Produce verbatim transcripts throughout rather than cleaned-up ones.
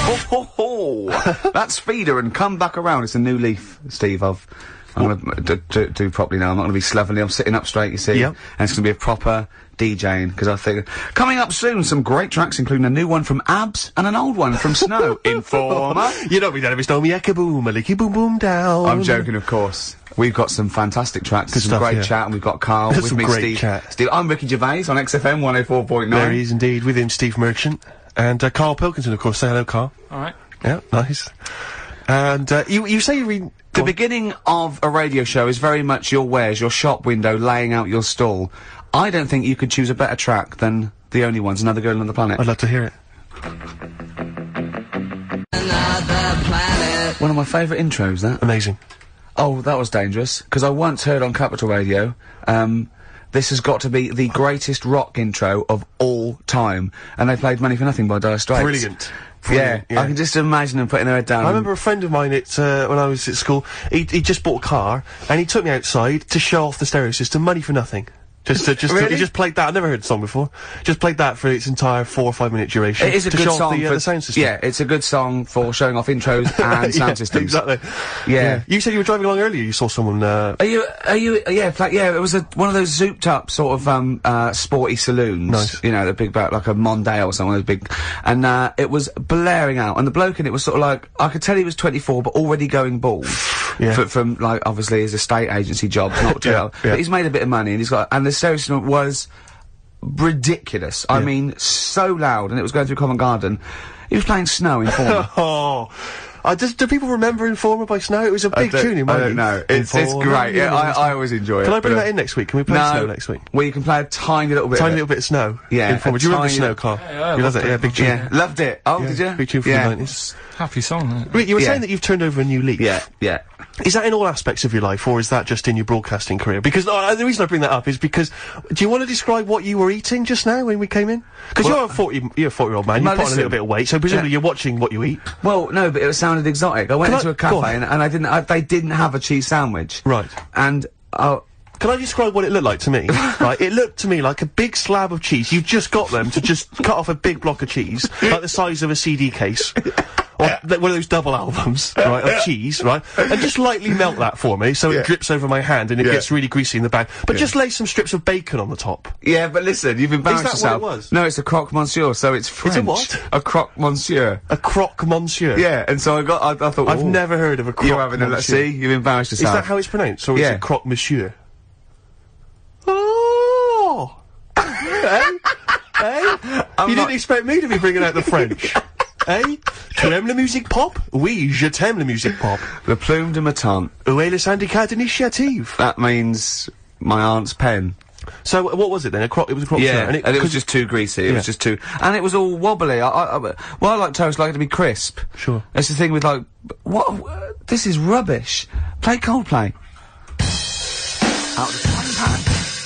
ho, ho. That's Feeder and Come Back Around. It's a new leaf, Steve. I've, I'm going to do, do, do properly now. I'm not going to be slovenly. I'm sitting up straight, you see. Yep. And it's going to be a proper DJing, because I think... Coming up soon, some great tracks, including a new one from Abs and an old one from Snow. Informer. You don't be done if it's no me ecka boom, a licky boom boom down. I'm joking, of course. We've got some fantastic tracks, Good some stuff, great yeah. chat, and we've got Carl with Some me, great Steve. chat. Steve. I'm Ricky Gervais on X F M one oh four point nine. There he is indeed, with him Steve Merchant. And uh, Carl Pilkington, of course. Say hello, Carl. Alright. Yeah, nice. And uh, you you say you read... The beginning of a radio show is very much your wares, your shop window, laying out your stall. I don't think you could choose a better track than The Only Ones, Another Girl on the Planet. I'd love to hear it. One of my favourite intros, that. Amazing. Oh, that was dangerous, because I once heard on Capital Radio, um, this has got to be the greatest rock intro of all time. And they played Money for Nothing by Dire Straits. Brilliant. Yeah, Brilliant, yeah. I can just imagine them putting their head down. I remember a friend of mine at, uh, when I was at school, he, he just bought a car, and he took me outside to show off the stereo system, Money for Nothing. Just to, just to, Really? he just played that, I've never heard the song before, just played that for its entire four or five minute duration. It is a to good show off song the, uh, for the sound system. Yeah, it's a good song for showing off intros and sound Yeah, systems. exactly. Yeah. You said you were driving along earlier, you saw someone, uh... Are you, are you, uh, yeah, like, yeah, it was a, one of those zooped up sort of, um, uh, sporty saloons. Nice. You know, the big, back, like a Mondale or something, those big, and, uh, it was blaring out, and the bloke in it was sort of like, I could tell he was twenty-four, but already going bald. Yeah. F from, like, obviously his estate agency job, not too Yeah, well. yeah. But he's made a bit of money, and he's got, and the stereo system was ridiculous. I Yeah. mean, so loud, and it was going through Covent Garden. He was playing Snow in Informer. Oh, uh, does, do people remember Informer by Snow? It was a big I don't- tune in my I don't youth. know. It's, it's Informer, great. Yeah, I, Informer. I always enjoy it. Can I bring but, uh, that in next week? Can we play no, Snow next week? Well, you can play a tiny little bit Tiny of little bit of Snow. Yeah, Informer. a Do you remember tiny Snow, little- Carl? Yeah, yeah, I you loved loved it, yeah, it. big it. tune. Yeah, loved it. Oh, Yeah, did you? big tune from yeah. the nineties. Happy song, isn't it? Rick, you were Yeah. saying that you've turned over a new leaf. Yeah, yeah. Is that in all aspects of your life, or is that just in your broadcasting career? Because uh, the reason I bring that up is because, do you want to describe what you were eating just now when we came in? Because Well, you're a forty, you're a forty-year-old man. no, You've put on a listen. little bit of weight, so presumably Yeah. you're watching what you eat. Well, no, but it sounded exotic. I went Can into I- a go on. cafe and, and I didn't. I, they didn't have a cheese sandwich. Right. And uh, Can I describe what it looked like to me? Right, it looked to me like a big slab of cheese. You've just got them to just cut off a big block of cheese, like the size of a C D case. Or th one of those double albums, right, of cheese, right? And just lightly melt that for me, so Yeah. it drips over my hand and it Yeah. gets really greasy in the bag. But Yeah. just lay some strips of bacon on the top. yeah, but listen, you've embarrassed that what it yourself. was? No, it's a croque monsieur, so it's French. what? A croque monsieur. A croque monsieur. Yeah, and so I got. I, I thought. I've ooh, never heard of a croque You're having a. monsieur. See, you've embarrassed Is yourself. that how it's pronounced, or is Yeah. it croque monsieur? Oh! eh? Eh? I'm You not- didn't expect me to be bringing out the French. Eh? Tu aimes la musique pop? Oui, je t'aime la musique pop. Le plume de ma tante. Où est le syndicat d'initiative? That means my aunt's pen. So, wh- what was it then? A croque, it was a croque Yeah, monsieur, and it, was could- just too greasy. It Yeah. was just too, and it was all wobbly. I, I, I, well, I like toast, I like it to be crisp. Sure. That's the thing with like, what? Uh, this is rubbish. Play Coldplay. Out of the frying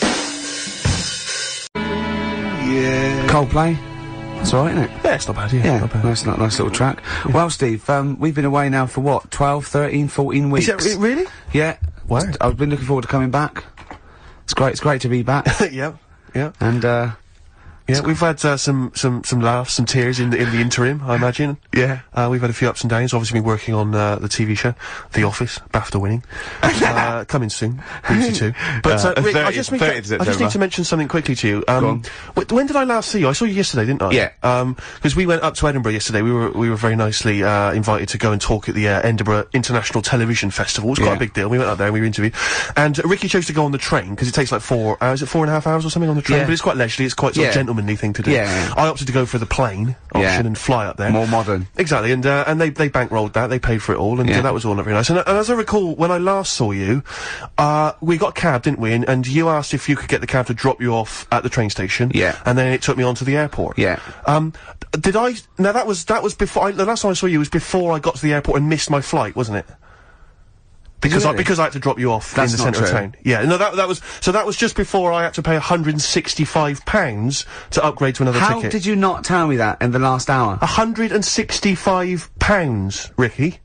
pan. Yeah. Coldplay. That's alright, isn't it? Yeah, it's not bad, yeah. Yeah, Not bad. nice, nice, nice little track. Well, Steve, um, we've been away now for what, twelve, thirteen, fourteen weeks? Is that, really? Yeah. Wow. I've been looking forward to coming back. It's great, it's great to be back. yeah, yeah. And, uh, Yeah, we've had uh, some some some laughs, some tears in the in the interim. I imagine. Yeah. Uh, we've had a few ups and downs. Obviously, been working on uh, the T V show, The Office, BAFTA winning, uh, coming soon, B B C Two. But uh, Uh, Rick, I thirtieth just, need to, thirtieth I just September. need to mention something quickly to you. Go Um, on. wh when did I last see you? I saw you yesterday, didn't I? Yeah. Um, because we went up to Edinburgh yesterday. We were we were very nicely uh, invited to go and talk at the uh, Edinburgh International Television Festival. It was quite Yeah. a big deal. We went up there and we were interviewed, and uh, Ricky chose to go on the train because it takes like four hours, is it four and a half hours or something on the train? Yeah. But it's quite leisurely. It's quite sort of Yeah. gentlemanly thing to do. Yeah. I opted to go for the plane option Yeah. and fly up there. More modern. Exactly, and uh, and they they bankrolled that. They paid for it all, and Yeah. uh, that was all not very nice. And, uh, and as I recall, when I last saw you, uh, we got a cab, didn't we? And, and you asked if you could get the cab to drop you off at the train station. Yeah. And then it took me on to the airport. Yeah. Um, d- did I? Now that was that was before. I, the last time I saw you was before I got to the airport and missed my flight, wasn't it? Because I, really? because I had to drop you off That's in the not centre of true. town. Yeah, no, that that was so that was just before I had to pay one hundred and sixty-five pounds to upgrade to another How ticket. did you not tell me that in the last hour? one hundred and sixty-five pounds, Ricky.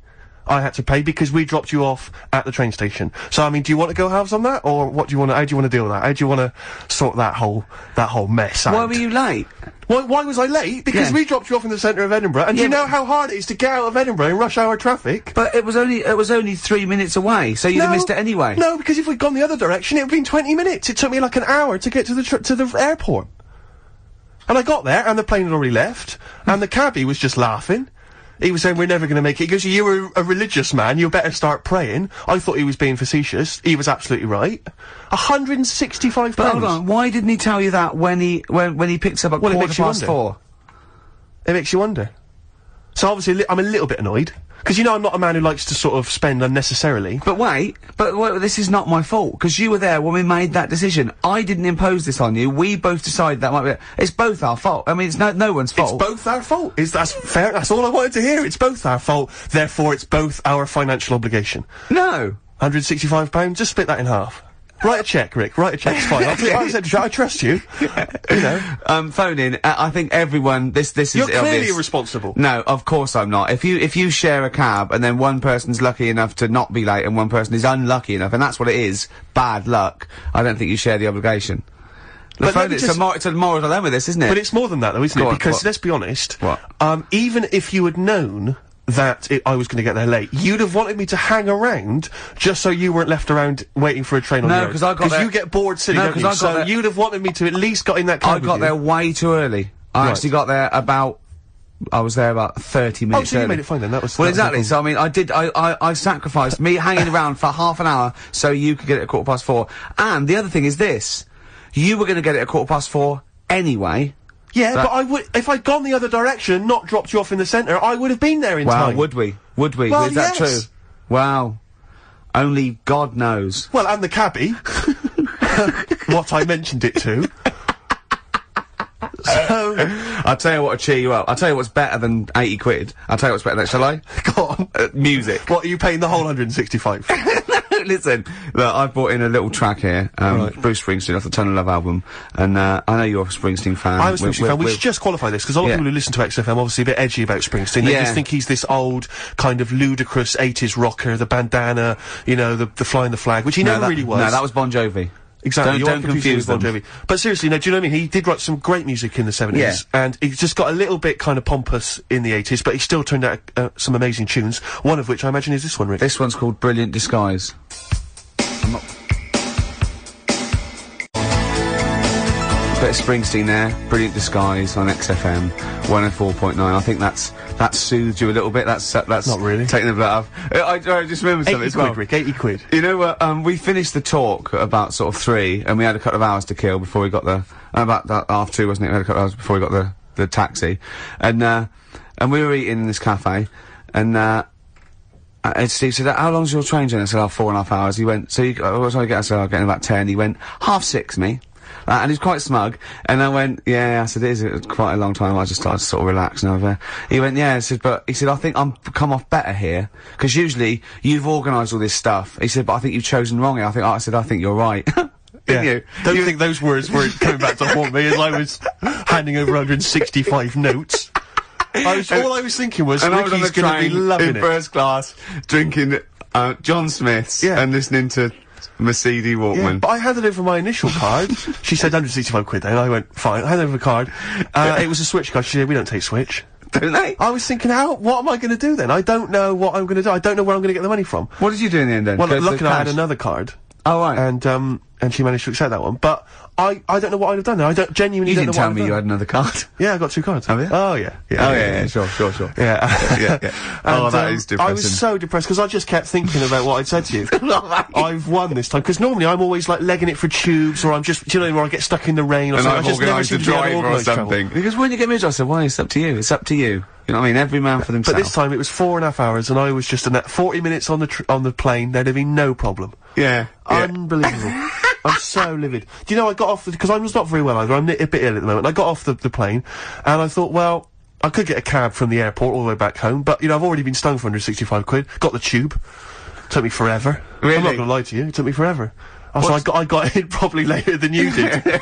I had to pay because we dropped you off at the train station. So, I mean, do you want to go halves on that, or what do you want to, how do you want to deal with that? How do you want to sort that whole, that whole mess out? Why were you late? Why, why was I late? Because Yeah. we dropped you off in the centre of Edinburgh, and Yeah, you know but- how hard it is to get out of Edinburgh in rush hour traffic? But it was only, it was only three minutes away, so you'd have missed it anyway. No, because if we'd gone the other direction, it would have been twenty minutes. It took me like an hour to get to the tr to the airport. And I got there, and the plane had already left, and the cabbie was just laughing. He was saying, we're never going to make it. He goes, you were a religious man, you better start praying. I thought he was being facetious. He was absolutely right. one hundred and sixty-five But pounds. hold on, why didn't he tell you that when he, when, when he picked us up at Well, it quarter makes you past wonder. four? It makes you wonder. So obviously, li I'm a little bit annoyed. Because, you know, I'm not a man who likes to sort of spend unnecessarily. But wait, but wait, this is not my fault, because you were there when we made that decision. I didn't impose this on you, we both decided that might be it. It's both our fault. I mean, it's no, no one's fault. It's both our fault. Is that's fair? That's all I wanted to hear. It's both our fault. Therefore, it's both our financial obligation. No. one hundred sixty-five pounds. Just split that in half. Write a cheque, Rick. Write a cheque. It's fine. I'll t I said, I trust you. You know. Um, phone in. Uh, I think everyone, this, this You're is clearly obvious. irresponsible. No, of course I'm not. If you, if you share a cab and then one person's lucky enough to not be late and one person is unlucky enough, and that's what it is, bad luck, I don't think you share the obligation. The But phone, let me it's, just- a mor it's a moral dilemma, this, isn't it? But it's more than that, though, isn't Go it? on, Because what? let's be honest. What? Um, even if you had known that it, I was going to get there late, you'd have wanted me to hang around just so you weren't left around waiting for a train on No, the road. 'cause I got there- you get bored sitting, No, don't 'cause you? I got So there- you'd have wanted me to at least got in that I cab with got you. there way too early. I Right. actually got there about, I was there about thirty minutes Oh, so you early. made it fine then, that was- Well, that was no exactly, so I mean, I did, I, I, I sacrificed me hanging around for half an hour so you could get it at quarter past four. And the other thing is this, you were gonna get it at quarter past four anyway. Yeah, That- but I would, if I'd gone the other direction and not dropped you off in the centre, I would have been there in Wow, time. would we? Would we? Well, is that yes. true? Wow. Only God knows. Well, and the cabbie. What I mentioned it to. So, I'll tell you what will cheer you up. I'll tell you what's better than eighty quid. I'll tell you what's better than that, shall I? go on. Uh, music. What, are you paying the whole one hundred and sixty-five? Listen, look, I've brought in a little track here, um, Right. Bruce Springsteen off the Tunnel Love album, and, uh, I know you're a Springsteen fan. I'm a We're- Springsteen we're- fan. We we're- should just qualify this, because a lot Yeah. of people who listen to X F M are obviously a bit edgy about Springsteen. They Yeah. just think he's this old, kind of ludicrous eighties rocker, the bandana, you know, the, the flying the flag, which he no, never that, really was. No, that was Bon Jovi. Exactly, Don't, you don't are confusing confuse with them. Bon Jovi. But seriously, no, do you know what I mean? He did write some great music in the seventies, Yeah. and he just got a little bit kind of pompous in the eighties, but he still turned out uh, some amazing tunes, one of which I imagine is this one, Rick. This one's called Brilliant Disguise. I'm not... Bit of Springsteen there, Brilliant Disguise on X F M, one oh four point nine. I think that's, that soothed you a little bit, that's, uh, that's... Not really. Taking the blood off. Uh, I, I just remember something eighty as well. quid, Rick, eighty quid. You know what, um, we finished the talk at about sort of three, and we had a couple of hours to kill before we got the, uh, about that half two, wasn't it? We had a couple of hours before we got the, the taxi. And, uh, and we were eating in this cafe, and, uh, uh, and Steve said, how long's your train journey? I said, oh, four and a half hours. He went, so you, uh, what time you get? I said, I'll get in about ten. He went, half six, me. Uh, and he's quite smug, and I went, yeah, I said, it is it was quite a long time, I just started to sort of relax and over. He went, yeah, I said, but, he said, I think I'm come off better here, because usually, you've organised all this stuff. He said, but I think you've chosen wrong here. I think, I said, I think you're right. Didn't Yeah. you? Don't You- think those words were coming back to haunt me as I was handing over one hundred and sixty-five notes. I was, all I was thinking was, And I was on Ricky's the gonna be train, loving in it. first class, drinking, uh, John Smith's, Yeah. and listening to Mercedes Yeah, Walkman. but I handed over my initial card. She said one hundred and sixty-five quid then, I went, fine, I handed over the card. Uh, it was a Switch card. She said, we don't take Switch. Don't they? I was thinking, how, what am I gonna do then? I don't know what I'm gonna do. I don't know where I'm gonna get the money from. What did you do in the end then? Well, Go to the luckily I had cash? another card. Oh, right. And, um, and she managed to accept that one. But I, I don't know what I'd have done there. I don't, genuinely You don't didn't know what tell I'd me have you done. had another card. Yeah, I got two cards. Have you? Oh, yeah. Oh, yeah, yeah, sure, sure, sure. Yeah. yeah, yeah. And, Oh, that um, is I depressing. was so depressed because I just kept thinking about what I'd said to you. I've won this time because normally I'm always like legging it for tubes, or I'm just, do you know, where I get stuck in the rain, or And something. I've I just never organised seem a to be able to driver or organise travel. something. Because when you get me a job, I said, why, it's up to you, it's up to you. You know what I mean? Every man for But themselves. this time it was four and a half hours, and I was just in that forty minutes on the tr on the plane. There'd have been no problem. Yeah. yeah. Unbelievable. I'm so livid. Do you know, I got off, because I was not very well either, I'm a bit ill at the moment. I got off the, the plane, and I thought, well, I could get a cab from the airport all the way back home, but, you know, I've already been stung for one hundred and sixty-five quid. Got the tube. Took me forever. I'm Really? not gonna lie to you, it took me forever. Oh, so I got, I got in probably later than you did.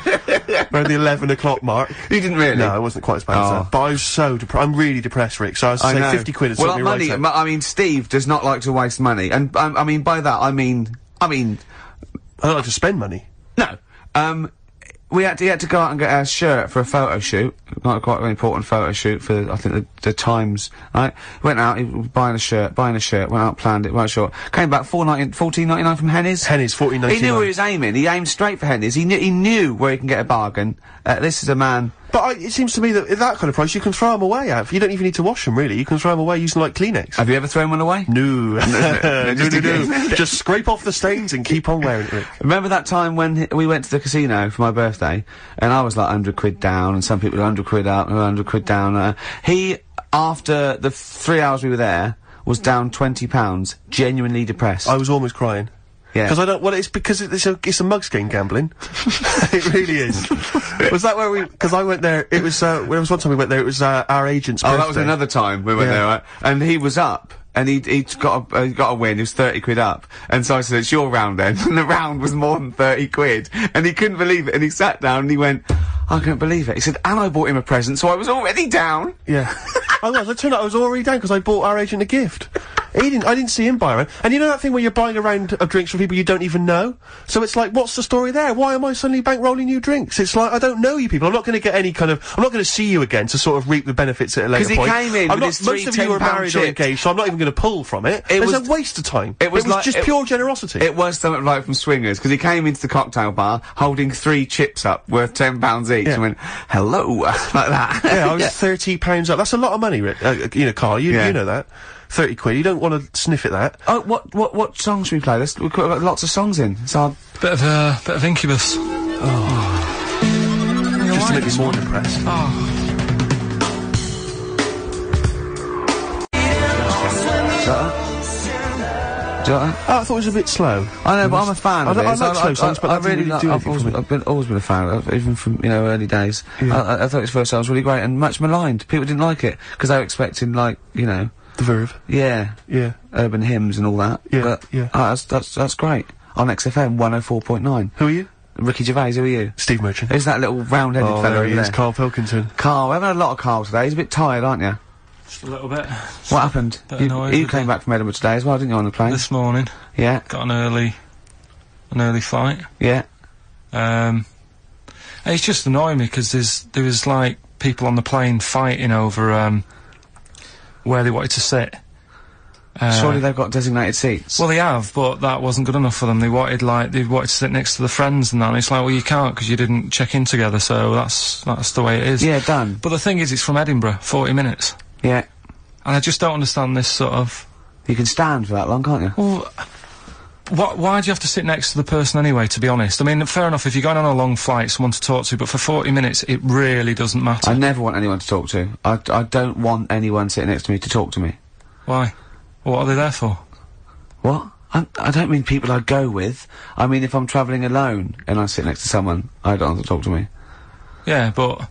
around the eleven o'clock mark. You didn't really? No, it wasn't quite as bad as Oh. that. But I was so depressed. I'm really depressed, Rick. So I was to I say know. fifty quid has well, took me money, right mu- out. I mean, Steve does not like to waste money. And, um, I mean, by that, I mean, I mean, I don't like to spend money. no. Um, we had to, he had to go out and get our shirt for a photo shoot. Not quite an important photo shoot for, I think, the, the Times, right? Went out, he was buying a shirt, buying a shirt, went out, planned it, went short. Came back four ninety, fourteen ninety-nine from Henny's. Henny's, fourteen He knew ninety-nine. where he was aiming. He aimed straight for Henny's. He knew, he knew where he can get a bargain. Uh, this is a man. But I, it seems to me that at that kind of price, you can throw them away, Av. You don't even need to wash them, really. You can throw them away using, like, Kleenex. Have you ever thrown one away? No. no, no, just no, again. no. Just scrape off the stains and keep on wearing it, Rick. Remember that time when h- we went to the casino for my birthday, and I was like one hundred quid down, and some people were one hundred quid up, and one hundred quid down. Uh, he, after the three hours we were there, was down twenty pounds, genuinely depressed. I was almost crying. Yeah. Because I don't, well, it's because it's a, it's a mugs game gambling. It really is. Was that where we, because I went there, it was, uh, there was one time we went there, it was, uh, our agent's Oh, birthday. that was another time we went Yeah. there, right? And he was up, and he'd, he'd got a, uh, got a win, he was thirty quid up. And so I said, it's your round then. And the round was more than thirty quid. And he couldn't believe it, and he sat down and he went, I can't believe it. He said, and I bought him a present, so I was already down. Yeah. I was, it turned out I was already down because I bought our agent a gift. He didn't, I didn't see him buy a round. And you know that thing where you're buying a round of drinks from people you don't even know? So it's like, what's the story there? Why am I suddenly bankrolling you drinks? It's like, I don't know you people. I'm not gonna get any kind of, I'm not gonna see you again to sort of reap the benefits at a later 'Cause he point. came in I'm with not, his three most of you are ten pound married or chips. engaged, so I'm not even gonna pull from it. It It's was- a waste of time. it was like- just it- pure generosity. It was something like from Swingers, because he came into the cocktail bar holding three chips up worth ten pounds each Yeah. and went, hello, like that. yeah, I was thirty pounds up. That's a lot of money, Rick. Uh, you know, Carl, you, Yeah. you know that. thirty quid. You don't want to sniff at that. Oh, what, what, what songs should we play? There's, we've got lots of songs in. It's our Bit of, uh, bit of Incubus. Just to make me more depressed. Do you like that? Oh, I thought it was a bit slow. I know, but I'm a fan I of don't- it. I so like slow songs, but I that didn't really really like. do I've anything always, for me. I've been always been a fan of it, even from you know early days. I, I, I thought his first song was really great and much maligned. People didn't like it because they were expecting like you know, The Verve. yeah, Yeah. urban hymns and all that. Yeah, but yeah. ah, that's that's that's great on X F M one oh four point nine. Who are you? Ricky Gervais, who are you? Steve Merchant. Who's that little round-headed Oh, fellow there over he there? is, Carl Pilkington. Carl, we're having a lot of Carl today. He's a bit tired, aren't you? Just a little bit. What happened? Bit You, annoyed you with came it. back from Edinburgh today as well, didn't you, on the plane? This morning, Yeah, got an early, an early flight. yeah. Um, and it's just annoying me because there's, there was like people on the plane fighting over, um, where they wanted to sit. Uh, Surely they've got designated seats. Well, they have, but that wasn't good enough for them. They wanted, like, they wanted to sit next to the friends and that, and it's like, well, you can't because you didn't check in together, so that's, that's the way it is. yeah, done. But the thing is, it's from Edinburgh, forty minutes. Yeah. And I just don't understand this sort of, You can stand for that long, can't you? well, wh why do you have to sit next to the person anyway, to be honest? I mean, fair enough, if you're going on a long flight, someone to talk to, but for forty minutes, it really doesn't matter. I never want anyone to talk to. I, I don't want anyone sitting next to me to talk to me. Why? What are they there for? What? I, I don't mean people I go with. I mean if I'm travelling alone and I sit next to someone, I don't want them to talk to me. Yeah, but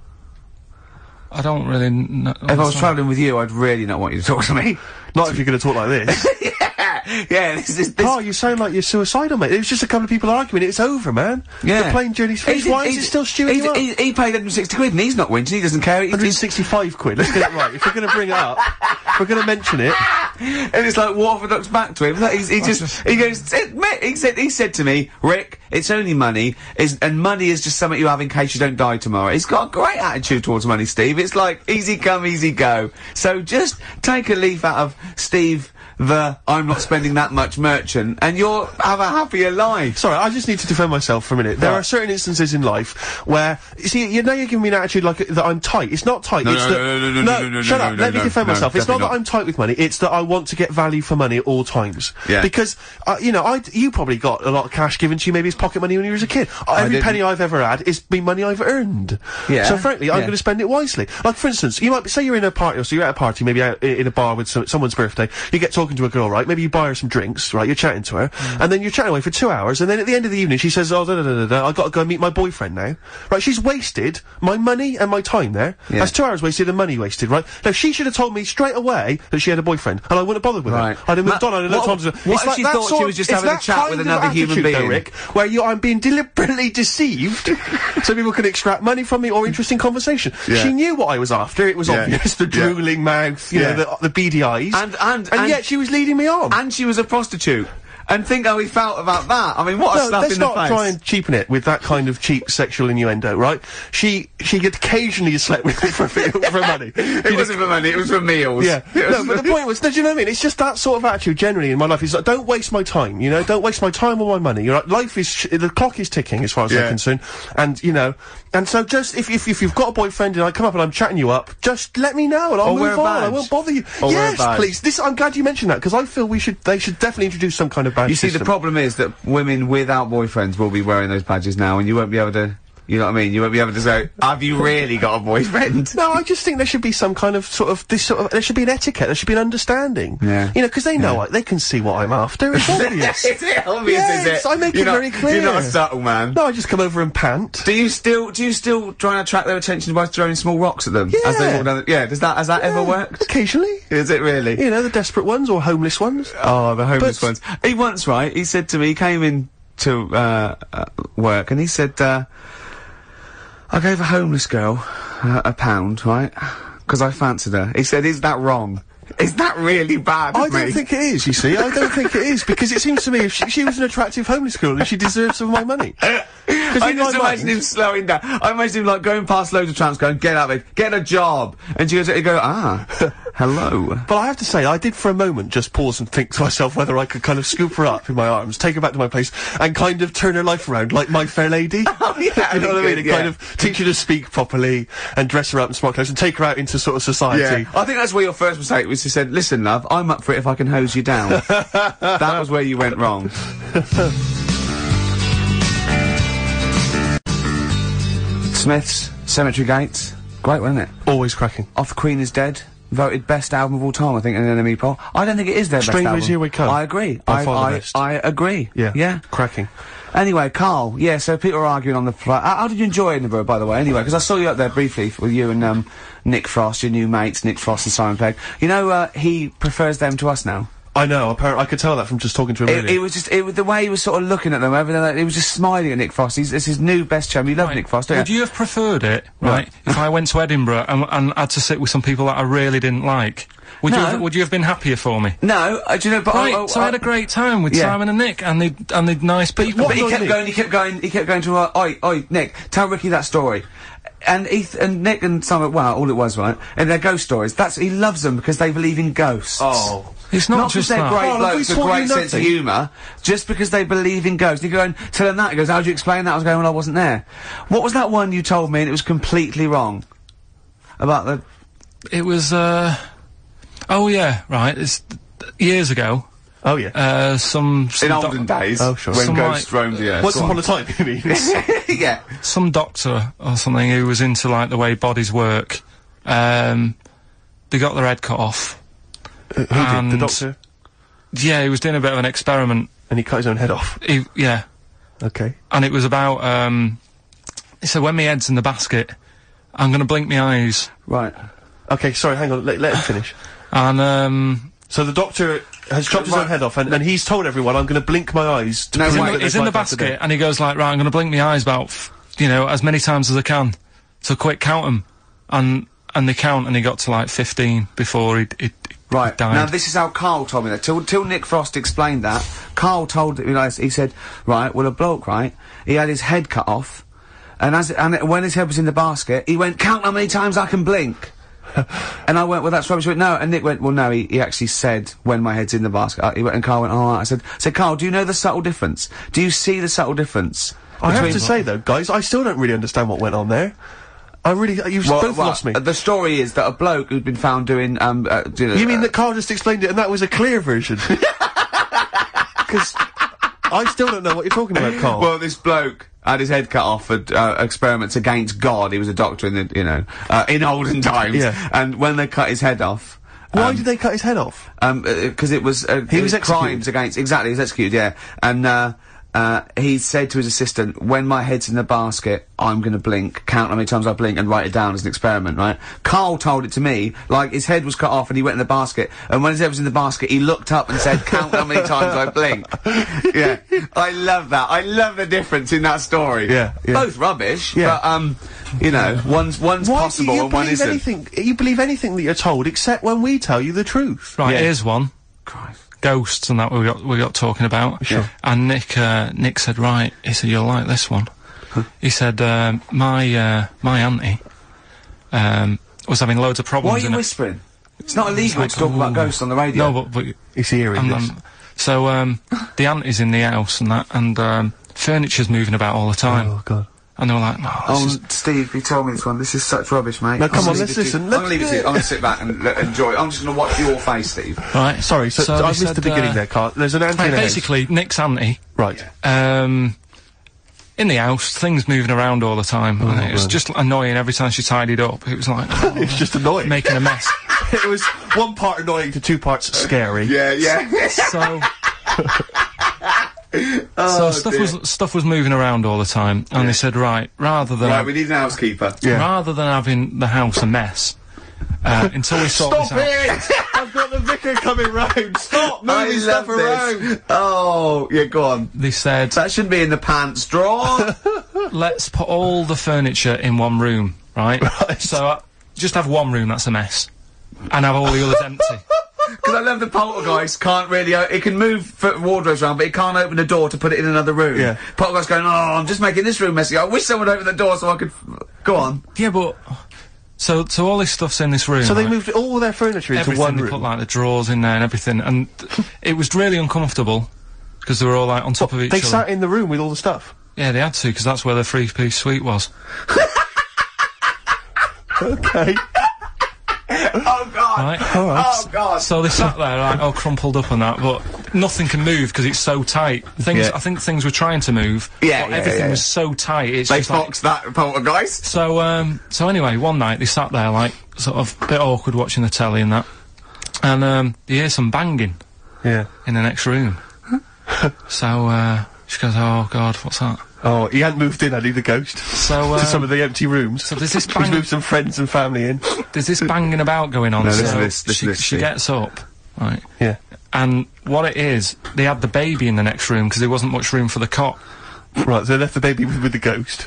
I don't really know. If I was travelling with you, I'd really not want you to talk to me. Not if you're going to talk like this. Yeah, this is... This Carl, you sound like you're suicidal, mate. It was just a couple of people arguing. It's over, man. Yeah. The plane journey's finished. He Why did- is he it did- still stewing he, you up? he, he paid one hundred sixty quid and he's not whinging, he doesn't care. He, one hundred he's, sixty-five quid. Let's get it right. If we're going to bring it up, if we're going to mention it. and it's like Waterford looks back to him. Like, he's, he just, he goes, "Admit," he said, he said to me, Rick, it's only money, is, and money is just something you have in case you don't die tomorrow. He's got a great attitude towards money, Steve. It's like, easy come, easy go. So just take a leaf out of Steve, the I'm not spending that much merchant, and you'll have a happier life. Sorry, I just need to defend myself for a minute. There Right. are certain instances in life where, you see, you know you're giving me an attitude like that I'm tight. It's not tight. No, it's no, that, no, no, no, no, no, shut no, up. no, Let me no, defend no, myself. It's not definitely that not. I'm tight with money. It's that I want to get value for money at all times. Yeah. Because, uh, you know, I, you probably got a lot of cash given to you, maybe as pocket money when you were a kid. Every didn't. penny I've ever had is been money I've earned. Yeah, So frankly, I'm yeah. going to spend it wisely. Like, for instance, you might be, say you're in a party, or so you're at a party, maybe out i- in a bar with some, someone's birthday, you get talking talking to a girl, right? Maybe you buy her some drinks, right? You're chatting to her, mm. and then you're chatting away for two hours, and then at the end of the evening, she says, "Oh, da da da da, da I got to go meet my boyfriend now." Right? She's wasted my money and my time there. Yeah. That's two hours wasted and money wasted, right? Now she should have told me straight away that she had a boyfriend, and I wouldn't have bothered with right. her. I'd have moved on. I'd have what, looked on to What if she thought she was just having a chat with another human being, though, Rick, where you I'm being deliberately deceived, so people can extract money from me or interesting conversation. Yeah. She knew what I was after. It was yeah. obvious. The drooling yeah. mouth, you yeah. know, the, the beady eyes, and and and, and yet she was leading me on. And she was a prostitute. And think how he felt about that. I mean, what no, a slap in the face. Let's not try and cheapen it with that kind of cheap sexual innuendo, right? She she occasionally slept with me for, for money. It wasn't for money, it was for meals. Yeah. No, but the point was, no, do you know what I mean? It's just that sort of attitude generally in my life. It's like, don't waste my time, you know? Don't waste my time or my money. You're like, life is, sh the clock is ticking as far as yeah. I'm concerned. And, you know, and so just, if, if, if you've got a boyfriend and I come up and I'm chatting you up, just let me know and I'll or move on. I won't bother you. Or yes, please. This, I'm glad you mentioned that, because I feel we should, they should definitely introduce some kind of badge You see, system. the problem is that women without boyfriends will be wearing those badges now, and you won't be able to, you know what I mean? You won't be able to say, have you really got a boyfriend? No, I just think there should be some kind of sort of, this sort of, there should be an etiquette, there should be an understanding. Yeah. You know, because they know, yeah. I, they can see what I'm after, it's obvious. Is it obvious, yes, is it? I make you're it not, very clear. You're not a subtle man. No, I just come over and pant. Do you still, do you still try and attract their attention by throwing small rocks at them? Yeah. As they walk down the, yeah, does that, has that yeah. ever worked? Occasionally. Is it really? You know, the desperate ones or homeless ones. Oh, the homeless but ones. He once, right, he said to me, he came in to, uh, uh work, and he said, uh, I gave a homeless girl uh, a pound, right? Because I fancied her. He said, is that wrong? Is that really bad of I don't me? think it is, you see. I don't think it is, because it seems to me if she, she was an attractive homeless girl, then she deserves some of my money. I just imagine him slowing down. I imagine him, like, going past loads of tramps going, get out of it, get a job. And she goes, he go, ah, hello. But I have to say, I did for a moment just pause and think to myself whether I could kind of scoop her up in my arms, take her back to my place, and kind of turn her life around like My Fair Lady. Oh, yeah. You know what I mean? And yeah. kind of teach her to speak properly, and dress her up in smart clothes, and take her out into sort of society. Yeah. I think that's where your first mistake was. You said, listen, love, I'm up for it if I can hose you down. That was where you went wrong. Smith's Cemetery Gates. Great, wasn't it? Always cracking. Off the Queen is Dead. Voted best album of all time, I think, in an N M E poll. I don't think it is their Stranger best album. Is Here We Come. I agree. By I, far the I, best. I agree. Yeah. Yeah. Cracking. Anyway, Carl, yeah, so people are arguing on the flight. How, how did you enjoy Edinburgh, by the way, anyway? Because I saw you up there briefly with you and, um, Nick Frost, your new mates, Nick Frost and Simon Pegg. You know, uh, he prefers them to us now. I know, apparently, I could tell that from just talking to him, It, really. it was just, it was the way he was sort of looking at them, everything like, he was just smiling at Nick Frost. He's, it's his new best chum. You love right. Nick Frost, don't Would you? you have preferred it, right, if I went to Edinburgh and, and had to sit with some people that I really didn't like? Would No. you have, would you have been happier for me? No, uh, do you know, but Right, oh, oh, so I had a great time with yeah. Simon and Nick, and they and they're nice people. But he kept going, he kept going, he kept going to, uh, oi, oi, Nick, tell Ricky that story. And Eth and Nick and Simon, well, all it was, right, and their ghost stories, that's, he loves them because they believe in ghosts. Oh. It's not, Not just because they're that. great Oh, blokes we with taught great you sense of nothing. humour, just because they believe in ghosts. You go and tell him that, he goes, how do you explain that? I was going, well, I wasn't there. What was that one you told me and it was completely wrong? About the... It was, uh... Oh, yeah, right, it's... Years ago, Oh, yeah. uh, some... some In doc- olden days, Oh, sure. when Some, ghosts like- roamed the earth. Once Go upon on. a time, you mean? Yeah. some doctor or something who was into, like, the way bodies work, um... they got their head cut off. Uh, who did? And- The doctor? Yeah, he was doing a bit of an experiment. And he cut his own head off. He, yeah. Okay. And it was about, um... He said, when my head's in the basket, I'm gonna blink my eyes. Right. Okay, sorry, hang on, let, let him finish. And, um... So the doctor has chopped his Right. own head off, and, and he's told everyone, I'm gonna blink my eyes to No, prove wait. that he's there's in the life after basket, death. and he goes like, right, I'm gonna blink my eyes about, f you know, as many times as I can. So quick, count them. And, and they count, and he got to like fifteen before he, he, he Right. died. Now, this is how Carl told me that. Till, till Nick Frost explained that, Carl told, you know, he said, right, well, a bloke, right, he had his head cut off, and as, and when his head was in the basket, he went, count how many times I can blink. And I went, well, that's rubbish. He went, no. And Nick went, well, no, he, he actually said, when my head's in the basket. Uh, he went, and Carl went, all right. I said, I said, Carl, do you know the subtle difference? Do you see the subtle difference? I have between- to say, though, guys, I still don't really understand what went on there. I really, uh, you've Well, both well, lost me. uh, the story is that a bloke who'd been found doing, um, uh, you know, You mean uh, that Carl just explained it and that was a clear version? Because I still don't know what you're talking about, Carl. Well, this bloke had his head cut off for uh, experiments against God. He was a doctor in the, you know, uh, in olden times. Yeah. And when they cut his head off, Why Um, did they cut his head off? Um, because it was uh, He it was crimes executed. against exactly. He was executed, yeah. And uh, uh, he said to his assistant, "When my head's in the basket, I'm going to blink. Count how many times I blink and write it down as an experiment." Right? Carl told it to me like his head was cut off and he went in the basket. And when his head was in the basket, he looked up and said, "Count how many times I blink." Yeah, I love that. I love the difference in that story. Yeah, yeah. Both rubbish, Yeah. but um, you know, one's one's Why possible do you and one believe isn't. anything? You believe anything that you're told, except when we tell you the truth. Right, Yeah. here's one. Christ. Ghosts and that we got we got talking about. Sure. And Nick uh, Nick said, right, he said, you'll like this one. He said, um, my uh, my auntie um, was having loads of problems. Why are you in her- whispering? It's not illegal like, to talk about ooh. ghosts on the radio. No, but, but It's eerie. and, this. um, so um, the auntie's in the house and that, and um, furniture's moving about all the time. Oh god. And they were like, no, this Oh, is Steve, you told me this one. This is such rubbish, mate. No, come I'm on, gonna let's leave it to listen. you. Let's I'm gonna leave it to you. do I'm gonna sit back and let- enjoy it. I'm just gonna watch your face, Steve. right. Sorry, so, So I they missed said, the beginning uh, there, Carl. There's an auntie Right, in the house. basically, Nick's auntie, Right. um, in the house, things moving around all the time, and it was right. just annoying every time she tidied up. It was like oh, It's just annoying. making a mess. It was one part annoying to two parts scary. Yeah, yeah. So, Oh, so stuff dear. was stuff was moving around all the time, and they said, right, rather than Right, we need an housekeeper. Yeah. rather than having the house a mess, uh, until we sort Stop this out. it! I've got the vicar coming round. Stop I moving love stuff around. this. Oh, yeah, go on. They said, That shouldn't be in the pants drawer. let's put all the furniture in one room, right? Right. So uh, just have one room that's a mess, and have all the others empty. Because I love the poltergeist can't really, o- it can move f wardrobes around, but it can't open the door to put it in another room. Yeah. Poltergeist going, oh, I'm just making this room messy. I wish someone would open the door so I could, f go on. Yeah, but so so all this stuff's in this room. So they right? moved all their furniture into everything. one They room. put like the drawers in there and everything, and it was really uncomfortable because they were all like on top of each They other. sat in the room with all the stuff. Yeah, they had to because that's where the three-piece suite was. Okay. Oh, God. Right. All right. Oh, God. So they sat there like all crumpled up and that, but nothing can move because it's so tight. Things, Yeah. I think things were trying to move, Yeah, but yeah, everything yeah. was so tight. It's They just like, foxed that poltergeist. so um so anyway, one night they sat there like sort of a bit awkward watching the telly and that, and um you hear some banging Yeah. in the next room. So uh she goes, oh God, what's that? Oh, he hadn't moved in, had he, the ghost? So To uh, some of the empty rooms. so there's this He's bang, moved some friends and family in. there's this banging about going on. No, so listen to this, listen she, to this, she Steve. gets up, right, Yeah. and what it is, they had the baby in the next room because there wasn't much room for the cot. Right, so they left the baby with, with the ghost.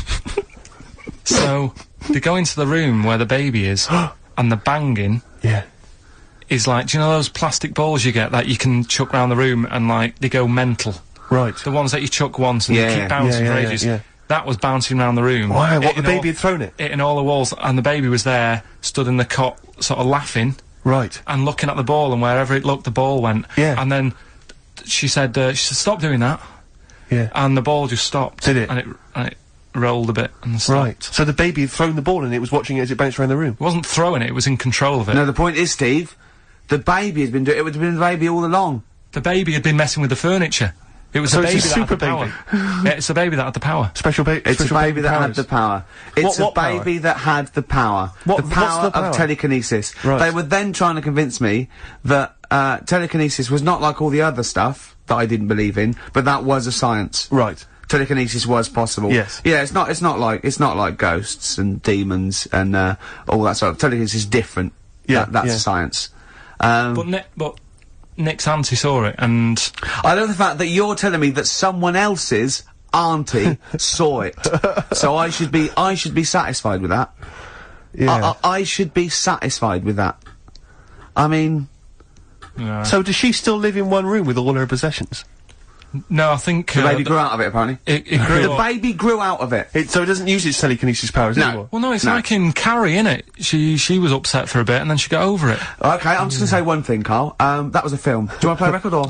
So they go into the room where the baby is, and the banging Yeah. is like, do you know those plastic balls you get that you can chuck round the room and like they go mental? Right. The ones that you chuck once and Yeah, they yeah. keep bouncing Yeah, for yeah, yeah, ages. yeah. That was bouncing around the room. Wow, what, the hitting baby all, had thrown it? hitting all the walls, and the baby was there, stood in the cot, sort of laughing Right. and looking at the ball, and wherever it looked, the ball went. Yeah. And then th- she said, uh, she said, stop doing that, Yeah. and the ball just stopped. Did it? And it, and it rolled a bit and stopped. Right. So the baby had thrown the ball and it was watching it as it bounced around the room. It wasn't throwing it, it was in control of it. No, the point is, Steve, the baby has been doing, it would have been the baby all along. The baby had been messing with the furniture. It was So the it's a baby that had super the power. baby. Yeah, it's the baby that had the power. Special baby. It's a baby that had the power. It's What- what a baby that had the power. What- the what's power the power? of telekinesis. Right. They were then trying to convince me that uh, telekinesis was not like all the other stuff that I didn't believe in, but that was a science. Right. Telekinesis was possible. Yes. Yeah, it's not. It's not like it's not like ghosts and demons and uh, all that sort of. Telekinesis is different. Yeah, That- that's yeah. a science. Um, But Nick, but Nick's auntie saw it, and I love the fact that you're telling me that someone else's auntie saw it. So I should be. I should be satisfied with that. Yeah. I, I, I should be satisfied with that. I mean, uh, So does she still live in one room with all her possessions? no, I think the uh, baby the- grew out of it, apparently. It, it grew The up. baby grew out of it. It, so it doesn't use its telekinesis powers No. anymore? Well, no, it's No. like in Carrie, innit? She she was upset for a bit, and then she got over it. Okay, I'm just gonna say one thing, Carl. Um, that was a film. Do you want to play a record or?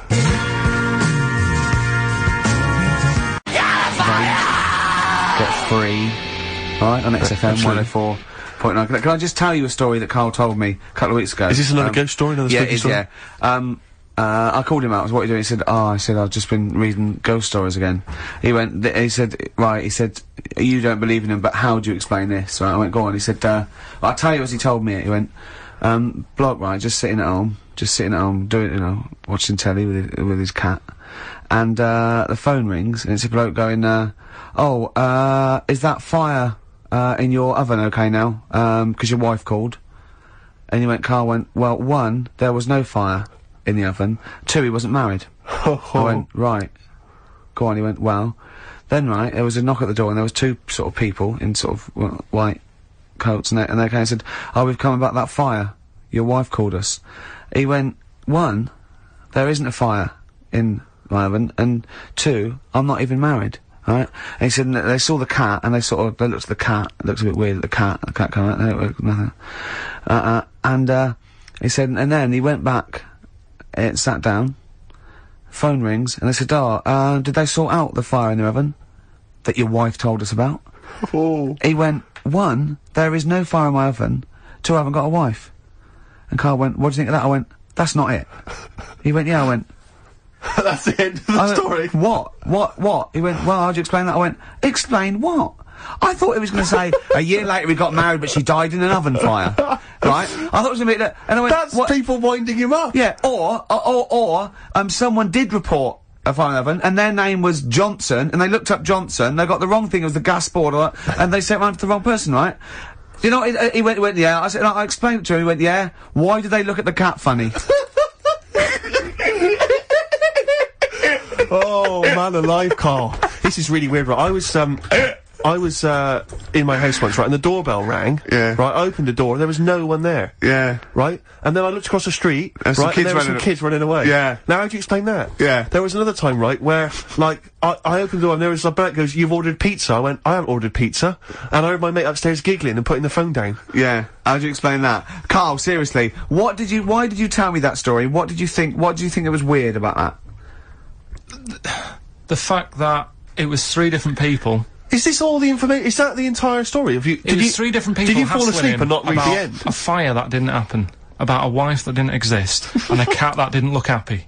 Get free. Alright, on X F M one oh four point nine. Can, I- can I just tell you a story that Carl told me a couple of weeks ago? Is this another Um, ghost story? Another Yeah, spooky it is, story? yeah. Um, uh, I called him out, I was, what are you doing? He said, oh, I said, I've just been reading ghost stories again. He went, th he said, right, he said, you don't believe in them, but how do you explain this? Right, I went, go on. He said, uh, I'll tell you as he told me it. He went, Um, bloke, right, just sitting at home, just sitting at home, doing, you know, watching telly with his, with his cat. And, uh, the phone rings, and it's a bloke going, uh, oh, uh, is that fire, uh, in your oven okay now? Um, 'cause your wife called. And he went, Carl went, well, one, there was no fire in the oven. Two, he wasn't married. I went, right. Go on, he went, well. Then, right, there was a knock at the door, and there was two sort of people in sort of well, white coats, and they, and they came and said, oh, we've come about that fire. Your wife called us. He went, one, there isn't a fire in my oven, and two, I'm not even married, right? And he said, and they saw the cat, and they sort of, they looked at the cat, it looked a bit weird at the cat, the cat came out, and it, nothing. Uh, uh, and, uh, he said, and then he went back, and sat down, phone rings, and they said, oh, uh, did they sort out the fire in the oven that your wife told us about? Oh. He went, one, there is no fire in my oven. Two, I haven't got a wife. And Carl went, what do you think of that? I went, that's not it. He went, yeah, I went. That's the end of the I went, story. what? What? What? He went, well, how'd you explain that? I went, explain what? I thought he was going to say, a year later we got married, but she died in an oven fire. Right? I thought it was going to be that. And I went, That's what? people winding him up. Yeah, or, or, or, or, um, someone did report a fire in the oven, and their name was Johnson, and they looked up Johnson, they got the wrong thing, it was the gas board, or, and they sent round to the wrong person, right? You know, he, he went, he went, yeah, I said, I explained it to him, he went, yeah, why did they look at the cat funny? Oh, man alive, Carl. This is really weird, right? I was, um, I was, uh, in my house once, right, and the doorbell rang. Yeah. Right, I opened the door, there was no one there. Yeah. Right? And then I looked across the street, There's right, some and kids there were some running- kids running away. Yeah. Now, how do you explain that? Yeah. There was another time, right, where, like, I, I opened the door and there was a bloke goes, you've ordered pizza. I went, I haven't ordered pizza. And I heard my mate upstairs giggling and putting the phone down. Yeah. How'd you explain that? Carl, seriously, what did you, why did you tell me that story? What did you think, what did you think that was weird about that? The fact that it was three different people. Is this all the information? Is that the entire story? Have you, It did was you, three different people Did you fall hassling asleep him and not read about the end? a fire that didn't happen, about a wife that didn't exist, and a cat that didn't look happy.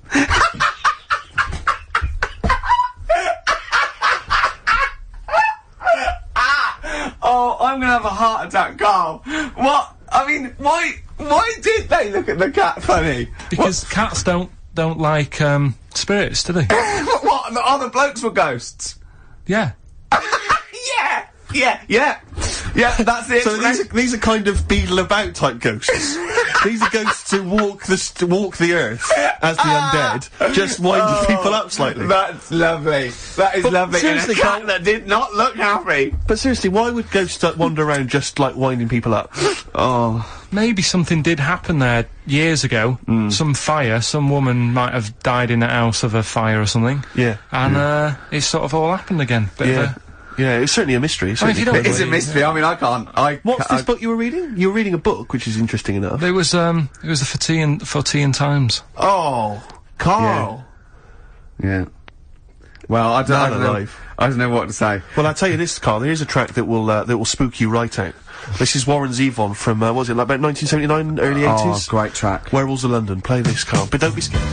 Oh, I'm gonna have a heart attack, Carl. What? I mean, why, why did they look at the cat funny? Because cats don't, don't like, um, spirits, do they? What, what, the other blokes were ghosts? Yeah. Yeah! Yeah, yeah! Yeah, that's it. So these are, these are kind of beetle about type ghosts. These are ghosts who walk the st walk the earth as the undead, just winding people up slightly. That's lovely. That is But lovely. seriously, and a cat Carl- that did not look happy. But seriously, why would ghosts uh, wander around just like winding people up? Oh. Maybe something did happen there years ago. Some fire, some woman might have died in the house of a fire or something. Yeah. And, uh, it sort of all happened again. Bit Yeah. of a, Yeah, it's certainly a mystery. I mean, if you don't It is a believe- mystery. I mean, I can't. I. What's I, this book you were reading? You were reading a book, which is interesting enough. It was, um, it was the Fortean, Fortean Times. Oh, Carl. Yeah. Well, I don't, I Man don't know. alive. I don't know what to say. Well, I'll tell you this, Carl. There is a track that will uh, that will spook you right out. This is Warren Zevon from uh, what was it like about nineteen seventy-nine, early Oh, eighties? great track. Werewolves of London. Play this, Carl, but don't be scared.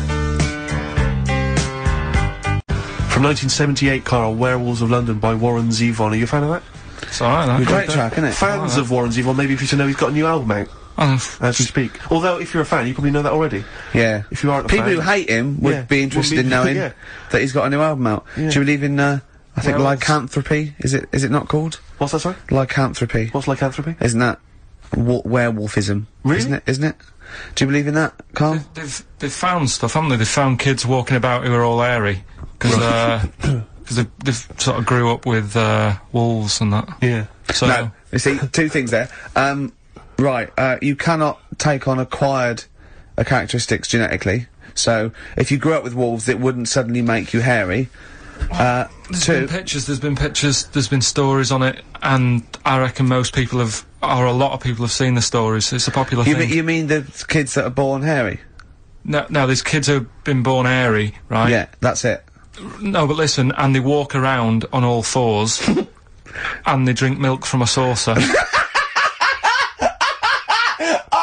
From nineteen seventy-eight, Carl, Werewolves of London by Warren Zevon. Are you a fan of that? It's alright, that. Great track, isn't it? Fans of Warren Zevon, maybe if you to know he's got a new album out Oh, as we speak. Although, if you're a fan, you probably know that already. Yeah. If you aren't a People fan- who hate him would Yeah, be interested would be- in knowing yeah. that he's got a new album out. Yeah. Do you believe in, uh, I think Werewolves. lycanthropy? Is it, is it not called? What's that, sorry? Lycanthropy. What's lycanthropy? Isn't that wa werewolfism? Really? Isn't it? Isn't it? Do you believe in that, Carl? They've, they've found stuff, haven't they? They've found kids walking about who are all hairy. Because, uh, cause they, they've sort of grew up with, uh, wolves and that. Yeah. So, No. You see, two things there. Um, right, uh, you cannot take on acquired uh, characteristics genetically. So, if you grew up with wolves, it wouldn't suddenly make you hairy. Uh, there's two. been pictures, there's been pictures, there's been stories on it, and I reckon most people have, or a lot of people have seen the stories. It's a popular You, thing. mean, you mean the kids that are born hairy? No, no, there's kids who've been born hairy, right? Yeah, that's it. No, but listen, and they walk around on all fours, and they drink milk from a saucer.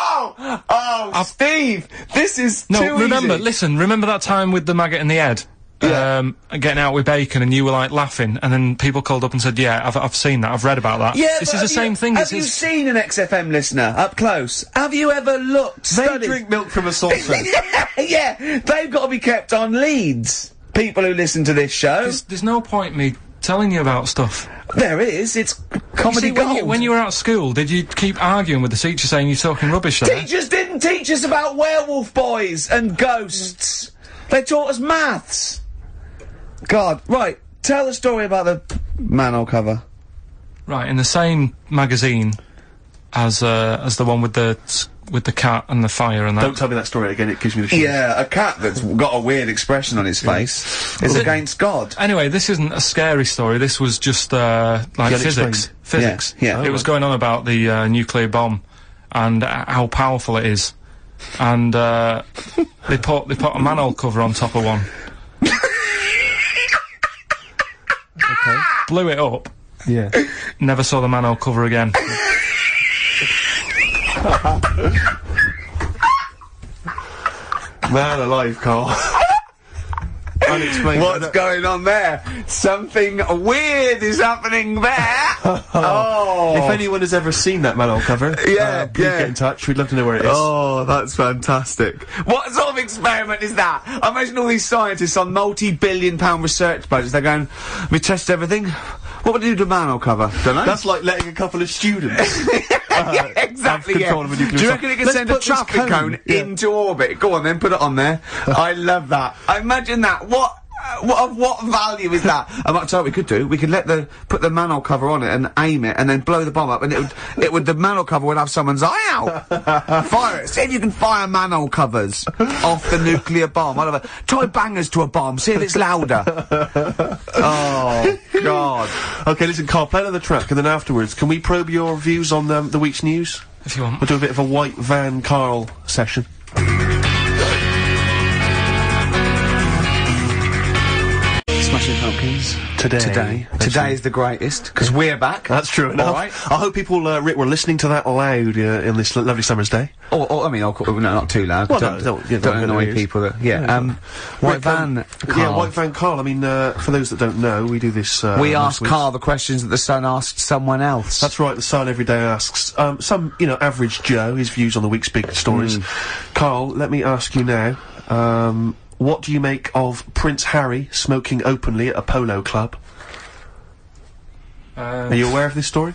Oh, Steve, this is No, too remember, easy. listen, remember that time with the maggot in the head? Yeah. Um, getting out with bacon, and you were like laughing, and then people called up and said, "Yeah, I've I've seen that. I've read about that." Yeah, this but is the have same you, thing. Have It's you his- seen an X F M listener up close? Have you ever looked? They studied? drink milk from a saucer. Yeah, they've got to be kept on leads. People who listen to this show. There's, there's no point me telling you about stuff. There is. It's comedy See, when, gold. you, when you were at school, did you keep arguing with the teacher saying you're talking rubbish there? Teachers didn't teach us about werewolf boys and ghosts. They taught us maths. God, right. Tell the story about the manhole cover. Right, in the same magazine as uh, as the one with the s- with the cat and the fire and that. Don't tell me that story again, it gives me the shivers. Yeah, a cat that's got a weird expression on its face is against God. Anyway, this isn't a scary story. This was just uh, like The physics. unexplained. Physics. Yeah, yeah. It was going on about the uh, nuclear bomb and uh, how powerful it is. And uh, they put they put a manhole cover on top of one. Okay. Blew it up. Yeah. Never saw the manhole cover again. Man alive, Carl. Unexplained. What's going on there? Something weird is happening there. Oh. If anyone has ever seen that manhole cover, Yeah, uh, please yeah. get in touch. We'd love to know where it is. Oh, that's fantastic. What sort of experiment is that? I imagine all these scientists on multi-billion pound research budgets, they're going, we test everything. What would you do to manhole cover? Don't know. That's like letting a couple of students uh, yeah, exactly, have yeah. control of a nuclear Do you site. reckon it can Let's send a put this traffic cone, Yeah. into orbit? Go on then, put it on there. I love that. I imagine that. What, uh, what, of what value is that? I might tell you what we could do. We could let the, put the manhole cover on it and aim it and then blow the bomb up and it would, it would, the manhole cover would have someone's eye out. Fire it. See if you can fire manhole covers off the nuclear bomb. I love it. Try bangers to a bomb. See if it's louder. Oh, God. Okay, listen, Carl, play another track, and then afterwards, can we probe your views on um, the week's news? If you want. We'll do a bit of a White Van Carl session. Smashing Pumpkins. Today. Today. That's Today right. is the greatest, because we're back. That's true enough. All right. I hope people, uh, Rick, were listening to that loud uh, in this lo- lovely summer's day. Or, or I mean, I'll call, no, not too loud. Well, don't, no, don't- yeah, don't don't annoy hurt people. That, yeah. Yeah, Um, White Rick, Van. um, Carl. Yeah, White Van Carl. I mean, uh, for those that don't know, we do this. Uh, We most ask weeks. Carl the questions that the Sun asked someone else. That's right, the Sun every day asks um, some, you know, average Joe, his views on the week's big stories. Carl, let me ask you now, um, what do you make of Prince Harry smoking openly at a polo club? Uh, Are you aware of this story?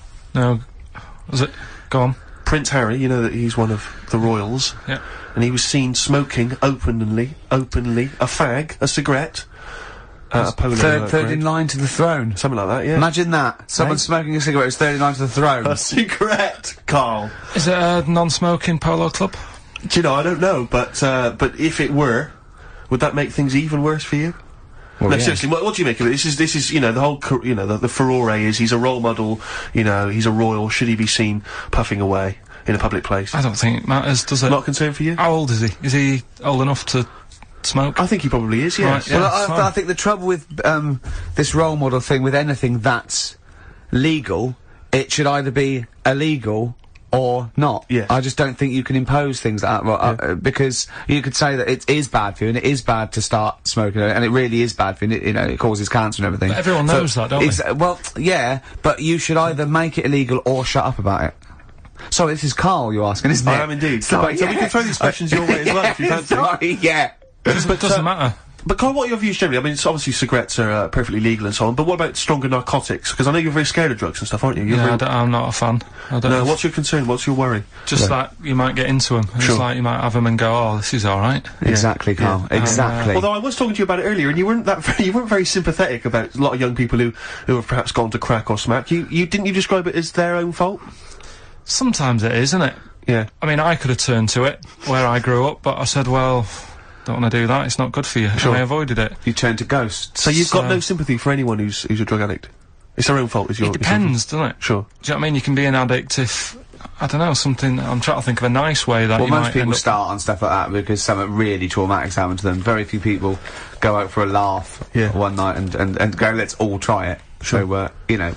no. Was it? Go on. Prince Harry, you know that he's one of the royals, Yeah. and he was seen smoking openly, openly, a fag, a cigarette, at a polo third, uh, third parade. in line to the throne. Something like that, yeah. Imagine that. Someone Hey? smoking a cigarette who's third in line to the throne. a cigarette, Carl. Is it a non-smoking polo club? Do you know, I don't know, but, uh, but if it were, would that make things even worse for you? Well, No, yeah. seriously, what, what do you make of it? This is, this is, you know, the whole, cur- you know, the, the furore is he's a role model, you know, he's a royal, should he be seen puffing away in a public place? I don't think it matters, does it? Not a concern for you? How old is he? Is he old enough to smoke? I think he probably is, yes. Right, yeah. Well, I, fine. I think the trouble with um, this role model thing, with anything that's legal, it should either be illegal or not. Yes. I just don't think you can impose things like that, well, uh, uh, because you could say that it is bad for you, and it is bad to start smoking, and it really is bad for you, and it, you know, it causes cancer and everything. But everyone knows that, don't they? exa- Well, yeah, but you should either make it illegal or shut up about it. Sorry, this is Carl you're asking, isn't it? I am indeed. Sorry, So we yeah. can throw these questions your way as well, if you fancy. Sorry, yeah. But it doesn't matter. But Carl, what are your views generally? I mean, it's obviously cigarettes are uh, perfectly legal and so on, but what about stronger narcotics? Because I know you're very scared of drugs and stuff, aren't you? You're Yeah, I very- don't, I'm not a fan. I don't no, what's your concern? What's your worry? just that you might get into them. Sure. It's like you might have them and go, oh, this is all right. Exactly, Carl. Yeah. Exactly. Although I was talking to you about it earlier, and you weren't that very, you weren't very sympathetic about a lot of young people who who have perhaps gone to crack or smack. You you didn't you describe it as their own fault? Sometimes it is, isn't it? Yeah. I mean, I could have turned to it where I grew up, but I said, well, don't want to do that. It's not good for you. Sure. And I avoided it. You turn to ghosts. So you've got So- no sympathy for anyone who's who's a drug addict. It's their own fault. Is your It depends, doesn't it? Sure. Do you know what I mean? You can be an addict if, I don't know, something, I'm trying to think of a nice way that Well, you most might people end up... start on stuff like that because something really traumatic's happened to them. Very few people go out for a laugh Yeah. one night and, and, and go, let's all try it. Sure. So, uh, you know, but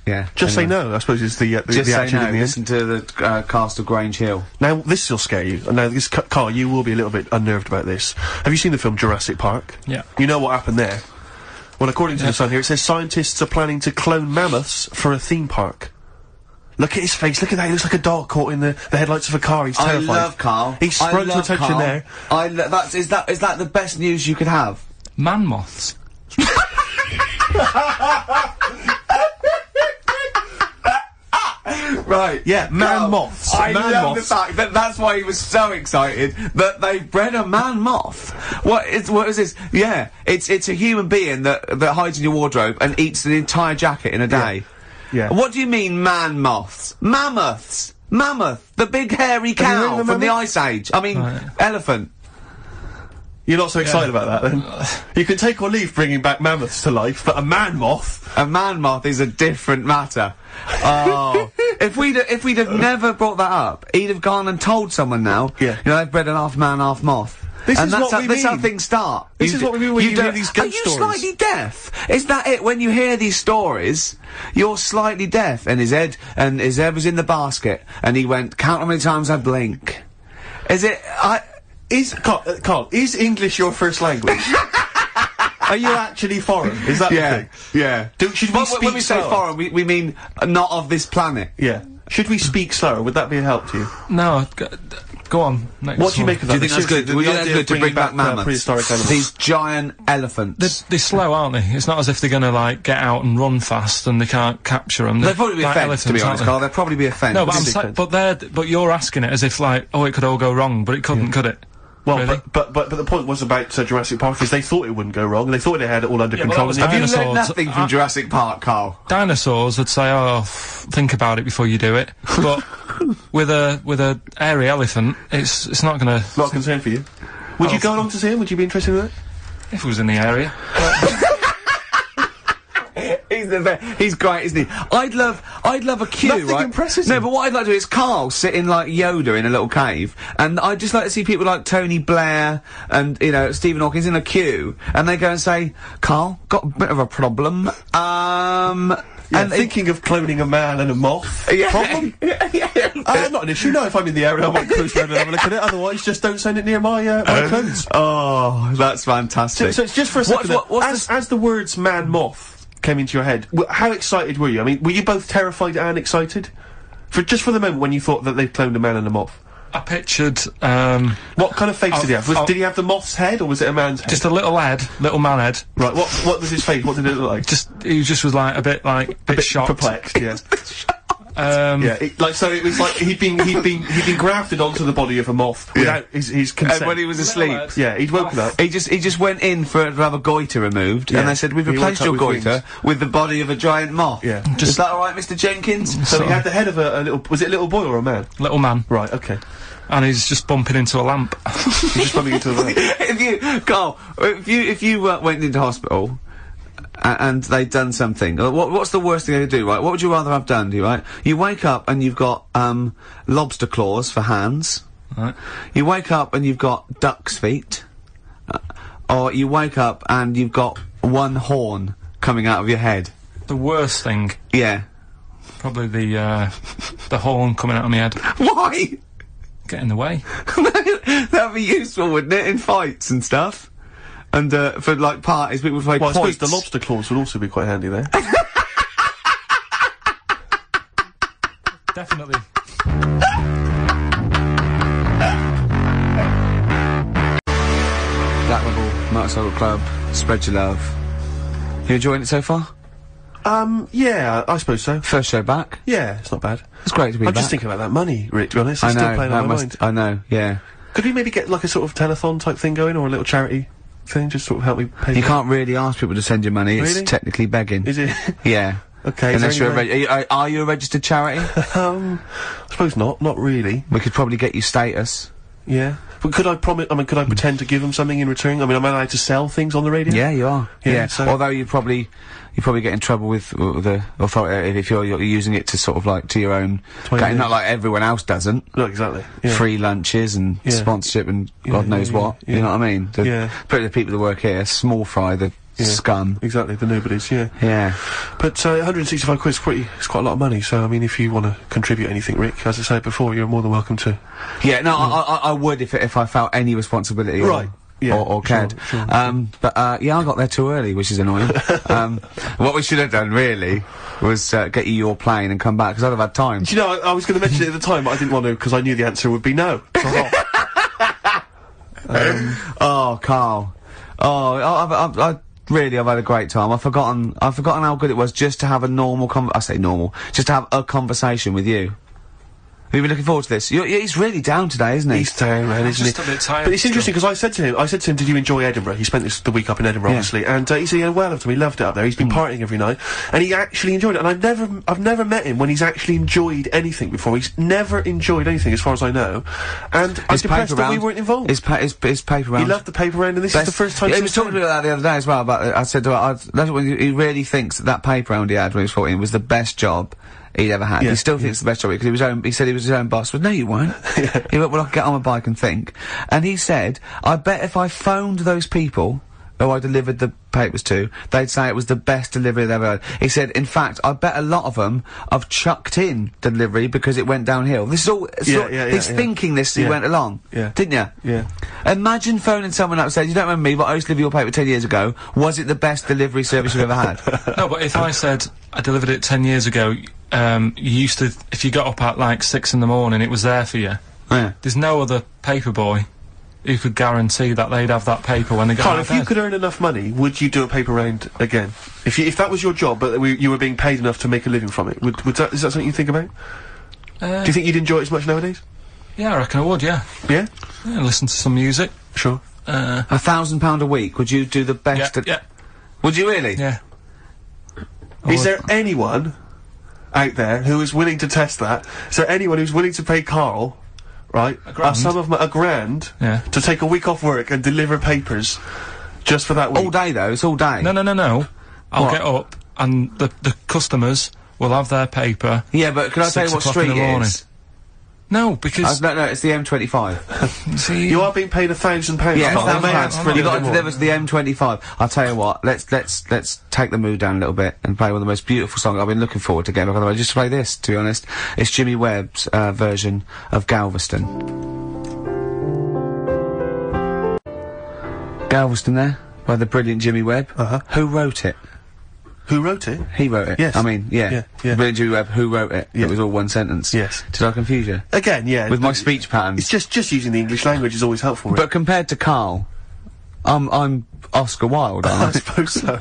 Yeah. Just anyway. say no, I suppose is the, uh, the, Just the say attitude no. in the end. Listen to the uh, cast of Grange Hill. Now, this will scare you. Now, this, Ca- Carl, you will be a little bit unnerved about this. Have you seen the film Jurassic Park? Yeah. You know what happened there? Well, according to the Sun here, it says scientists are planning to clone mammoths for a theme park. Look at his face, look at that, he looks like a dog caught in the, the headlights of a car, he's terrified. I love Carl. He sprung I to love attention Carl. there. I lo- that's, is that, is that the best news you could have? Man moths. Right. Yeah, man Carl, moths. I Man love moths. the fact that that's why he was so excited that they bred a man moth. What is, what is this? Yeah, it's, it's a human being that, that hides in your wardrobe and eats an entire jacket in a day. Yeah. What do you mean, man moths? Mammoths! Mammoth! The big hairy you heard cow of a from the mammoth? Ice Age. I mean, Right. elephant. You're not so excited about that, then? You can take or leave bringing back mammoths to life, but a man moth? A man moth is a different matter. Oh. if we'd, if we'd have never brought that up, he'd have gone and told someone now, Yeah. you know, they've bred an half man, half moth. This and is that's what how, we that's how mean. things start. This is d- what we mean when you hear don't- these Are ghost you stories. slightly deaf? Is that it? When you hear these stories, you're slightly deaf. And his head, and his head was in the basket, and he went, count how many times I blink. Is it, I, Is, Carl, uh, Carl, is English your first language? Are you actually foreign? Is that yeah, the thing? yeah. Do, should we Well, speak when we say slower? foreign, we, we mean uh, not of this planet. Yeah. Should we speak slower? Would that be a help to you? No, go, go on. Next What do you one. make of Do that? you think that's good? Seriously, Would you the think idea that's of good to bring back uh, mammoths? prehistoric animals. These giant elephants. They're, they're slow, aren't they? It's not as if they're gonna, like, get out and run fast and they can't capture them. They'd probably be a like fence, to be elephants, honest, aren't Carl. They'd probably be a fence. they? No, but I'm Big sa- fence. but they're, but you're asking it as if, like, oh, it could all go wrong, but it couldn't, could it? Well, Really? but, but but but the point was about uh, Jurassic Park is they thought it wouldn't go wrong. They thought they had it all under Yeah, but control. that was and they Have you didn't. learned Dinosaurs. nothing from Uh, Jurassic Park, Carl? Dinosaurs would say, oh, f- think about it before you do it. But with a, with a hairy elephant, it's, it's not gonna, Not a concern for you. Would you Oh. go along to see him? Would you be interested in that? if it was in the area. He's the best. He's great, isn't he? I'd love, I'd love a queue, Nothing right? impresses no, him. but what I'd like to do is Carl sitting like Yoda in a little cave, and I'd just like to see people like Tony Blair and, you know, Stephen Hawkins in a queue, and they go and say, Carl, got a bit of a problem, um... Yeah, and it- thinking of cloning a man and a moth. Yeah. Problem? Uh, not an issue. No, if I'm in the area, I might cruise around and have a look at it. Otherwise, just don't send it near my uh, my clones. Oh, that's So, fantastic. so it's just for a What's- second. what- what's as, the as the words "man moth" came into your head, w how excited were you? I mean, were you both terrified and excited? For just for the moment when you thought that they'd cloned a man and a moth. I pictured, um, What kind of face Oh, did he have? Was, oh. did he have the moth's head or was it a man's head? just a little head, little man head. right. What what was his face? What did it look like? Just, he just was like, a bit, like, a bit, bit shocked. perplexed. Yeah. Um, Yeah. It, like so, it was like he'd been he'd been he'd been grafted onto the body of a moth without his his consent. and when he was asleep, head. yeah, he'd woken up. he just he just went in for to have a goiter removed, Yeah. and they said, "We've He replaced woke your up with goiter wings. with the body of a giant moth." Yeah. Is that all right, Mister Jenkins? So he had the head of a, a little. Was it a little boy or a man? Little man. Right. Okay. And he's just bumping into a lamp. He's just bumping into a man. if you, Carl, if you if you uh, went into hospital a and they'd done something, uh, what what's the worst thing they could do, right? What would you rather have done, do you, right? You wake up and you've got um lobster claws for hands. Right. You wake up and you've got duck's feet, uh, or you wake up and you've got one horn coming out of your head. The worst thing, Yeah. probably the, uh, the horn coming out of my head. Why? Get in the way. That'd be useful, wouldn't it, in fights and stuff? And uh, for like parties, people would play Well, I suppose quoits. the lobster claws would also be quite handy there. Definitely. Black Rebel Motorcycle Club, spread your love. You enjoying it so far? um. Yeah, I suppose so. First show back. Yeah, it's not bad. It's great to be I'm back. just thinking about that money, Rick. To be honest, I it's know, still playing that on my must, mind. I know, yeah. Could we maybe get like a sort of telethon type thing going, or a little charity thing, just sort of help me pay? You for- can't really ask people to send you money, Really? it's technically begging. Is it? Yeah. Okay. is there Unless you're a any reg- are, you, are, are you a registered charity? way- um, I suppose not. Not really. We could probably get you status. Yeah. But could I promise? I mean, could I pretend to give them something in return? I mean, am I allowed to sell things on the radio? Yeah, you are. Yeah, Yeah. so- Although you probably you probably get in trouble with uh, the authority if you're, you're using it to sort of like to your own. my gain, own- not like everyone else doesn't. No, exactly. Yeah. Free lunches and Yeah. sponsorship and God Yeah, knows yeah, what. yeah. You know what I mean? The, Yeah. But the people that work here, small fry, the Yeah. scum. Exactly, the nobodies, yeah. Yeah. But, uh, one hundred sixty-five quid's pretty, it's quite a lot of money, so, I mean, if you want to contribute anything, Rick, as I said before, you're more than welcome to. Yeah, no, I, I, I would if if I felt any responsibility. Right. Or, Yeah, or, or sure, cared. sure. Um, but, uh, yeah, I got there too early, which is annoying. um, what we should have done, really, was, uh, get you your plane and come back, because I'd have had time. Do you know, I, I was going to mention it at the time, but I didn't want to, because I knew the answer would be no. So um, oh, Carl. Oh, I, I've, I've, I, really, I've had a great time. I've forgotten, I've forgotten how good it was just to have a normal con- I say normal, just to have a conversation with you. Have you been looking forward to this? You're, he's really down today, isn't he? He's down, man, isn't just he? a bit tired But it's still. interesting, because I said to him, I said to him, did you enjoy Edinburgh? He spent this, the week up in Edinburgh, Yeah. obviously, and, uh, he said, yeah, well of him, he loved it up there, he's been partying every night, and he actually enjoyed it, and I've never, I've never met him when he's actually enjoyed anything before. He's never enjoyed anything, as far as I know, and I'm His depressed paper that we round. weren't involved. His, pa his, his paper round. He loved the paper round, and this is the first time Yeah, he since was talking to then. me about that the other day as well. About it. I said to her, I'd, that's when he really thinks that that paper round he had when he was fourteen was the best job he'd ever had. Yeah, he still yeah. thinks it's the best job because he was own. He said he was his own boss. Well, no, you weren't. He went, well, I could get on my bike and think. And he said, I bet if I phoned those people who I delivered the papers to, they'd say it was the best delivery they've ever had. He said, in fact, I bet a lot of them have chucked in delivery because it went downhill. This is all. It's Yeah, all yeah, yeah, he's yeah. thinking this as Yeah. he went along. Yeah. Didn't you? Yeah. Imagine phoning someone up and saying, you don't remember me, but I used to deliver your paper ten years ago. Was it the best delivery service you've ever had? No, but if I said I delivered it ten years ago, um, you used to, if you got up at like six in the morning, it was there for you. Yeah. There's no other paper boy who could guarantee that they'd have that paper when they got Carl, out if of you bed. could earn enough money, would you do a paper round again? If you, if that was your job, but we, you were being paid enough to make a living from it, would, would that, is that something you think about? Uh, Do you think you'd enjoy it as much nowadays? Yeah, I reckon I would, yeah. Yeah? Yeah, listen to some music. Sure. Uh, A thousand pound a week, would you do the yeah, best at- yeah, Would you really? yeah. I Is would. there anyone out there who is willing to test that? Is there anyone who's willing to pay Carl, right, a, grand. sum of mo- a grand Yeah. to take a week off work and deliver papers just for that week? All day though, it's all day. No, no, no, no. I'll What? get up and the the customers will have their paper. Yeah, but can I tell Six you what o'clock in street the it morning. is? No, Uh, because no, no, it's the M twenty-five. see, You are being paid a thousand pounds. Yeah, Carl. it's They may that ask much. for a You little got bit to more. deliver to the M twenty-five. I'll tell you what. Let's let's let's take the mood down a little bit and play one of the most beautiful songs I've been looking forward to getting back on the road. Just to play this, to be honest. It's Jimmy Webb's uh, version of Galveston. Galveston, there by the brilliant Jimmy Webb. Uh-huh. Who wrote it? Who wrote it? He wrote it. Yes. I mean, yeah. Yeah, yeah. Brilliant Jimmy Webb. Who wrote it? Yeah. It was all one sentence. Yes. Did I confuse you? Again, yeah. With my th- speech patterns. It's just just using the English language is always helpful. Rick. But compared to Carl, I'm I'm Oscar Wilde, I aren't I? suppose so.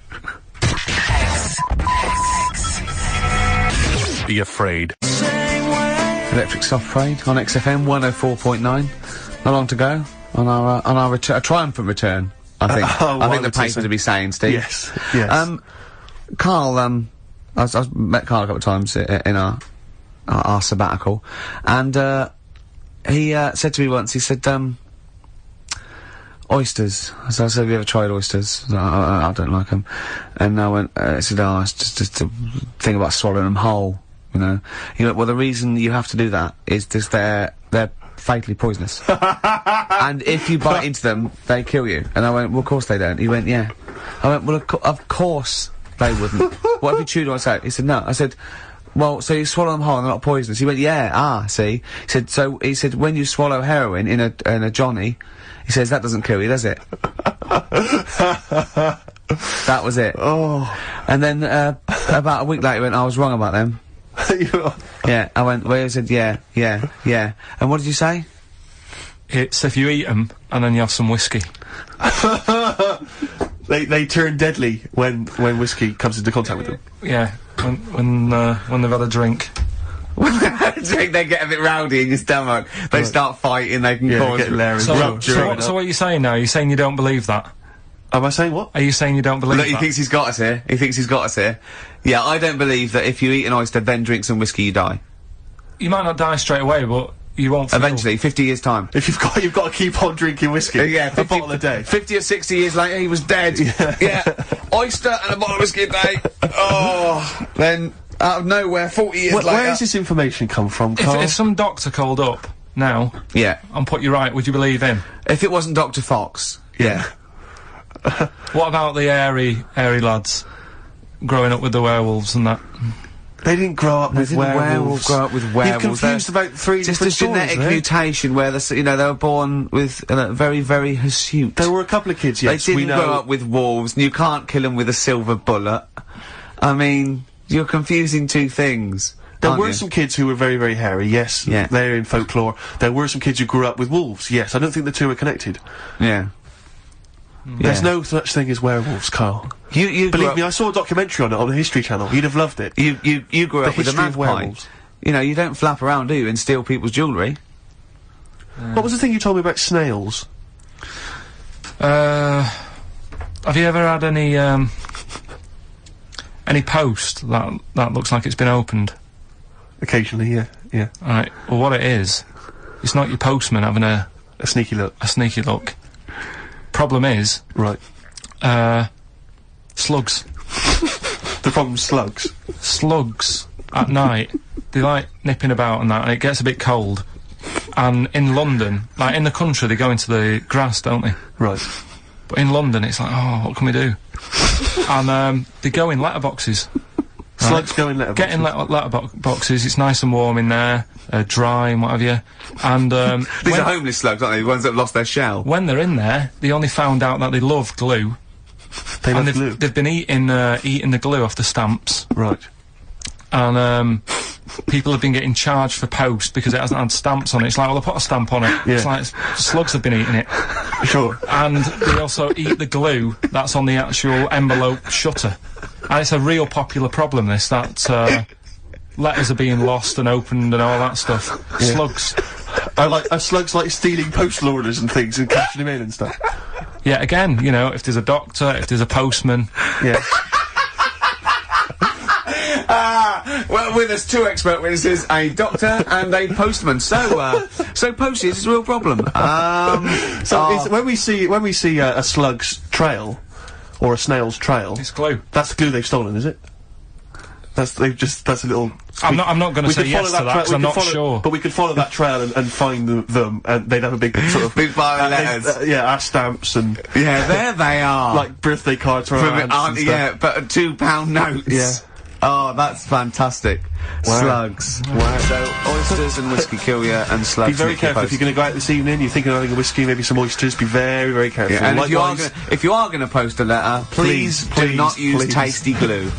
Be afraid. Electric Soft Parade on X F M one oh four point nine. Not long to go on our uh, on our return, a triumphant return. I think. oh, I I think the would say papers so. would be saying, Steve. Yes, yes. Um, Carl. Um, I was, I was met Carl a couple of times i- in our our, our sabbatical, and uh, he uh, said to me once. He said, um, "Oysters." So I said, "Have you ever tried oysters?" I, I, I don't like them. And I went. Uh, he said, "Oh, it's just, just a thing about swallowing them whole." You know. He went, "Well, the reason you have to do that is just they're they're fatally poisonous, and if you bite into them, they kill you." And I went, "Well, of course they don't." He went, "Yeah." I went, "Well, of, co of course they wouldn't." What if you chewed on its out? He said, "No." I said, "Well, so you swallow them whole and they're not poisonous?" He went, "Yeah, ah, see." He said, "So," he said, "when you swallow heroin in a, in a Johnny," he says, "that doesn't kill you, does it?" That was it. Oh. And then, uh, about a week later, he went, "I was wrong about them." You- Yeah, I went, well, he said, "Yeah, yeah, yeah." And what did you say? it's if you eat them and then you have some whiskey. they they turn deadly when when whiskey comes into contact with them. Yeah, when when uh, when they've had a drink. They get a bit rowdy in your stomach. They start fighting. They can Yeah, cause get Larry So, drunk so, during what, it. so what are you saying now? Are you saying you don't believe that? Am I saying what? Are you saying you don't believe Look, he that? thinks he's got us here. He thinks he's got us here. Yeah, I don't believe that if you eat an oyster, then drink some whiskey, you die. You might not die straight away, but you won't feel... Eventually, fifty years time. If you've got you've got to keep on drinking whiskey. Uh, yeah, a fifty, bottle a day. fifty or sixty years later, he was dead. Yeah. Oyster and a bottle of whiskey a day. Oh, then out of nowhere, forty years Wh- later. where does this information come from, If, Carl? if some doctor called up now Yeah. and put you right, would you believe him? If it wasn't Doctor Fox. Yeah. What about the airy, airy lads growing up with the werewolves and that? They didn't grow up with Didn't werewolves. werewolf grow up with werewolves. You've confused They're about three just different a genetic stories, eh? mutation where the s- you know they were born with uh, very very hirsute. There were a couple of kids, yes, they we didn't know. grow up with wolves, and you can't kill them with a silver bullet. I mean, you're confusing two things. There aren't were you? some kids who were very, very hairy, yes. Yeah. They're in folklore. There were some kids who grew up with wolves, yes. I don't think the two are connected. Yeah. There's Yeah. no such thing as werewolves, Carl. You you grew Believe up, me, I saw a documentary on it on the History Channel. You'd have loved it. you you you grew The up with a history of magpie. werewolves. You know, you don't flap around, do you, and steal people's jewellery? What was the thing you told me about snails? Uh, have you ever had any, um, any post that, that looks like it's been opened? Occasionally, yeah, yeah. Right, well what it is, it's not your postman having a, A sneaky look. a sneaky look. Problem is, Right. uh, slugs. The problem's slugs. Slugs, at night, they like nipping about and that, and it gets a bit cold. And in London, like in the country, they go into the grass, don't they? Right. But in London, it's like, oh, what can we do? And, um, they go in letterboxes. Slugs go in letterboxes. Get in letter letterbox boxes, it's nice and warm in there, uh, dry and what have you. And, um, These when, are homeless slugs, aren't they? The ones that have lost their shell. when they're in there, they only found out that they love glue. They and love they've, glue. they've been eating, uh, eating the glue off the stamps. Right. And, um, people have been getting charged for post because it hasn't had stamps on it. It's like, well, I put a stamp on it. Yeah. It's like, s- slugs have been eating it. Sure. And they also eat the glue that's on the actual envelope shutter. And it's a real popular problem, this, that, uh, letters are being lost and opened and all that stuff. Slugs. I like, uh, slugs like stealing postal orders and things and cashing them in and stuff. Yeah, again, you know, if there's a doctor, if there's a postman, Yeah. Ah, well, with us two expert witnesses, a doctor and a postman. So, uh, so postage is a real problem. Um, So oh, it's, when we see when we see uh, a slug's trail or a snail's trail, it's glue. that's the glue they've stolen, is it? That's they've just that's a little. I'm not, I'm not gonna we say could yes follow to that, trail- 'cause we I'm could not follow- sure. But we could follow that trail and, and find the, them, and they'd have a big sort of Big pile of uh, they- letters. uh, yeah, our stamps and yeah, there they are. like birthday cards from From our it, aunts aren't- and stuff. yeah, but uh, two pound notes. Yeah. Oh, that's fantastic. Wow. Slugs. Wow. So oysters and whiskey kill you, and slugs. Be very make you careful if post. you're going to go out this evening. You're thinking of having a whiskey, maybe some oysters. Be very, very careful. Yeah, and if you are Likewise- gonna, if you are going to post a letter, please, Please, do please, not use please. tasty glue.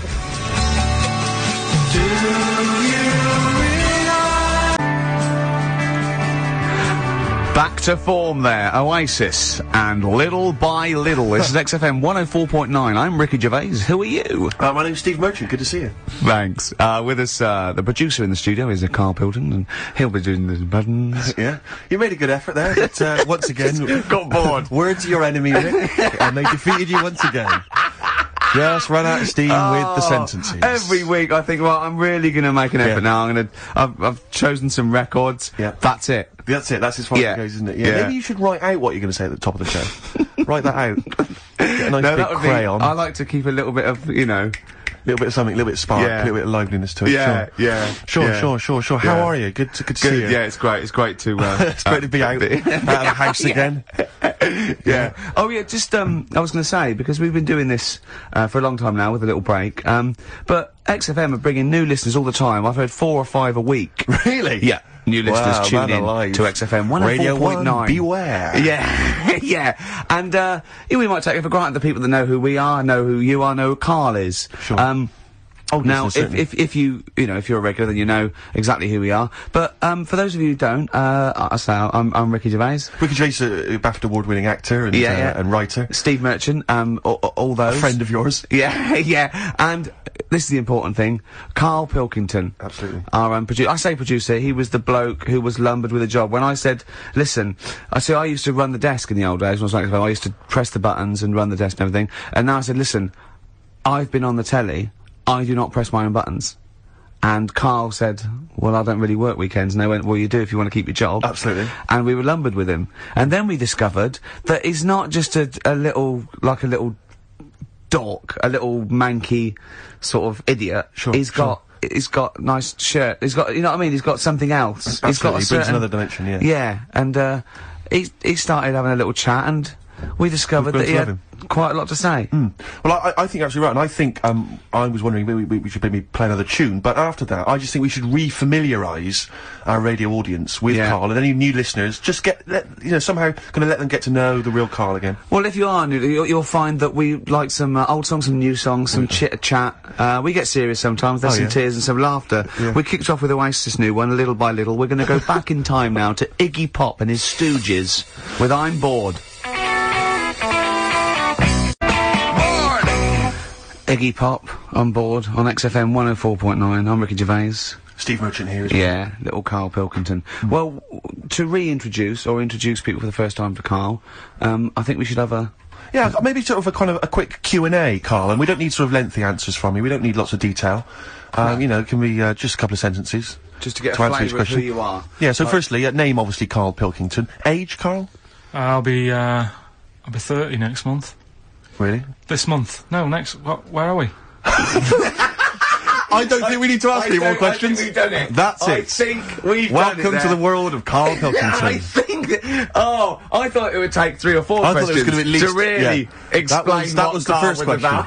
Back to form there, Oasis, and Little by Little. This is X F M one oh four point nine. I'm Ricky Gervais. Who are you? Uh, my name's Steve Merchant. Good to see you. Thanks. Uh, with us, uh, the producer in the studio is uh, Carl Pilton, and he'll be doing the buttons. Yeah, you made a good effort there. But uh, once again, Got bored. words of your enemy, Rick, and they defeated you once again. Just ran out of steam with the sentences. Oh, Every week I think, well, I'm really going to make an effort Yeah. now. I'm going to, I've, I've chosen some records. Yeah. That's it. That's it. That's as far Yeah. as it goes, isn't it? Yeah. Yeah. Maybe you should write out what you're going to say at the top of the show. Write that out. Get a nice No, big that would crayon. be, I like to keep a little bit of, you know. A little bit of something, a little bit of spark, Yeah. a little bit of liveliness to it. Yeah, sure. yeah. Sure, yeah. sure, sure, sure. How Yeah. are you? Good to, good to see Good, you. yeah, it's great. It's great to. Uh, It's great to be out, out of the house again. yeah. Oh yeah, just um, I was going to say because we've been doing this uh, for a long time now with a little break. Um, but X F M are bringing new listeners all the time. I've heard four or five a week. Really? Yeah, new listeners Wow, tune man in alive. to X F M one oh Radio four point nine. one, beware. Yeah, yeah, and uh, yeah, we might take it for granted the people that know who we are, know who you are, know who Carl is. Sure. Um, Old now, listeners, if, certainly. if if you you know if you're a regular, then you know exactly who we are. But um, for those of you who don't, uh, I say I'm I'm Ricky Gervais, Ricky Gervais, a BAFTA award-winning actor and, Yeah, uh, yeah. and writer. Steve Merchant, um, all, all those. Friend of yours. Yeah, yeah. And this is the important thing. Carl Pilkington. Absolutely. Our um, producer. I say producer, he was the bloke who was lumbered with a job. When I said, listen, I see I used to run the desk in the old days when I was like, I used to press the buttons and run the desk and everything. And now I said, listen, I've been on the telly, I do not press my own buttons. And Carl said, well, I don't really work weekends. And they went, well, you do if you want to keep your job. Absolutely. And we were lumbered with him. And then we discovered that he's not just a, a little, like a little dork, a little manky sort of idiot. Sure, He's sure. got, he's got nice shirt. He's got, you know what I mean? He's got something else. He's got Absolutely, a he brings certain- another dimension, yeah. Yeah, and, uh, he, he started having a little chat and we discovered We've that he grown had to love quite a lot to say. Mm. Well, I, I think you're absolutely right, and I think um, I was wondering maybe we, we should maybe play another tune, but after that, I just think we should re-familiarise our radio audience with Yeah. Carl, and any new listeners, just get, let, you know, somehow going to let them get to know the real Carl again. Well, if you are new, you'll, you'll find that we like some uh, old songs, some new songs, some chit-chat. Uh, we get serious sometimes, there's Oh, some yeah. tears and some laughter. Yeah. We kicked off with Oasis' new one, Little by Little. We're going to go back in time now to Iggy Pop and his Stooges with I'm Bored. Iggy Pop on board on X F M one oh four point nine. I'm Ricky Gervais. Steve Merchant here as well. Yeah, little Carl Pilkington. Well, w- to reintroduce or introduce people for the first time to Carl, um, I think we should have a. Yeah, maybe sort of a kind of a quick Q and A, Carl, and we don't need sort of lengthy answers from you, we don't need lots of detail. Um, you know, it can be uh, just a couple of sentences. Just to get To a answer his flavour of who question. you are. Yeah, so firstly, uh, name obviously Carl Pilkington. Age, Carl? I'll be, uh, I'll be thirty next month. Really? This month. No, next, what, where are we? I don't think we need to ask any more questions. we've done it. That's I it. think we've Welcome done it to the there. world of Carl Pilkington. I think that, oh, I thought it would take three or four I thought it questions was gonna be at least- to really yeah. explain That was- that what was the Carl first question. about.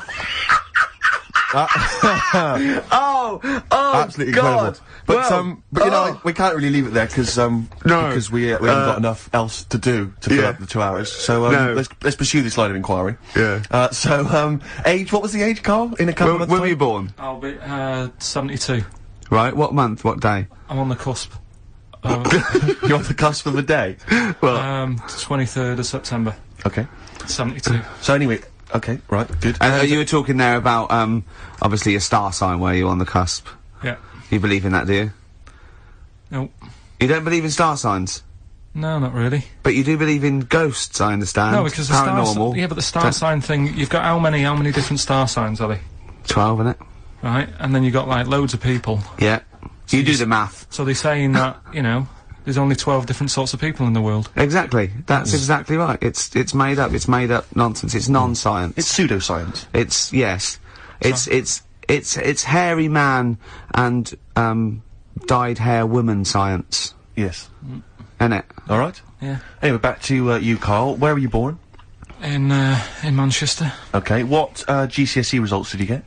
oh, oh, Absolutely God. incredible. But Well, um, but you oh. know, we can't really leave it there because um, No. because we uh, we haven't Uh, got enough else to do to fill yeah. up the two hours. So um, No. let's let's pursue this line of inquiry. Yeah. Uh, so um, age? What was the age, Carl? In a couple When, of when were months' you born? I'll be, uh, seventy-two. Right, what month, what day? I'm on the cusp. Uh, time? You're on the cusp of a day. Well, um, twenty-third of September. Okay. seventy-two. So anyway, okay, right, good. and uh, you were talking there about, um, obviously your star sign where you're on the cusp. Yeah. You believe in that, do you? No. You don't believe in star signs? No, not really. But you do believe in ghosts, I understand. No, because the star, paranormal. si- yeah, but the star Don't- sign thing, you've got how many, how many different star signs are they? Twelve, innit? Right? And then you've got like loads of people. Yeah. You do just- the math. So they're saying that, you know, there's only twelve different sorts of people in the world. Exactly. That's exactly right. It's it's made up. It's made up nonsense. It's non-science. It's pseudoscience. It's yes. It's it's it's it's hairy man and um dyed hair woman science, Yes. isn't it? All right. Yeah. Anyway, back to uh, you, Carl. Where were you born? In, uh, in Manchester. Okay. What uh, G C S E results did you get?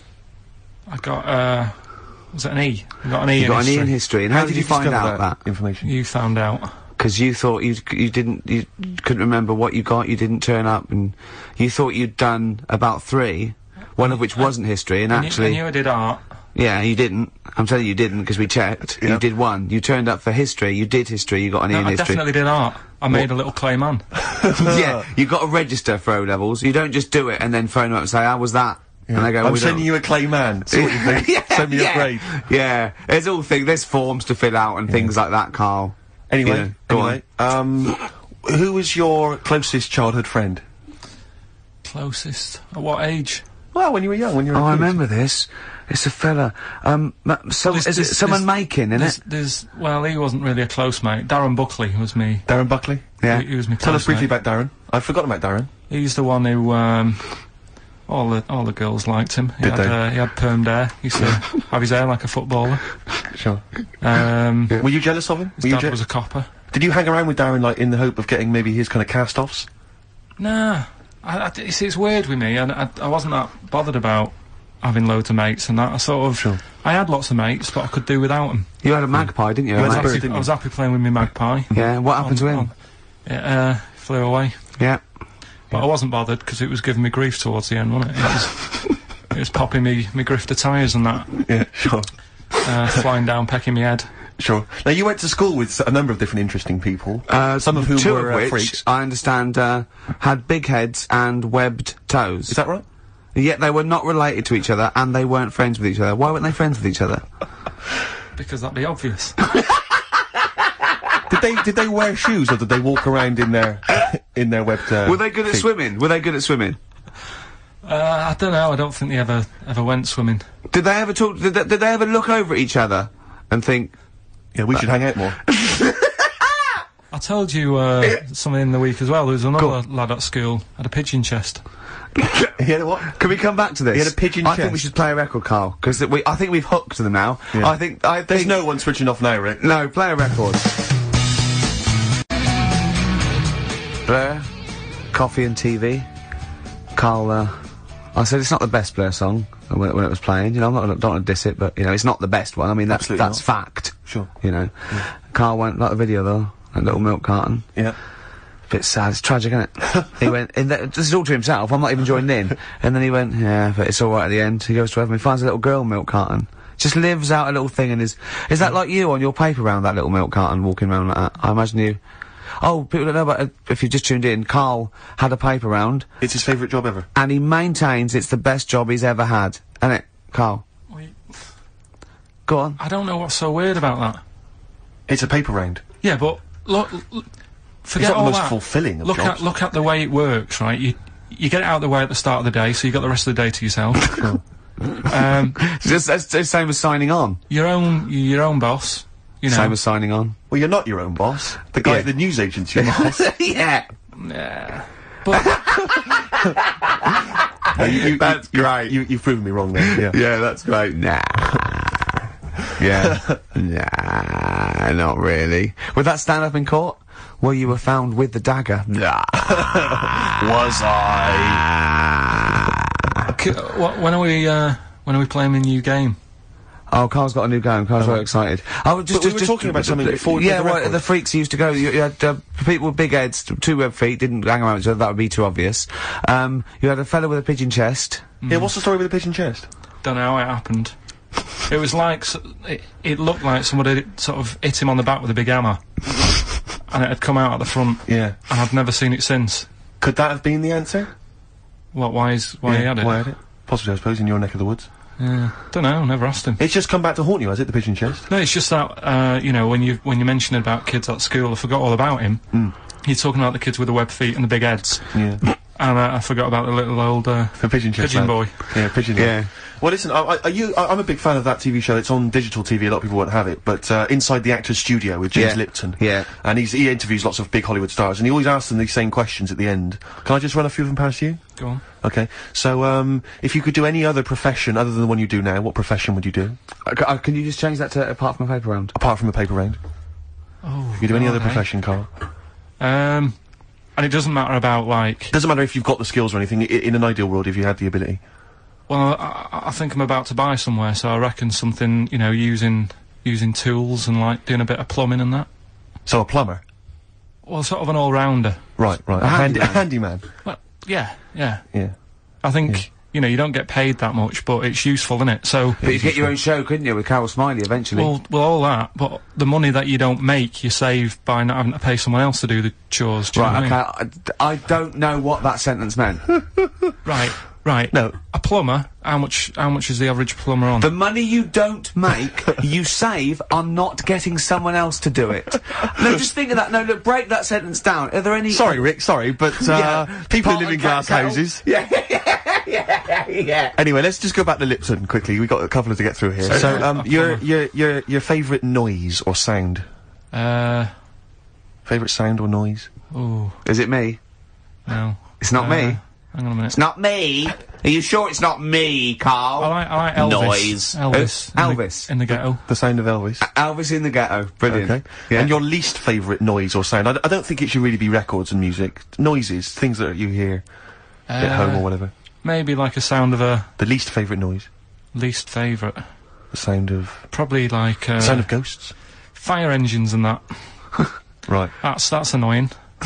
I got, uh, was it an E? I got an E You in got an E history. in history, and how, did you find discover out that? information? You found out. Because you thought you you didn't you couldn't remember what you got. You didn't turn up, and you thought you'd done about three, one of which wasn't history, and I knew- actually. I knew I did art. Yeah, you didn't. I'm telling you, you didn't because we checked. Yeah. You did one. You turned up for history. You did history. You got an E No, in I history. definitely did art. I made a little clay man. Yeah, you got to register for O levels. You don't just do it and then phone them up and say, "How was that?" And they go, I'm "We sending don't." you a clay man. See what you think. yeah, Send me yeah, a grade. Yeah, there's all things. There's forms to fill out and things like that, Carl. Anyway, You know, go anyway, um, who was your closest childhood friend? Closest. At what age? Well, when you were young, when you were. Oh, a I kid. remember this. It's a fella. Um, ma- some, There's- is it there's- someone there's- making, There's, innit? there's, well, he wasn't really a close mate. Darren Buckley was me. Darren Buckley. Yeah. He, he was me Tell us close briefly mate. about Darren. I've forgotten about Darren. He's the one who, um, all the all the girls liked him. He Did had, they? Uh, he had permed hair. He used to have his hair like a footballer. Sure. Um, Were you jealous of him? his Were you dad je- was a copper. Did you hang around with Darren like in the hope of getting maybe his kind of cast-offs? Nah, I, I, it's, it's weird with me, and I, I wasn't that bothered about having loads of mates and that. I sort of, Sure. I had lots of mates, but I could do without them. You had a magpie, didn't you? You a had a mate? bird, happy, didn't I you? was happy playing with my magpie. Yeah. What happened to On- him? on- It uh, flew away, Yeah. but I wasn't bothered because it was giving me grief towards the end, wasn't it? It was, it was popping me me grifter tyres and that, Yeah, sure. uh, flying down, pecking me head. Sure. Now, you went to school with s- a number of different interesting people. Uh, some of whom two were of uh, which, freaks. I understand, uh, had big heads and webbed toes. Is that right? Yet they were not related to each other, and they weren't friends with each other. Why weren't they friends with each other? Because that'd be obvious. Did they did they wear shoes or did they walk around in their in their webbed? Uh, Were they good at feet? swimming? Were they good at swimming? Uh, I don't know. I don't think they ever ever went swimming. Did they ever talk? Did they, did they ever look over at each other and think? Yeah, we should hang out more. I told you uh, something in the week as well. There was another lad at school had a pigeon chest. He had a what? Can we come back to this? He had a pigeon I think we chest. should play a record, Carl, because we. I think we've hooked them now. Yeah. I think. I There's think. no one switching off now, Rick. No, play a record. Blair, Coffee and T V. Carl, uh, I said it's not the best Blur song when, when it was playing. You know, I'm not, don't want to diss it, but, you know, it's not the best one. I mean, that's, Absolutely that's not. fact. Sure. You know. Carl went, like the video though, that little milk carton. Yeah. Bit sad, it's tragic, isn't it? He went, and that, this is all to himself, I'm not even joined in. And then he went, yeah, but it's alright at the end. He goes to heaven, he finds a little girl milk carton. Just lives out a little thing in his... Is that like you on your paper round, that little milk carton, walking around like that? I imagine you... Oh, people don't know about, uh, if you've just tuned in, Carl had a paper round. It's his favourite job ever. And he maintains it's the best job he's ever had. Isn't it, Carl? Wait. Go on. I don't know what's so weird about that. It's a paper round. Yeah, but look, look forget It's not all the most that. fulfilling of look jobs. at look at the way it works, right? You you get it out of the way at the start of the day, so you got the rest of the day to yourself. um, It's just, it's the same as signing on. your own you're your own boss. You know. Same as signing on. Well, you're not your own boss. The guy Yeah. at the news agent's your boss. Yeah. Yeah. But No, you, you, That's you, great. You, you've proven me wrong there. Yeah. Yeah, that's great. Nah. Yeah. Nah, not really. Would that stand up in court? Where you were found with the dagger? Nah. Was I? c- wh- when are we uh, when are we playing the new game? Oh, Carl's got a new game. Carl's very excited. I was just, But we just, were just- talking about something before we Yeah, played the well, record. the freaks used to go. You, you had uh, people with big heads, t- two web feet, didn't hang around each other. That would be too obvious. Um, you had a fella with a pigeon chest. Yeah, what's the story with the pigeon chest? Don't know how it happened. It was like s- it, it looked like somebody had sort of hit him on the back with a big hammer, and it had come out at the front. Yeah. And I've never seen it since. Could that have been the answer? What? Why is why he Yeah, had it? Why had it? Possibly, I suppose, in your neck of the woods. Yeah. Don't know. Never asked him. It's just come back to haunt you, has it, the pigeon chest? No, it's just that uh, you know when you when you mentioned about kids at school, I forgot all about him. Mm. You're talking about the kids with the web feet and the big heads, Yeah. and uh, I forgot about the little old uh, The pigeon chest. pigeon lad. boy. Yeah, pigeon. Yeah. Boy. Well, listen, I, I, are you, I, I'm a big fan of that T V show. It's on digital T V. A lot of people won't have it, but uh, Inside the Actors Studio with James Yeah. Lipton. Yeah. And he's, he interviews lots of big Hollywood stars, and he always asks them these same questions at the end. Can I just run a few of them past you? Go on. Okay. So, um, if you could do any other profession other than the one you do now, what profession would you do? Uh, c- uh, can you just change that to apart from a paper round? Apart from a paper round. Oh. You could do any God, other eh? profession, Carl. Um, and it doesn't matter about like. Doesn't matter if you've got the skills or anything. I, in an ideal world, if you had the ability. Well, I, I think I'm about to buy somewhere, so I reckon something, you know, using using tools and like doing a bit of plumbing and that. So a plumber. Well, sort of an all-rounder. Right, right. A A, handy, a handyman. handyman. Well, yeah, yeah. Yeah. I think you know you don't get paid that much, but it's useful, isn't it? So. But you'd get your own show, couldn't you, with Carol Smiley eventually? Well, well, all that, but the money that you don't make, you save by not having to pay someone else to do the chores. Do you right, know okay. what I mean? I, I don't know what that sentence meant. Right, right. No. A plumber. How much? How much is the average plumber on? The money you don't make, you save on not getting someone else to do it. No, just think of that. No, look, break that sentence down. Are there any... Sorry, Rick, sorry, but, uh, Yeah. people who Pot live in and glass kettle. houses. Yeah, yeah, yeah, yeah. Anyway, let's just go back to Lipton quickly. We've got a couple to get through here. So, um, a your, plumber. your, your, your favourite noise or sound? Uh, Favourite sound or noise? oh Is it me? no. It's not Uh, me. Hang on a minute. It's not me. Are you sure it's not me, Carl? I like, I like Elvis. Noise. Elvis. Uh, in the- Elvis. in the ghetto. The sound of Elvis? Elvis in the Ghetto. Brilliant. Okay. Yeah. And your least favourite noise or sound? I, d- I don't think it should really be records and music. Noises, things that you hear at home or whatever. Maybe like a sound of a The least favourite noise? least favourite. The sound of... Probably like uh, The sound of ghosts? fire engines and that. Right. That's that's annoying.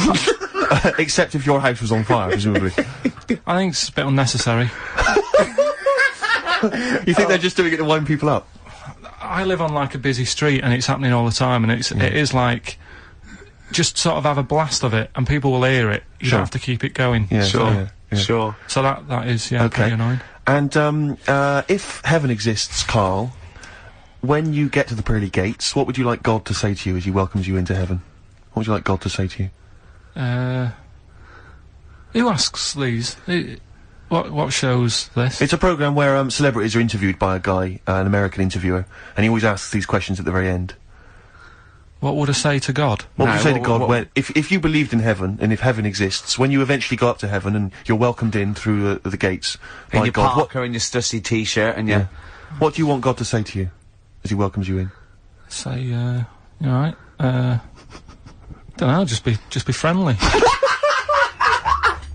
Except if your house was on fire, presumably. I think it's a bit unnecessary. You think they're just doing it to wind people up? I live on like a busy street and it's happening all the time, and it's it is like just sort of have a blast of it and people will hear it. You Sure. don't have to keep it going. Yeah, Sure. yeah, yeah. Sure. So that that is yeah Okay. pretty annoying. And, um, uh, if heaven exists, Carl, when you get to the pearly gates, what would you like God to say to you as he welcomes you into heaven? What would you like God to say to you? Uh, who asks these? Who- What what shows this? It's a programme where, um, celebrities are interviewed by a guy, uh, an American interviewer, and he always asks these questions at the very end. What would I say to God? What would No, you say what- to God what- when, if, if you believed in heaven, and if heaven exists, when you eventually go up to heaven and you're welcomed in through the, the gates In by your God, what, parka and your stussy t-shirt and yeah. your... what do you want God to say to you as he welcomes you in? Say uh, you alright? Uh, don't know. Just be just be friendly.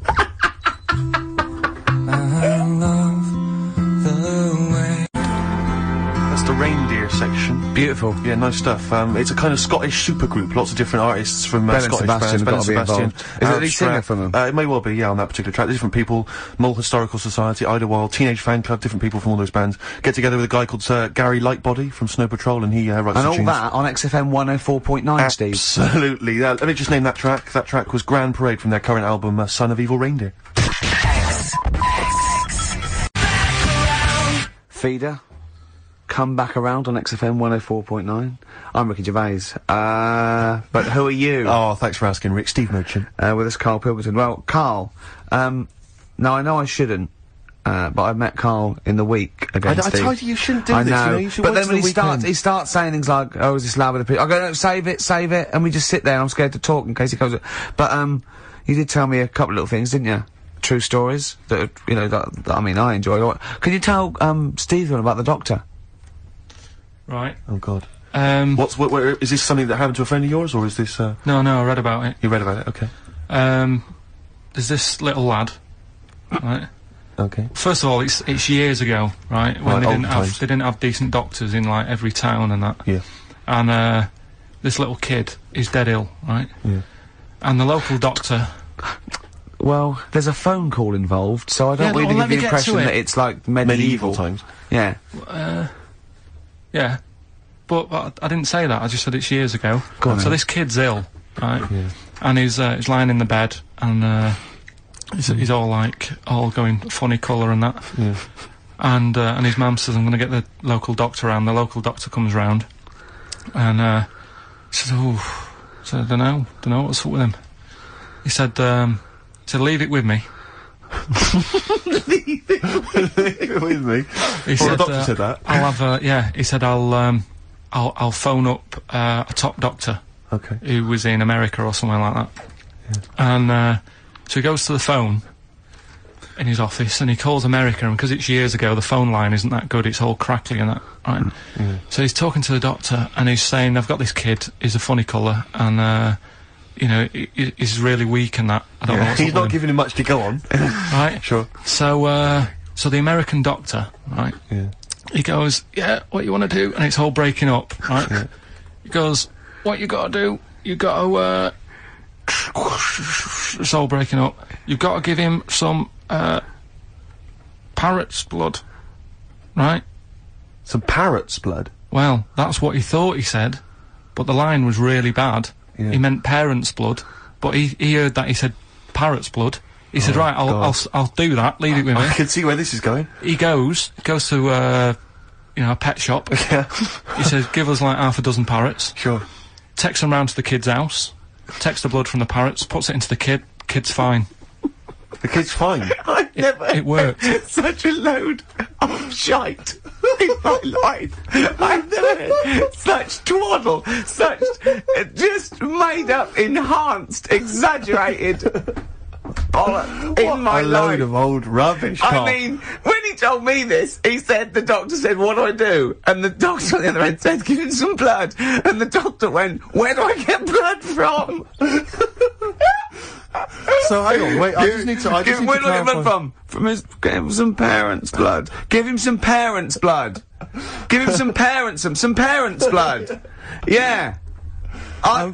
Beautiful. Yeah, nice stuff. Um, it's a kind of Scottish supergroup. Lots of different artists from uh, Ben and Scottish Sebastian bands. have Ben got and to be Sebastian. involved. Is it Aaron the singer Strapp. from them? Uh, it may well be, yeah, on that particular track. There's different people. Mull Historical Society, Idlewild, Teenage Fan Club, different people from all those bands. Get together with a guy called uh, Gary Lightbody from Snow Patrol, and he uh, writes And the all tunes. that on X F M one oh four point nine, Steve. Absolutely. Uh, let me just name that track. That track was Grand Parade from their current album, uh, Son of Evil Reindeer. Feeder. Come back around on X F M one oh four point nine. I'm Ricky Gervais. Uh, but who are you? Oh, thanks for asking, Rick. Steve Merchant. Uh, with us, Carl Pilkington. Well, Carl, um, now I know I shouldn't, uh, but I met Carl in the week I, against I Steve. told you you shouldn't do I this, know, you know, you should but wait then till when the he starts, weekend. he starts saying things like, "Oh, is this loud with the people?" I go, "No, save it, save it," and we just sit there. and I'm scared to talk in case he goes. But um, you did tell me a couple of little things, didn't you? True stories that you know that, that I mean I enjoy. Can you tell um Steve about the doctor? Right. Oh, God. Um, What's, what, where, is this something that happened to a friend of yours, or is this, uh... No, no, I read about it. You read about it? Okay. Um, there's this little lad, right? Okay. First of all, it's it's years ago, right? When Right, they old didn't have times. they didn't have decent doctors in like every town and that. Yeah. And uh, this little kid is dead ill, right? Yeah. And the local doctor. Well, there's a phone call involved, so I don't Yeah, really well, let give the me get impression to it. that it's like medieval. Medieval times. Yeah. Uh, yeah. But, but I didn't say that. I just said it's years ago. Go on so then. this kid's ill, right? Yeah. And he's uh, he's lying in the bed, and uh, he's, he's all like all going funny colour and that. Yeah. And uh, and his mum says, "I'm going to get the local doctor round." The local doctor comes round, and uh, he says, "Oh," I said, "I don't know, don't know what's up with him." He said, um, he said, "Leave it with me." Leave it with me. He Well, said, the doctor uh, said that. I'll have a yeah. He said, "I'll um, I'll I'll phone up uh, a top doctor Okay. who was in America or somewhere like that." And uh, so he goes to the phone in his office and he calls America, and because it's years ago, the phone line isn't that good. It's all crackly and that, right? Yeah. So he's talking to the doctor and he's saying, "I've got this kid. He's a funny colour, and uh, you know, he, he- he's really weak and that. I don't know what's He's up not with him." giving him much to go on. Right? Sure. So, uh, so the American doctor, right? Yeah. He goes, "Yeah, what you want to do?" And it's all breaking up, right? Yeah. He goes, "What you got to do? You got to." Uh, it's all breaking up. You've got to give him some uh, parrot's blood, right? Some parrot's blood. Well, that's what he thought he said, but the line was really bad. Yeah. He meant parents' blood, but he he heard that he said parrot's blood. He said, "Right, I'll, God. I'll s- I'll do that. Leave it with me." I can see where this is going. He goes goes to uh, you know, a pet shop. Yeah. He says, "Give us like half a dozen parrots." Sure. Takes them round to the kid's house. Takes the blood from the parrots, puts it into the kid. Kid's fine. The kid's fine. I've never it worked. heard such a load of shite in my life. I've never heard such twaddle, such uh, just made up, enhanced, exaggerated bollocks in my a life. load of old rubbish, Carl. I mean, when he told me this, he said, the doctor said, "What do I do?" And the doctor on the other end said, "Give him some blood." And the doctor went, "Where do I get blood from?" So hang on, wait. I just need to. I Give just him, need where to do I get blood clarify. from? From his, give him some parents' blood. Give him some parents' blood. Give him some parents, some, some parents' blood. Yeah. I,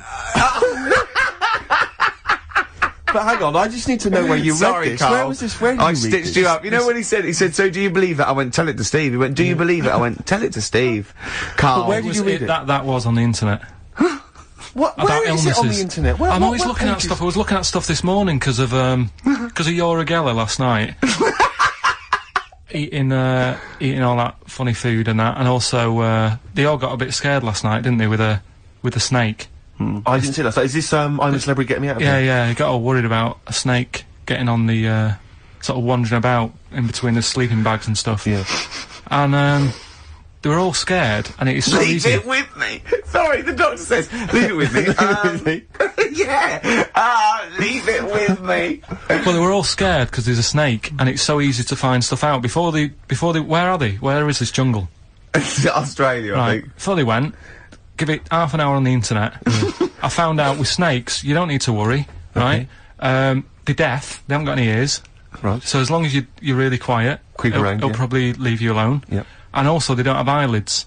But hang on, I just need to know where you Sorry, read this. Carl. Where was this? Where did I you read stitched this? you up. You know when he said, he said, "So do you believe it?" I went, "Tell it to Steve." He went, "Do you believe it?" I went, "Tell it to Steve." Carl. where did Was you read it? That that was on the internet. What? About Where is it on the illnesses. internet? Where, I'm what always web looking at pages? stuff. I was looking at stuff this morning because of um because of Yora Geller last night. eating uh eating all that funny food and that, and also uh they all got a bit scared last night, didn't they, with a with a snake? I didn't see that. So is this um? I'm a Celebrity, Get Me Out of Yeah, Here? yeah. He got all worried about a snake getting on the uh sort of wandering about in between the sleeping bags and stuff. Yeah. And um they were all scared, and it is so Leave easy. it with me. Sorry, the doctor says, "Leave it with me." Um, yeah. Ah, leave it with me. Well, they were all scared because there's a snake, and it's so easy to find stuff out. Before they, before they, where are they? Where is this jungle? Australia, I Right. think. Before they went, give it half an hour on the internet. I found out with snakes, you don't need to worry, right? Um, they're deaf. They haven't got any ears. Right. So as long as you, you're really quiet, Creep it'll, around, it'll yeah. probably leave you alone. Yep. And also, they don't have eyelids.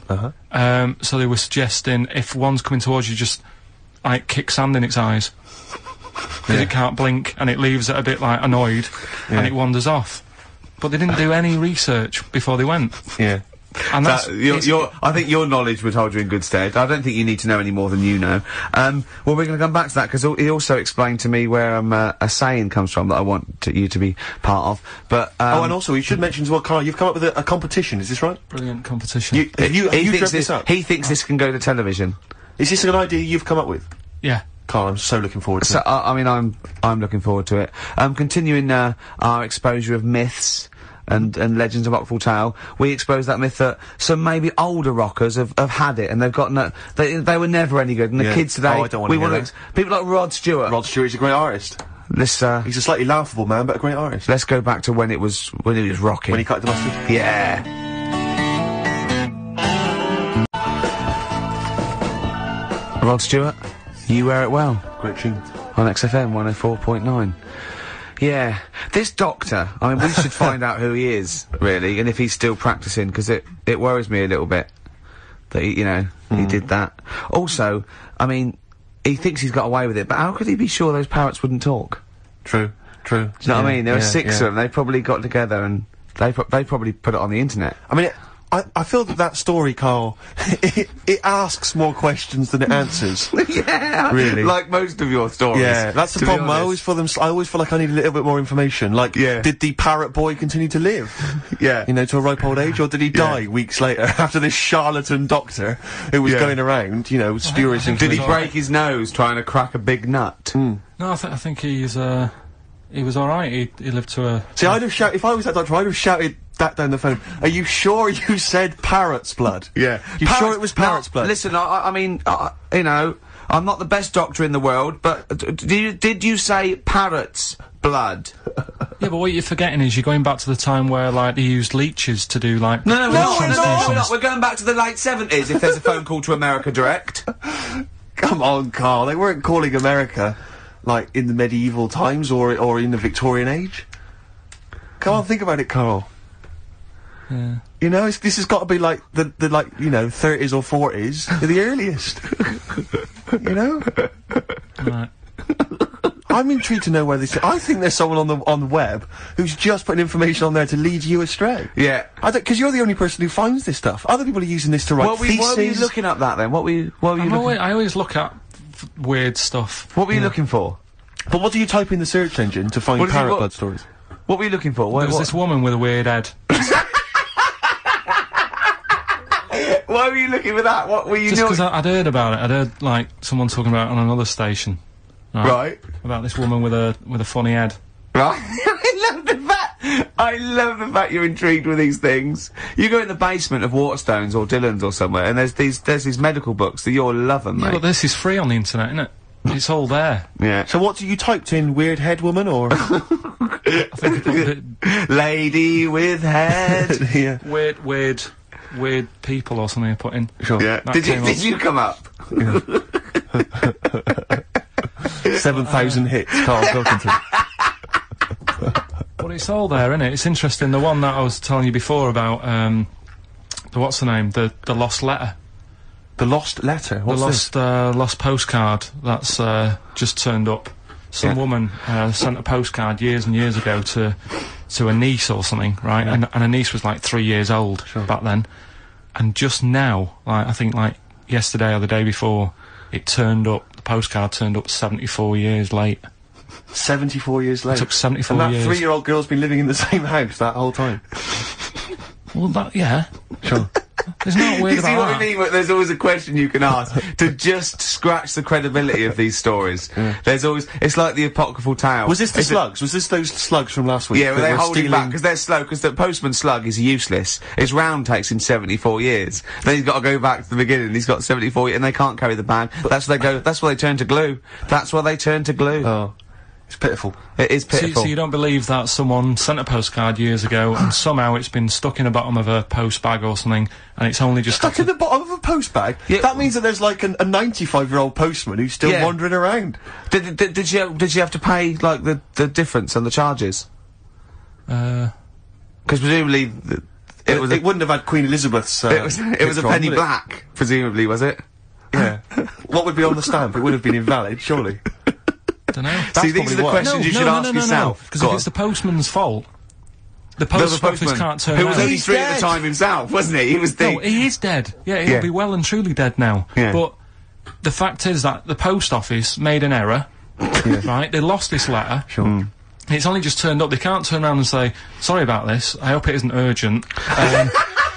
Uh-huh. Um, so they were suggesting if one's coming towards you, just like kick sand in its eyes because Yeah. it can't blink and it leaves it a bit like annoyed Yeah. and it wanders off. But they didn't do any research before they went, Yeah. and that's That, your, it's- your, I think your knowledge would hold you in good stead. I don't think you need to know any more than you know. Um, well, we're going to come back to that because he also explained to me where um, uh, a saying comes from that I want to, you to be part of. But um, Oh, and also, we should mention as well, Carl, you've come up with a, a competition, is this right? brilliant competition. You, have you, have he you thinks dreamt this. this up? He thinks this can go to television. Is this an idea you've come up with? yeah. Carl, I'm so looking forward to So it. I, I mean, I'm I'm looking forward to it. Um, continuing uh, our exposure of myths and and legends of Rockford Tale, we exposed that myth that some maybe older rockers have, have had it and they've got no, they they were never any good. And the Yeah. kids today, Oh, I don't wanna we hear wanna that. ex- people like Rod Stewart. Rod Stewart's a great artist. Let's uh, He's a slightly laughable man, but a great artist. let's go back to when it was when it was rocking. When he cut the mustard. Yeah. Rod Stewart, you wear it well. Great tune. On X F M one oh four point nine. Yeah. This doctor, I mean, we should find out who he is, really, and if he's still practising, because it, it worries me a little bit that, he, you know, he did that. Also, I mean, he thinks he's got away with it, but how could he be sure those parrots wouldn't talk? True. True. Do you know what I mean? There yeah, were six yeah. of them, they probably got together and they, pro they probably put it on the internet. I mean, it, I, I feel that that story, Carl, it, it asks more questions than it answers. Yeah, Really? like most of your stories. Yeah, that's the to be problem. I honest. always feel them. I always feel like I need a little bit more information. Like, Yeah. did the parrot boy continue to live? Yeah. You know, to a ripe old age, or did he die Yeah. weeks later after this charlatan doctor who was Yeah. going around, you know, spurious think Did he information? Alright. break his nose trying to crack a big nut? No, I, th I think he's uh, he was all right. He he lived to a. See, I'd have shouted, if I was that doctor, I'd have shouted that down the phone. Are you sure you said parrot's blood? Yeah. You Parrots- sure it was parrot's no, blood? Listen, I- I, I mean, uh, you know, I'm not the best doctor in the world, but uh, d- did you, did you say parrot's blood? Yeah, but what you're forgetting is you're going back to the time where like they used leeches to do like. No, no, we're No, not. we're No, no, not. we're not. We're going back to the late seventies if there's a phone call to America Direct. Come on, Carl. They weren't calling America like in the medieval times or or in the Victorian age. Come on, think about it, Carl. Yeah. You know, it's, this has got to be like the the like you know thirties or forties, the earliest. You know, Right. I'm intrigued to know where this. I think there's someone on the on the web who's just putting information on there to lead you astray. Yeah. I don't because you're the only person who finds this stuff. Other people are using this to write What were, you, what were you theses. looking up that then? What were you, what were you I'm looking, always, I always look at f weird stuff. what were you looking for? But what do you type in the search engine to find What did you- parrot what- blood stories? What were you looking for? What, There was what, this woman with a weird head. why were you looking for that? What were you Just doing? because I'd heard about it, I'd heard like someone talking about it on another station. Right. About this woman with a with a funny head. Right. I love the fact. I love the fact you're intrigued with these things. You go in the basement of Waterstones or Dillon's or somewhere, and there's these there's these medical books that you'll love them, Yeah, mate. but this is free on the internet, isn't it? It's all there. Yeah. So what do you typed in? Weird head woman or I think I put a bit Lady with head. yeah? weird, weird, weird people or something I put in. Sure. Yeah. That Did you came did up. you come up? Seven thousand hits. Carl Pilkington. But it's all there, isn't it? It's interesting. The one that I was telling you before about, um, the what's the name? The the lost letter. The lost letter. What's the this? lost uh, lost postcard that's uh, just turned up. Some Yeah. woman uh, sent a postcard years and years ago to to a niece or something, right? And and her niece was like three years old back then. And just now, like I think like yesterday or the day before, it turned up. The postcard turned up seventy-four years late. Seventy-four years It later. took seventy-four And that years. three-year-old girl's been living in the same house that whole time. Well, that yeah. Sure. There's not You weird see about what that. I mean? But there's always a question you can ask to just scratch the credibility of these stories. There's always it's like the apocryphal tale. Was this the Is it- slugs? Was this those slugs from last week? Yeah, well, that they were hold him stealing- back because they're slow. Because the postman slug is useless. His round takes him seventy-four years. Then he's got to go back to the beginning. He's got seventy-four, and they can't carry the bag. That's why they go. That's why they turn to glue. That's why they turn to glue. Oh, it's pitiful. It is So, pitiful. so you don't believe that someone sent a postcard years ago and somehow it's been stuck in the bottom of a post bag or something, and it's only just Stuck in the bottom of a post bag? Yeah. That means that there's like an, a ninety-five-year-old postman who's still Yeah. wandering around. did, did, did you did you have to pay like the the difference on the charges? Uh, Because presumably, the, It was. It A, wouldn't have had Queen Elizabeth's. Uh, it was. It was a picture on, penny would it? black, presumably, was it? Yeah. What would be on the stamp? It would have been invalid, surely. Don't know. See, these probably are the why. questions no, you no, should no, ask no, no, yourself. Because Go if on. it's the postman's fault, the No, post the office postman, can't turn who was around. only He's three at dead. the time himself, wasn't he? He was the. No, he is dead. Yeah, he'll Yeah. be well and truly dead now. Yeah. But the fact is that the post office made an error, right? They lost this letter. Sure. Mm. It's only just turned up. They can't turn around and say, sorry about this, I hope it isn't urgent. Um,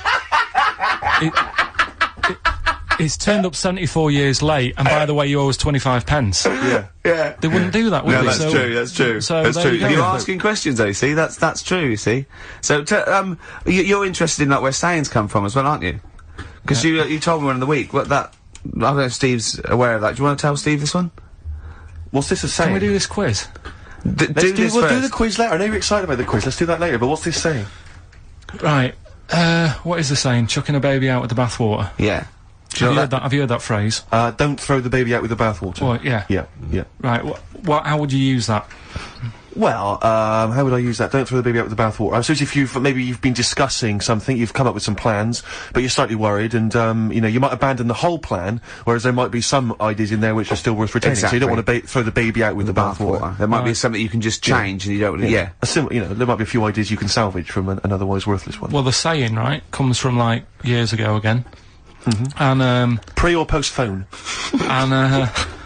it, it, it's turned up seventy-four years late, and by the way, you owe us twenty-five pence. Yeah. yeah. They wouldn't do that, would No, they? that's So- true. That's true. So that's there true. you go. You're asking questions, though. See, that's that's true. You see. So, t um, you, you're interested in like where sayings come from as well, aren't you? Because you uh, you told me one in the week. What that? I don't know if Steve's aware of that. Do you want to tell Steve this one? What's this a saying? Can we do this quiz? D Let's do do, this we'll first. do the quiz later. I know you're excited about the quiz. Let's do that later. But what's this saying? Right. Uh, what is the saying? Chucking a baby out with the bathwater. Yeah. Do you Have know you heard that? Have you heard that phrase? Uh, don't throw the baby out with the bathwater. Well, yeah. Yeah, yeah. Right. What? Wh how would you use that? Well, um, how would I use that? Don't throw the baby out with the bathwater. I suppose if you've, maybe you've been discussing something, you've come up with some plans, but you're slightly worried, and, um, you know, you might abandon the whole plan, whereas there might be some ideas in there which are still worth retaining. So you don't want to ba throw the baby out with the, bathwater. Bathwater. There might be Right. something you can just change, and you don't. Yeah. yeah. A sim you know, there might be a few ideas you can salvage from an, an otherwise worthless one. Well, the saying, right, comes from like years ago again, and um, Pre or post phone? and uh,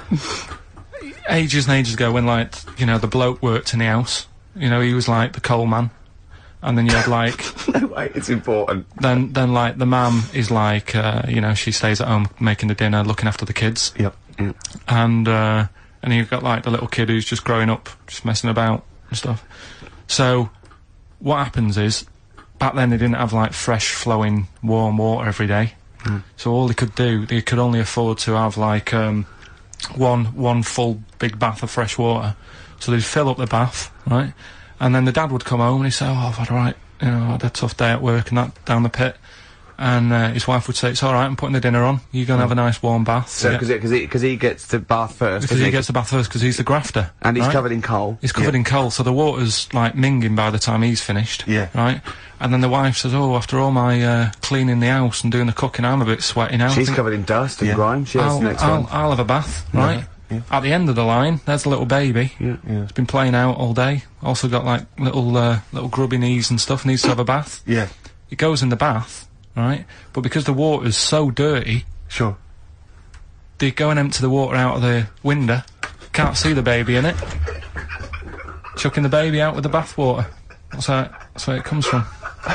ages and ages ago, when like you know the bloke worked in the house, you know he was like the coal man, and then you had like No way. It's important. then then like the mum is like uh, you know she stays at home making the dinner, looking after the kids, Yep. and uh, and you've got like the little kid who's just growing up, just messing about and stuff. So what happens is, back then they didn't have like fresh flowing warm water every day. So all they could do, they could only afford to have like um, one one full big bath of fresh water. So they'd fill up the bath, right? And then the dad would come home and he'd say, "Oh, I've had a right, you know, I had a tough day at work and that down the pit." And uh, his wife would say, "It's all right, I'm putting the dinner on. You're gonna have a nice warm bath." So, Yeah. because because he, cause he gets the bath first, Because doesn't he gets the bath first, because he's the grafter, and he's right? covered in coal. He's covered in coal, so the water's like minging by the time he's finished. Yeah. Right? And then the wife says, "Oh, after all my uh, cleaning the house and doing the cooking, I'm a bit sweaty now. I She's think covered in dust and Yeah. grime. She has I'll, the next I'll, one. I'll have a bath, right?" Yeah. At the end of the line, there's a little baby. Yeah. Yeah. It's been playing out all day. Also got like little uh, little grubby knees and stuff. Needs to have a bath. Yeah. It goes in the bath, right? But because the water's so dirty, Sure. they go and empty the water out of the window. Can't see the baby in it. Chucking the baby out with the bathwater. That's how it, that's where it comes from.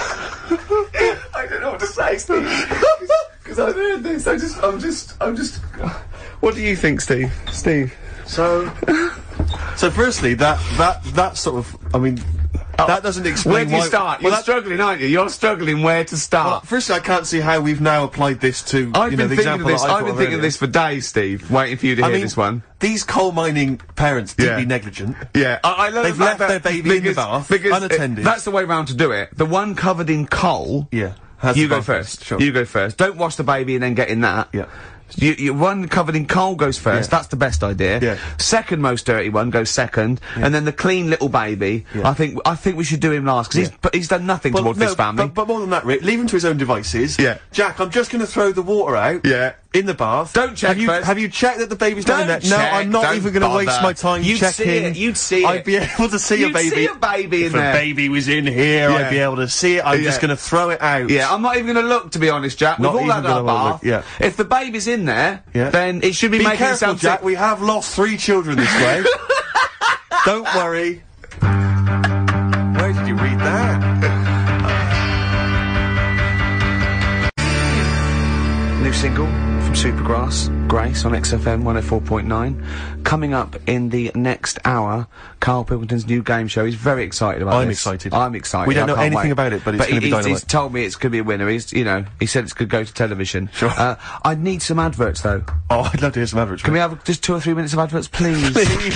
I don't know what to say, Steve. Because I've heard this. I just, I'm just, I'm just. What do you think, Steve? Steve. So, so firstly, that that that sort of, I mean, that doesn't explain Where do you why- start? Well, You're that- struggling, aren't you? You're struggling where to well, start. firstly, I can't see how we've now applied this to I've you know been the thinking of example this. that I I've been brought thinking of earlier. this for days, Steve. Waiting for you to I hear mean, this one. these coal mining parents deeply Yeah. negligent. Yeah, I, I learned They've about left that their baby in the because, bath, because unattended. It, that's the way round to do it. The one covered in coal. Yeah. has You the go bath first. Sure. You go first. Don't wash the baby and then get in that. Yeah. You, you, one covered in coal goes first. Yeah. That's the best idea. Yeah. Second most dirty one goes second, and then the clean little baby. Yeah. I think I think we should do him last because Yeah. he's but he's done nothing Well, towards no, this family. But, but more than that, Rick, leave him to his own devices. Yeah. Jack, I'm just going to throw the water out. Yeah. In the bath. Don't check have you, first. Have you checked that the baby's not in there? Don't No, check, I'm not don't even going to waste bother. my time You'd checking. see it, you'd see I'd it. be able to see You'd a baby. see a baby in if there. a baby was in here, Yeah. I'd be able to see it. I'm Yeah. just going to throw it out. Yeah, I'm not even going to look, to be honest, Jack. Not We've all even had our gonna bath. look, yeah. If the baby's in there, Yeah. then it should be Be making careful, itself Jack. sick. We have lost three children this way. Don't worry. Where did you read that? New single from Supergrass, Grace, on X F M one oh four point nine. Coming up in the next hour, Carl Pilkington's new game show. He's very excited about I'm this. excited. I'm excited. We don't I know can't anything wait. about it, but it's gonna be he- he's, dynamite. he's told me it's going to be a winner. He's, you know, he said it's going to go to television. Sure. Uh, I need some adverts, though. Oh, I'd love to hear some average. Can we have just two or three minutes of adverts, please?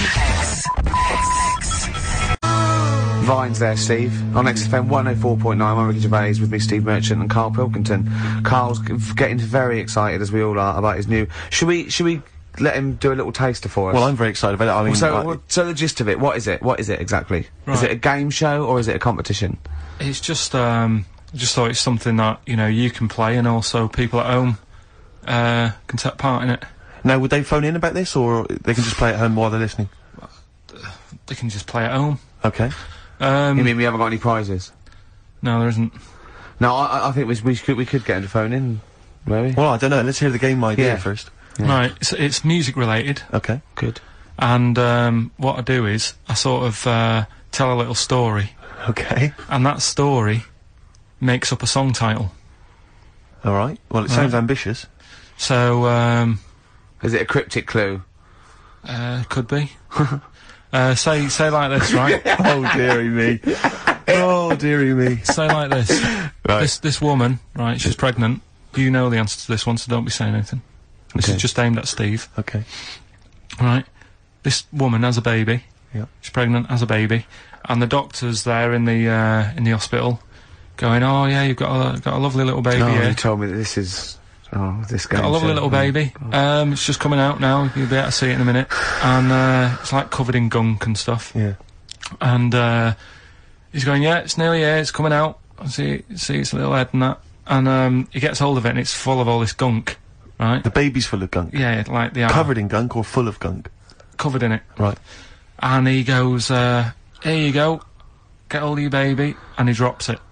Vines there, Steve. On X F M one oh four point nine, I'm Ricky Gervais with me, Steve Merchant, and Carl Pilkington. Carl's g- getting very excited, as we all are, about his new... Should we, should we let him do a little taster for us? Well, I'm very excited about it. I mean, So, like- what- so the gist of it, what is it? What is it exactly? Is Right. it a game show or is it a competition? It's just um, I just thought it's something that, you know, you can play and also people at home uh, can take part in it. Now, would they phone in about this, or they can just play at home while they're listening? They can just play at home. Okay. Um, You mean we haven't got any prizes? no, there isn't. No, I, I think we, we could we could get him to phone in, maybe. Well, I don't know. Let's hear the game idea Yeah. first. Yeah. Right, it's, it's music related, Okay. Good. and um, what I do is I sort of uh, tell a little story, Okay. and that story makes up a song title. All right. Well, it sounds ambitious. So, um, Is it a cryptic clue? uh, could be. uh, say, say like this, right? Oh, dearie me. Oh, dearie me. Say like this. Right. This this woman, right? She's pregnant. You know the answer to this one, so don't be saying anything. This Okay. is just aimed at Steve, Okay. right? This woman has a baby. Yeah. She's pregnant, has a baby, and the doctor's there in the uh, in the hospital, going, "Oh yeah, you've got a got a lovely little baby Oh, here. you told me that this is... Oh, this game Got a lovely show. little baby. Um, it's just coming out now. You'll be able to see it in a minute, and uh, it's like covered in gunk and stuff. Yeah. And uh, he's going, yeah, it's nearly here, it's coming out. I see, see its little head and that. And um, he gets hold of it and it's full of all this gunk, right? The baby's full of gunk. Yeah, like the Covered in gunk or full of gunk? covered in it. Right. And he goes, uh, here you go, get hold of your baby, and he drops it.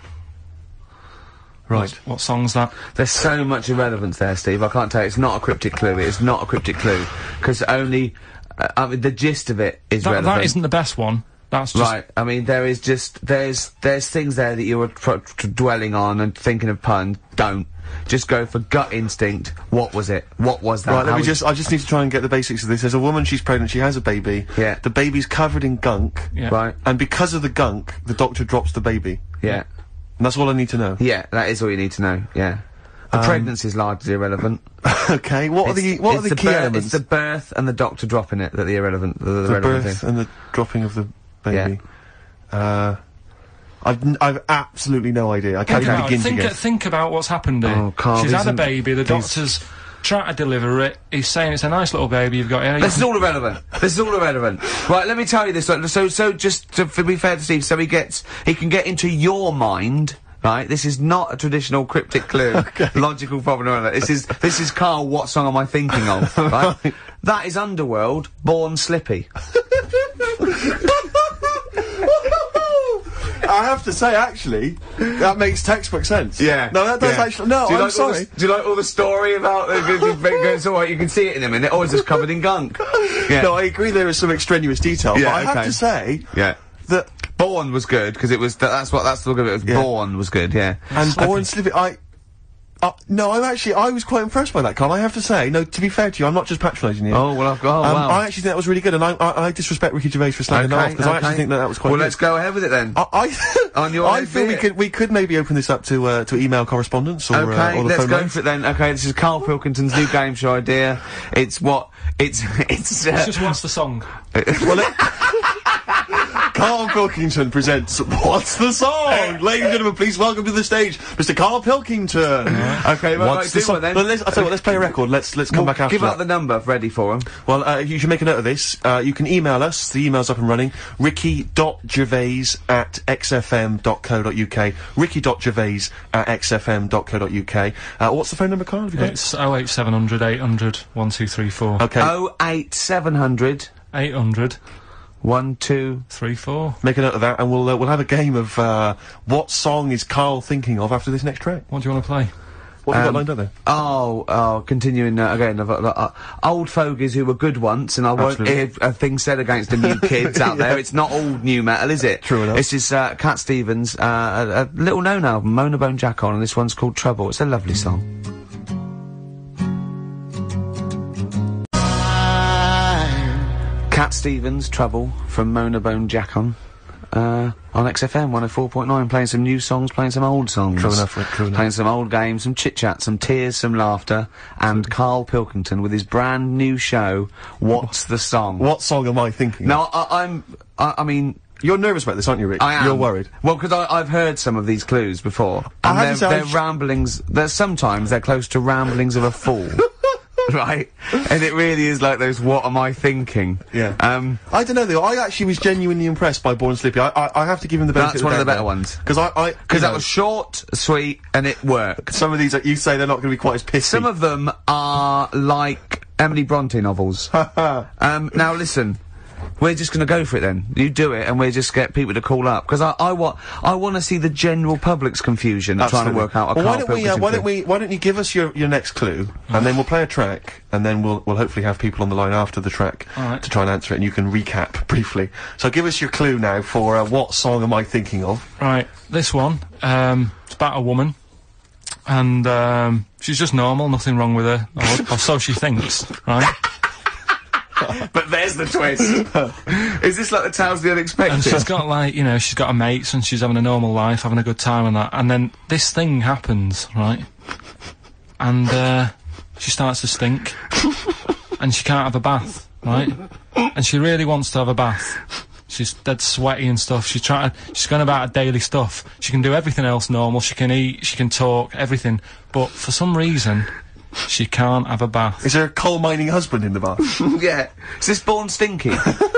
Right. What, what song's that? There's so much irrelevance there, Steve. I can't tell you. It's not a cryptic clue. It's not a cryptic clue. Because only... Uh, I mean, the gist of it is That, relevant. that isn't the best one. That's just... Right, I mean, there is just, there's, there's things there that you were tr tr dwelling on and thinking of puns. Don't. Just go for gut instinct. What was it? What was that? Right, let How me was- just, I just need to try and get the basics of this. There's a woman, she's pregnant, she has a baby. Yeah. The baby's covered in gunk. Yeah. Right, And because of the gunk, the doctor drops the baby. yeah. And that's all I need to know. Yeah, that is all you need to know, yeah. The Um, pregnancy's largely irrelevant. Okay, what are the, It's- what it's are the, key birth, elements? It's the birth and the doctor dropping it that the irrelevant, the, the, The relevant birth thing. and the dropping of the baby. Uh, I've, n I've absolutely no idea. I can't Think even about, begin think, to guess. think about what's happened here. Oh, Carl, She's these had a are- baby, the these- doctor's trying to deliver it, he's saying it's a nice little baby you've got here. you This is can- all irrelevant. This is all irrelevant. Right, let me tell you this. like, So, so just to, to be fair to Steve, so he gets, he can get into your mind. Right, this is not a traditional cryptic clue, logical problem or other. This is this is Carl. What song am I thinking of? Right, that is Underworld, Born Slippy. I have to say, actually, that makes textbook sense. No, that does yeah. actually. No, do you I'm like all sorry. the, do you like all the story about the? It's all right. You can see it in a minute. Oh, it's just covered in gunk. Yeah. No, I agree. There is some extraneous detail, Yeah, but I have okay. to say yeah. that Born was good because it was. Th that's what. That's the look of it. was Yeah. Born was good. Yeah. and Born Slippy, I. Uh, no, I'm actually, I was quite impressed by that, Carl. I have to say, no, to be fair to you, I'm not just patronising you. Oh well, I've got. Oh um, wow. I actually think that was really good, and I, I, I disrespect Ricky Gervais for slagging that off, because I actually think that that was quite Well, good. let's go ahead with it then. I, I, On your I head feel be we it. could we could maybe open this up to uh, to email correspondence or, Okay, uh, or the let's phone go lines. for it then. Okay, this is Carl Pilkington's new game show idea. It's what? It's it's. Uh, It's just what's the song? Well, it, Carl Pilkington presents What's the Song? Ladies and gentlemen, please welcome to the stage, Mister Carl Pilkington. okay, well, What's right, the do song? one then. Well, let's, I'll tell you what, let's play a record. Let's let's come Well, back after give that. out the number ready for him. Well, uh, you should make a note of this. Uh, you can email us. The email's up and running. Ricky dot gervais at x f m dot co dot u k. Ricky dot gervais at x f m dot co dot u k. Uh, what's the phone number, Carl? Have you got it? It's oh eight seven hundred eight hundred one two three four. Okay. Oh eight seven hundred eight hundred one two. three four. Make a note of that, and we'll uh, we'll have a game of uh, what song is Carl thinking of after this next track. What do you want to play? What have you Um, got lined up there? Oh, oh, continuing uh, again. I've got, uh, old fogies who were good once, and I won't Absolutely. hear a thing said against the new kids out there. It's not all new metal, is it? True enough. This is uh, Cat Stevens, uh, a, a little known album, Mona Bone Jack on, and this one's called Trouble. It's a lovely song. Cat Stevens, Trouble, from Mona Bone Jack on. Uh, on X F M one oh four point nine, playing some new songs, playing some old songs. True enough, Rick, true enough. Playing some old games, some chit-chat, some tears, some laughter, and Carl Pilkington with his brand new show, What's the Song? What song am I thinking of? Now, I, I'm, I, I mean, You're nervous about this, aren't you, Rick? I am. You're worried. Well, because I've heard some of these clues before, I and have they're, to say, they're I've- ramblings, they're sometimes they're close to ramblings of a fool. right? And it really is like those, what am I thinking? Yeah. Um, I don't know though. I actually was genuinely impressed by Born Slippy. I, I, I have to give him the benefit. that's one of the doubt better there. ones. Because I, I, Because that was short, sweet, and it worked. some of these that you say they're not going to be quite as pissy. Some of them are like Emily Bronte novels. um, now listen, we're just gonna go for it then. You do it, and we'll just get people to call up. Because I, I want, I want to see the general public's confusion at trying to work out a well, why Carl don't we? Uh, Pilkington why don't clue. we? Why don't you give us your your next clue, and then we'll play a track, and then we'll we'll hopefully have people on the line after the track Alright. to try and answer it, and you can recap briefly. So give us your clue now for uh, what song am I thinking of? Right, this one, um, it's about a woman, and um, she's just normal, nothing wrong with her, or, or so she thinks, right? But there's the twist. Is this like the Tales of the Unexpected? And she's got like, you know, she's got her mates and she's having a normal life, having a good time and that, and then this thing happens, right? And uh, she starts to stink, and she can't have a bath, right? And she really wants to have a bath. She's dead sweaty and stuff. She's trying. She's going about her daily stuff. She can do everything else normal. She can eat. She can talk. Everything. But for some reason, she can't have a bath. Is there a coal mining husband in the bath? Yeah. Is this Born Stinky?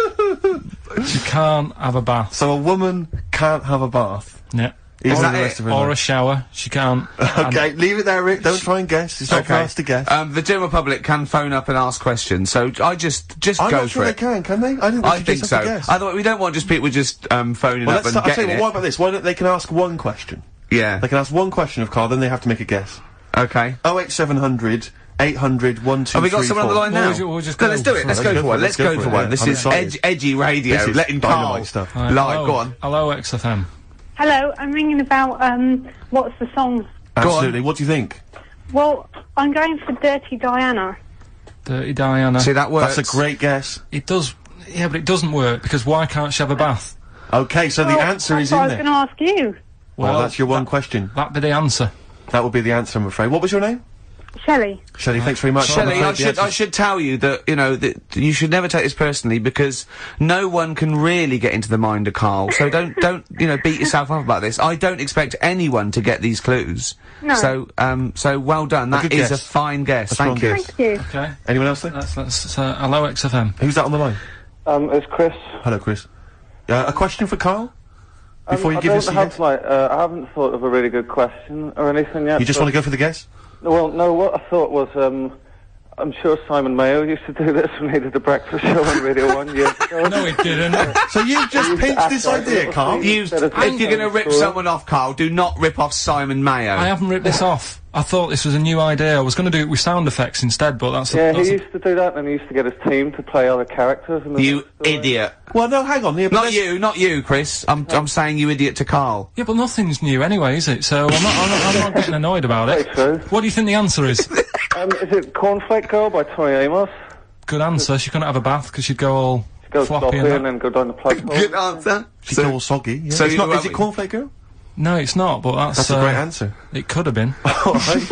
She can't have a bath. So a woman can't have a bath. Yeah. Is that the it? rest of her Or a life? shower. She can't. Okay, leave it there, Rick. Don't try and guess. It's not for us to guess. Um, the general public can phone up and ask questions, so I just, just I'm go not for sure they it. can, can they? I, think they I should think just so. have to guess. Otherwise, we don't want just people just, um, phoning Well, up let's and t- I'll tell getting you it. what, what about this? Why don't they can ask one question? Yeah. They can ask one question of Carl, then they have to make a guess. Okay. oh eight seven hundred, eight hundred, one two Have we got three someone on the four. line Well, now? we'll ju- we'll just No, go let's do it. for Let's it. go Let's for go one. for it. Let's Let's go go for for it, one. yeah. This I'm is excited. edgy, edgy radio. This is letting dynamite Carl stuff. Right, lie. hello. Go on. Hello, X F M. Hello, I'm ringing about, um, what's the song? Absolutely. What do you think? Well, I'm going for Dirty Diana. Dirty Diana. See, that works. That's a great guess. It does. Yeah, but it doesn't work because why can't she have a bath? Okay, so the Well, answer that's is what in I was there. going to ask you. Well, that's your one question. That'd be the answer. That would be the answer, I'm afraid. What was your name? Shelley. Shelley, thanks very much. I'm Shelley, afraid I the should, I answer's- should tell you that, you know, that you should never take this personally because no one can really get into the mind of Carl, so don't, don't, you know, beat yourself up about this. I don't expect anyone to get these clues. No. So, um, so well done. That good is guess. a fine guess. A Thank strong you. guess. Thank you. Okay. Anyone else there? That's that's uh, hello X F M. Who's that on the line? Um, it's Chris. Hello, Chris. Uh, a question for Carl? Before um, you I give don't us a have guess? like uh, I haven't thought of a really good question or anything yet. You just but- want to go for the guess? Well, no. What I thought was, um, I'm sure Simon Mayo used to do this when he did the breakfast show on Radio One years ago. No, it didn't. So you've just used to pinched act this like idea, little Carl? things You, instead of if you're going to saying rip story. someone off, Carl, do not rip off Simon Mayo. I haven't ripped this off. I thought this was a new idea. I was going to do it with sound effects instead, but that's Yeah, a, that's he a, used to do that, and he used to get his team to play other characters. In the You story. idiot. Well, no, hang on. Yeah, but Not let's- you, not you, Chris. I'm, I'm saying you idiot to Carl. yeah, but nothing's new anyway, is it? So I'm not, I'm not, I'm not getting annoyed about it. Very true. What do you think the answer is? Um, is it Cornflake Girl by Tori Amos? Good answer. She couldn't have a bath because she'd go all Go floppy sloppy and and that. then go down the plug hole. Good answer. She's So- all soggy. Yeah. so it's you- not, well, is it Cornflake Girl? No, it's not. But that's That's a uh, great answer. It could have been. All right.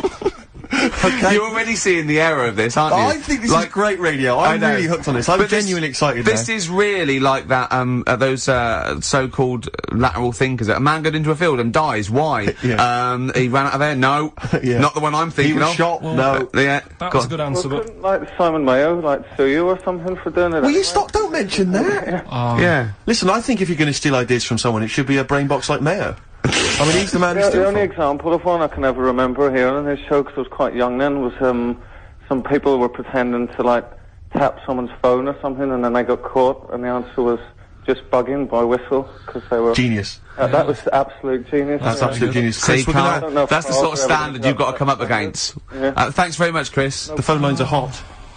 Okay. You're already seeing the error of this, aren't you? I think this Like- is great radio. I'm I know. really hooked on this. I'm But this- genuinely excited This now. is really like that, um, uh, those, uh, so-called lateral thinkers. A man got into a field and dies. Why? Yeah. Um, he ran out of air. No. Yeah. Not the one I'm He thinking was of. shot. Well, no. Uh, yeah. That go was a on. good Well, answer, but couldn't like Simon Mayo like sue you or something for doing it? Will you anyway? stop? Don't mention that. oh, Yeah. Listen, I think if you're going to steal ideas from someone, it should be a brain box like Mayo. I mean, he's the man The, to the steal only from. example of one I can ever remember hearing on his show, 'cause I was quite young then, was um, some people were pretending to like tap someone's phone or something, and then they got caught, and the answer was just bugging by whistle, because they were. Genius. Uh, that was absolute genius. That's yeah. absolute genius. See, Chris, we're Carl, gonna, don't know if that's the Carl's sort of ever standard been you've got to that come up bad. against. Yeah. Uh, thanks very much, Chris. the phone lines are hot.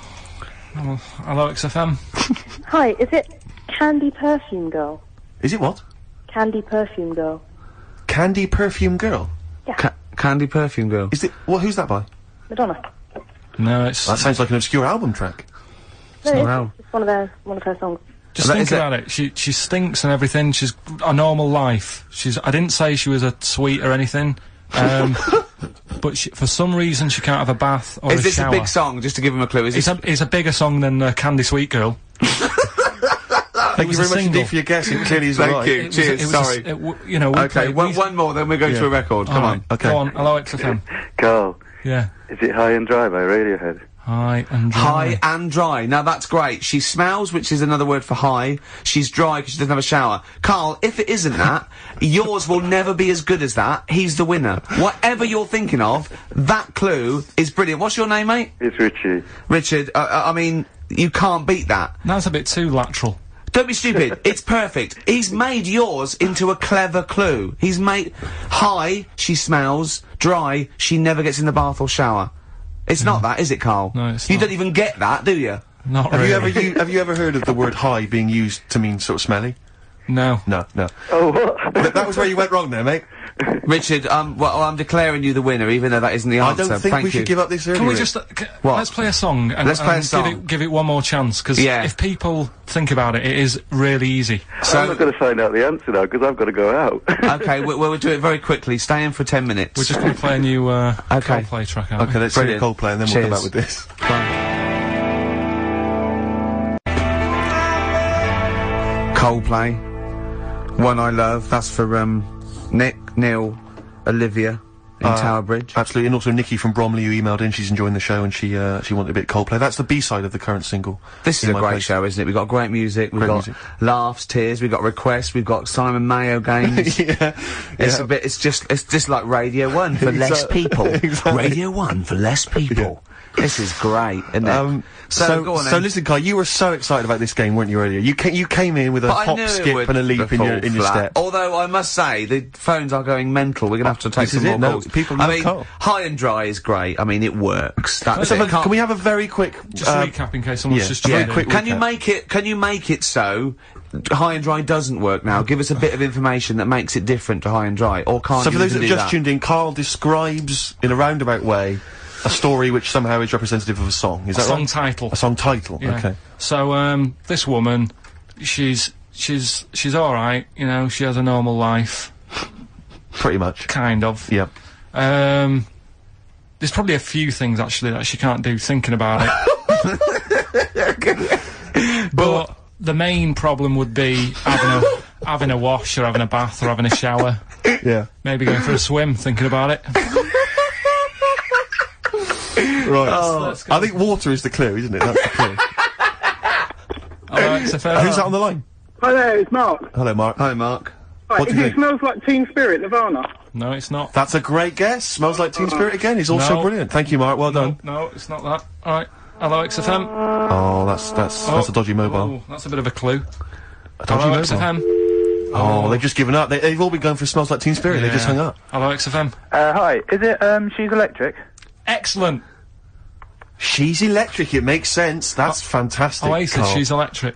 hello X F M. Hi, is it Candy Perfume Girl? Is it what? Candy Perfume Girl. Candy Perfume Girl. Ca Candy Perfume Girl. Is it? Well, who's that by? Madonna. No, it's That sounds like an obscure album track. No, it's, Wow. it's one of their one of her songs. just That think is it. about it. She she stinks and everything. She's a normal life. She's. I didn't say she was a sweet or anything. Um, but she, for some reason she can't have a bath or Is a this shower. a big song? Just to give him a clue. Is It's this? a it's a bigger song than uh, Candy Sweet Girl. Thank was you a very much single. indeed for your guess. It clearly is Thank right. you. It was- Cheers, it was a s- sorry. it w- you know. We Okay, play, one, we- one more, then we go Yeah. to a record. Come All on. right, Okay. Go on. Hello X F M. Carl, Yeah. is it High and Dry by Radiohead? High and dry. High and dry. Now that's great. She smells, which is another word for high. She's dry because she doesn't have a shower. Carl, if it isn't that, yours will never be as good as that. He's the winner. Whatever you're thinking of, that clue is brilliant. What's your name, mate? It's Richie. Richard, uh, I mean, you can't beat that. That's a bit too lateral. Don't be stupid. It's perfect. He's made yours into a clever clue. He's made high, she smells, dry, she never gets in the bath or shower. It's not that, is it, Carl? No, it's You not. don't even get that, do you? Not Have really. you ever u- have you ever heard of the word high being used to mean sort of smelly? No. No, no. Oh, what? Th- that was where you went wrong there, mate. Richard, um, well, I'm declaring you the winner, even though that isn't the I answer. don't think Thank we you. should give up this early. Can we Rick. just uh, c- What? let's play a song and, Let's play a and song. give it give it one more chance because Yeah. if people think about it, it is really easy. I'm not going to find out the answer now because I've got to go out. Okay, we, we'll do it very quickly. Stay in for ten minutes. We're just going to play a new uh, Okay. Coldplay track out. Okay, let's see Brilliant. Coldplay and then we'll come Cheers. back with this. Coldplay, One I Love. That's for um, Nick, Neil, Olivia in Uh, Tower Bridge. Absolutely, and also Nikki from Bromley who emailed in. She's enjoying the show and she uh, she wanted a bit of Coldplay. That's the B-side of the current single. This is In a My great Place. show, isn't it? We've got great music, we've Great got music. laughs, tears, we've got requests, we've got Simon Mayo games. yeah, It's yeah. a bit, it's just, it's just like Radio one for less Exactly. people. Exactly. Radio one for less people. This is great, isn't it? Um, so, so, go on so then. listen, Kai, you were so excited about this game, weren't you, earlier? You, ca you came in with a But I hop, knew it skip would and a leap in fall your, in your flat. step. Although I must say, the phones are going mental. We're gonna have to take This some is more it, no, calls. people I love mean, Carl. high and dry is great. I mean, it works. That's Let's it. have a- Can't- can we have a very quick... Just uh, recap in case someone's yeah, just a very joined in. quick Can you recap. make it? Can you make it so high and dry doesn't work now? Give us a bit of information that makes it different to high and dry, or can't So you for those that even have do just that? tuned in, Carl describes, in a roundabout way, a story which somehow is representative of a song. Is A that song right? title. A song title, Yeah. okay. So um, this woman, she's she's she's all right. You know, she has a normal life, Pretty much. kind of. Yep. Um, there's probably a few things actually that she can't do thinking about it. But the main problem would be having a having a wash or having a bath or having a shower. Yeah. Maybe going for a swim, thinking about it. Right. Let's go. I think water is the clue, isn't it? That's the clue. Alright, so fair Who's enough. that on the line? Hi there, it's Mark. Hello, Mark. Hi, Mark. Right, What do is you it think? Smells Like Teen Spirit, Nirvana? No, it's not. That's a great guess. Smells like Teen Spirit again. He's also No. brilliant. Thank you, Mark. Well No, done. no, it's not that. Alright. Hello, X F M. Oh, that's that's that's a dodgy mobile. Oh, that's a bit of a clue. A dodgy Hello, X F mobile. M. Oh, they've just given up. They, they've all been going for Smells Like Teen Spirit. They just hung up. Hello, X F M. Uh, hi, is it, um, She's Electric? Excellent. She's electric. It makes sense. That's fantastic. Oasis, Carl. she's electric.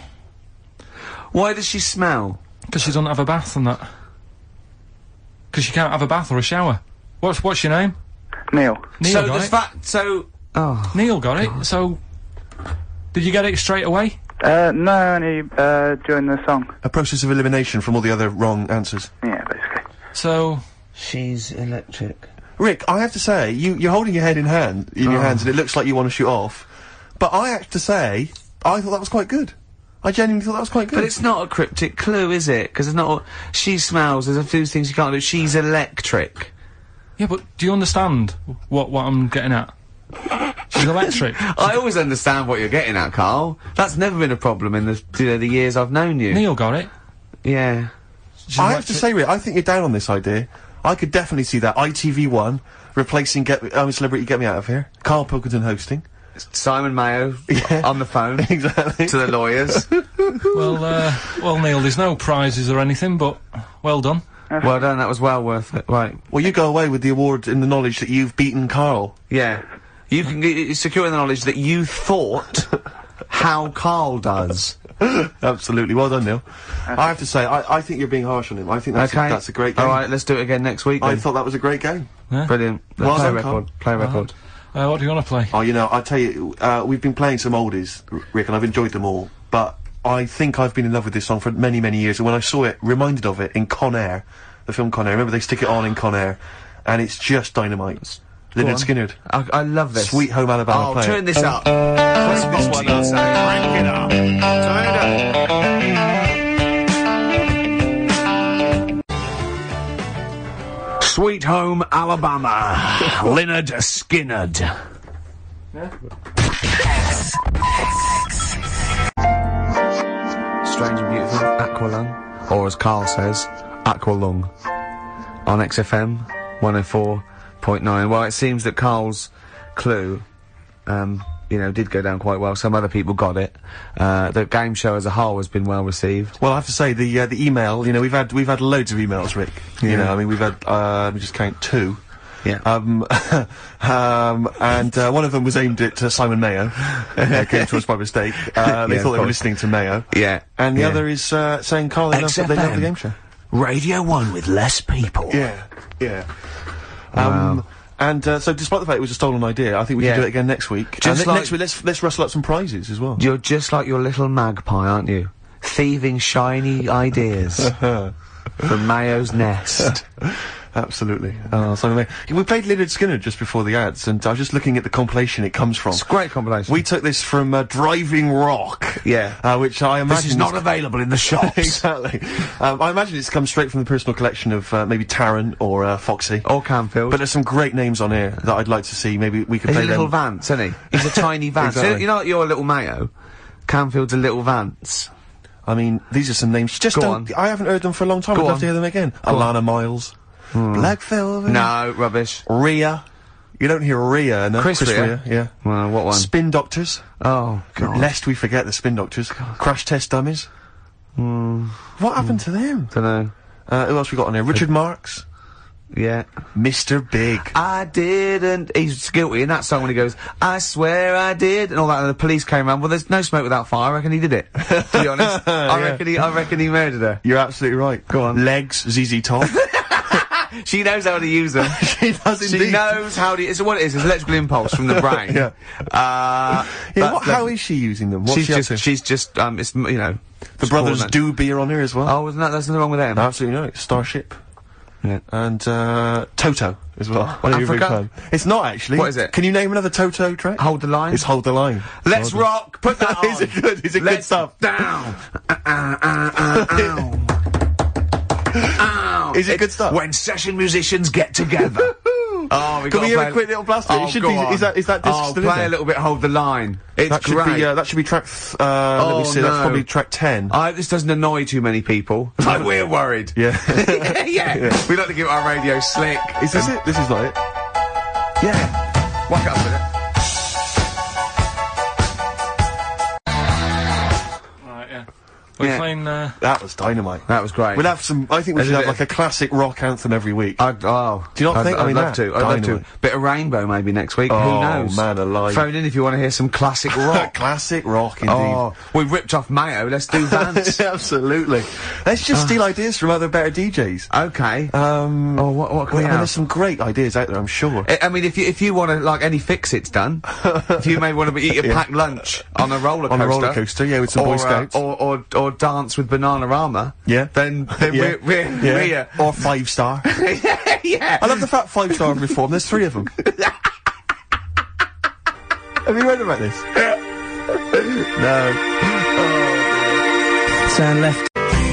Why does she smell? Because she doesn't have a bath and that. Because she can't have a bath or a shower. What's what's your name? Neil. Neil so got the it. fact. So. Oh. Neil got it. So, did you get it straight away? Uh, no, only, uh, during the song. A process of elimination from all the other wrong answers. Yeah, basically. So, She's electric. Rick, I have to say, you, you're holding your head in hand, in your Oh. hands, and it looks like you want to shoot off. But I have to say, I thought that was quite good. I genuinely thought that was quite good. But it's not a cryptic clue, is it? Because it's not. She smells. There's a few things you can't do. She's electric. yeah, but do you understand what what I'm getting at? She's electric. I always understand what you're getting at, Carl. That's never been a problem in the you know, the years I've known you. Neil got it. Yeah. She's I have to electric. say, Rick, I think you're down on this idea. I could definitely see that I T V one replacing Get I'm a Celebrity, Get Me Out of Here. Carl Pilkington hosting. Simon Mayo Yeah. on the phone Exactly. to the lawyers. Well, uh, well, Neil, there's no prizes or anything, but well done. Well done. That was well worth it. Right. Well, you go away with the award in the knowledge that you've beaten Carl. Yeah. You can get secure in the knowledge that you thought how Carl does. Absolutely. Well done, Neil. I have to say, I, I think you're being harsh on him. I think that's, Okay. a, that's a great game. All right. Let's do it again next week. I Then. thought that was a great game. Brilliant. Well play done, record. Play record. Uh, what do you want to play? Oh, you know, I tell you, uh, we've been playing some oldies, R- Rick, and I've enjoyed them all. But I think I've been in love with this song for many, many years. And when I saw it, reminded of it in Con Air, the film Con Air. Remember they stick it on in Con Air, and it's just dynamite. Lynyrd Skynyrd. I, I love this. Sweet Home Alabama. Oh, play turn it. this up. What's this one up? Crank it up. Turn it up. Sweet Home Alabama. Lynyrd Skynyrd. Strange and Beautiful, Aqualung, or as Carl says, Aqualung, on X F M one oh four point nine. Well, it seems that Carl's clue, um, you know, did go down quite well. Some other people got it. Uh, the game show as a whole has been well received. Well, I have to say the uh, the email. You know, we've had we've had loads of emails, Rick. You Yeah. know, I mean, we've had uh, let me just count two. Yeah. Um, um, and uh, one of them was aimed at uh, Simon Mayo. uh, came to us by mistake. Uh, they Yeah, thought of they were course. listening to Mayo. Yeah. And the yeah. other is uh, saying Carl, they love, they love the game show. Radio one with less people. Yeah, yeah. Um, Wow. And uh, so, despite the fact it was a stolen idea, I think we Yeah. should do it again next week. Just and like- next week, let's let's rustle up some prizes as well. You're just like your little magpie, aren't you? Thieving shiny ideas from Mayo's nest. Absolutely. Oh, Simon Mayo. We played Lynyrd Skynyrd just before the ads, and I was just looking at the compilation it comes from. It's a great compilation. We took this from uh, Driving Rock. Yeah. Uh, which I imagine This is not available in the shops. exactly. Um, I imagine it's come straight from the personal collection of uh, maybe Taron or uh, Foxy. Or Canfield. But there's some great names on here that I'd like to see. Maybe we could He's a play little them. Vance, isn't he? He's a tiny Vance. Exactly. You know, like you're a little Mayo? Canfield's a little Vance. I mean, these are some names. Just Go don't. on. I haven't heard them for a long time. Go I'd love on. to hear them again. Alana Miles. Black Velvet. No, rubbish. Rhea. You don't hear Rhea enough. Chris Rea? Yeah. Well, what one? Spin Doctors. Oh, God. Lest we forget the Spin Doctors. Crash Test Dummies. What happened to them? Dunno. Uh, who else we got on here? Richard Marx. Yeah. Mister Big. I didn't. He's guilty in that song when he goes, I swear I did, and all that, and the police came around. Well, there's no smoke without fire. I reckon he did it. To be honest. I Yeah. reckon he, I reckon he murdered her. You're absolutely right. Go on. Legs, Z Z Top. She knows how to use them. She does She indeed. knows how to, it's what it is, it's electrical impulse from the brain. Yeah. Uh, Yeah, but- what, how is she using them? What's she's she up just, to? she's just, um, it's, m- you know. The brothers Doobie are on here as well. Oh, isn't that, there's nothing wrong with them. Absolutely right. Starship. Yeah. And, uh, Toto as well. One of your big Africa? fan. It's not actually. What is it? Can you name another Toto track? Hold the line. It's Hold the Line. Let's Hold the- rock, put that on. Is it good? Is it good Let's stuff? down. Uh, uh, uh, uh, ow. Ow. Is it good stuff? When session musicians get together. Oh, we Can got we hear a quick little blast? Oh, It should go be- on. is that- is that disc Oh, still in play there? a little bit, Hold the Line. It's That should great. be, uh, that should be track, th uh, let Oh, me see, that's no. probably track ten. I hope this doesn't annoy too many people. Like, we're worried. Yeah. yeah. We like to keep our radio slick. Is this it? This is not it. Yeah. Whack up with it. Right, yeah. We're Yeah. playing, uh, That was dynamite. That was great. We'll have some, I think we There's should a have bit like a classic rock anthem every week. I'd, oh. Do you not I'd, think? I I'd mean, love that- to. I'd love to. dynamite. Bit of Rainbow maybe next week. Oh, Who knows? man alive. Phone in if you want to hear some classic rock. Classic rock, indeed. Oh, we ripped off Mayo. Let's do Vance. Absolutely. Let's just steal ideas from other better D Js. Okay. Um, Oh, what- what can we well, I mean, have? there's some great ideas out there, I'm sure. I I mean, if you if you want to like any fix-it's done, if you may want to eat a Yeah. packed lunch on a roller coaster, On a roller coaster, yeah, with some or, Boy Scouts. uh, or, or or dance with Bananarama, Yeah. then then Yeah. we're we're, Yeah. we're uh, Or five star. yeah. I love the fact five star have reformed. There's three of them. Have you read about this? No. Turn left.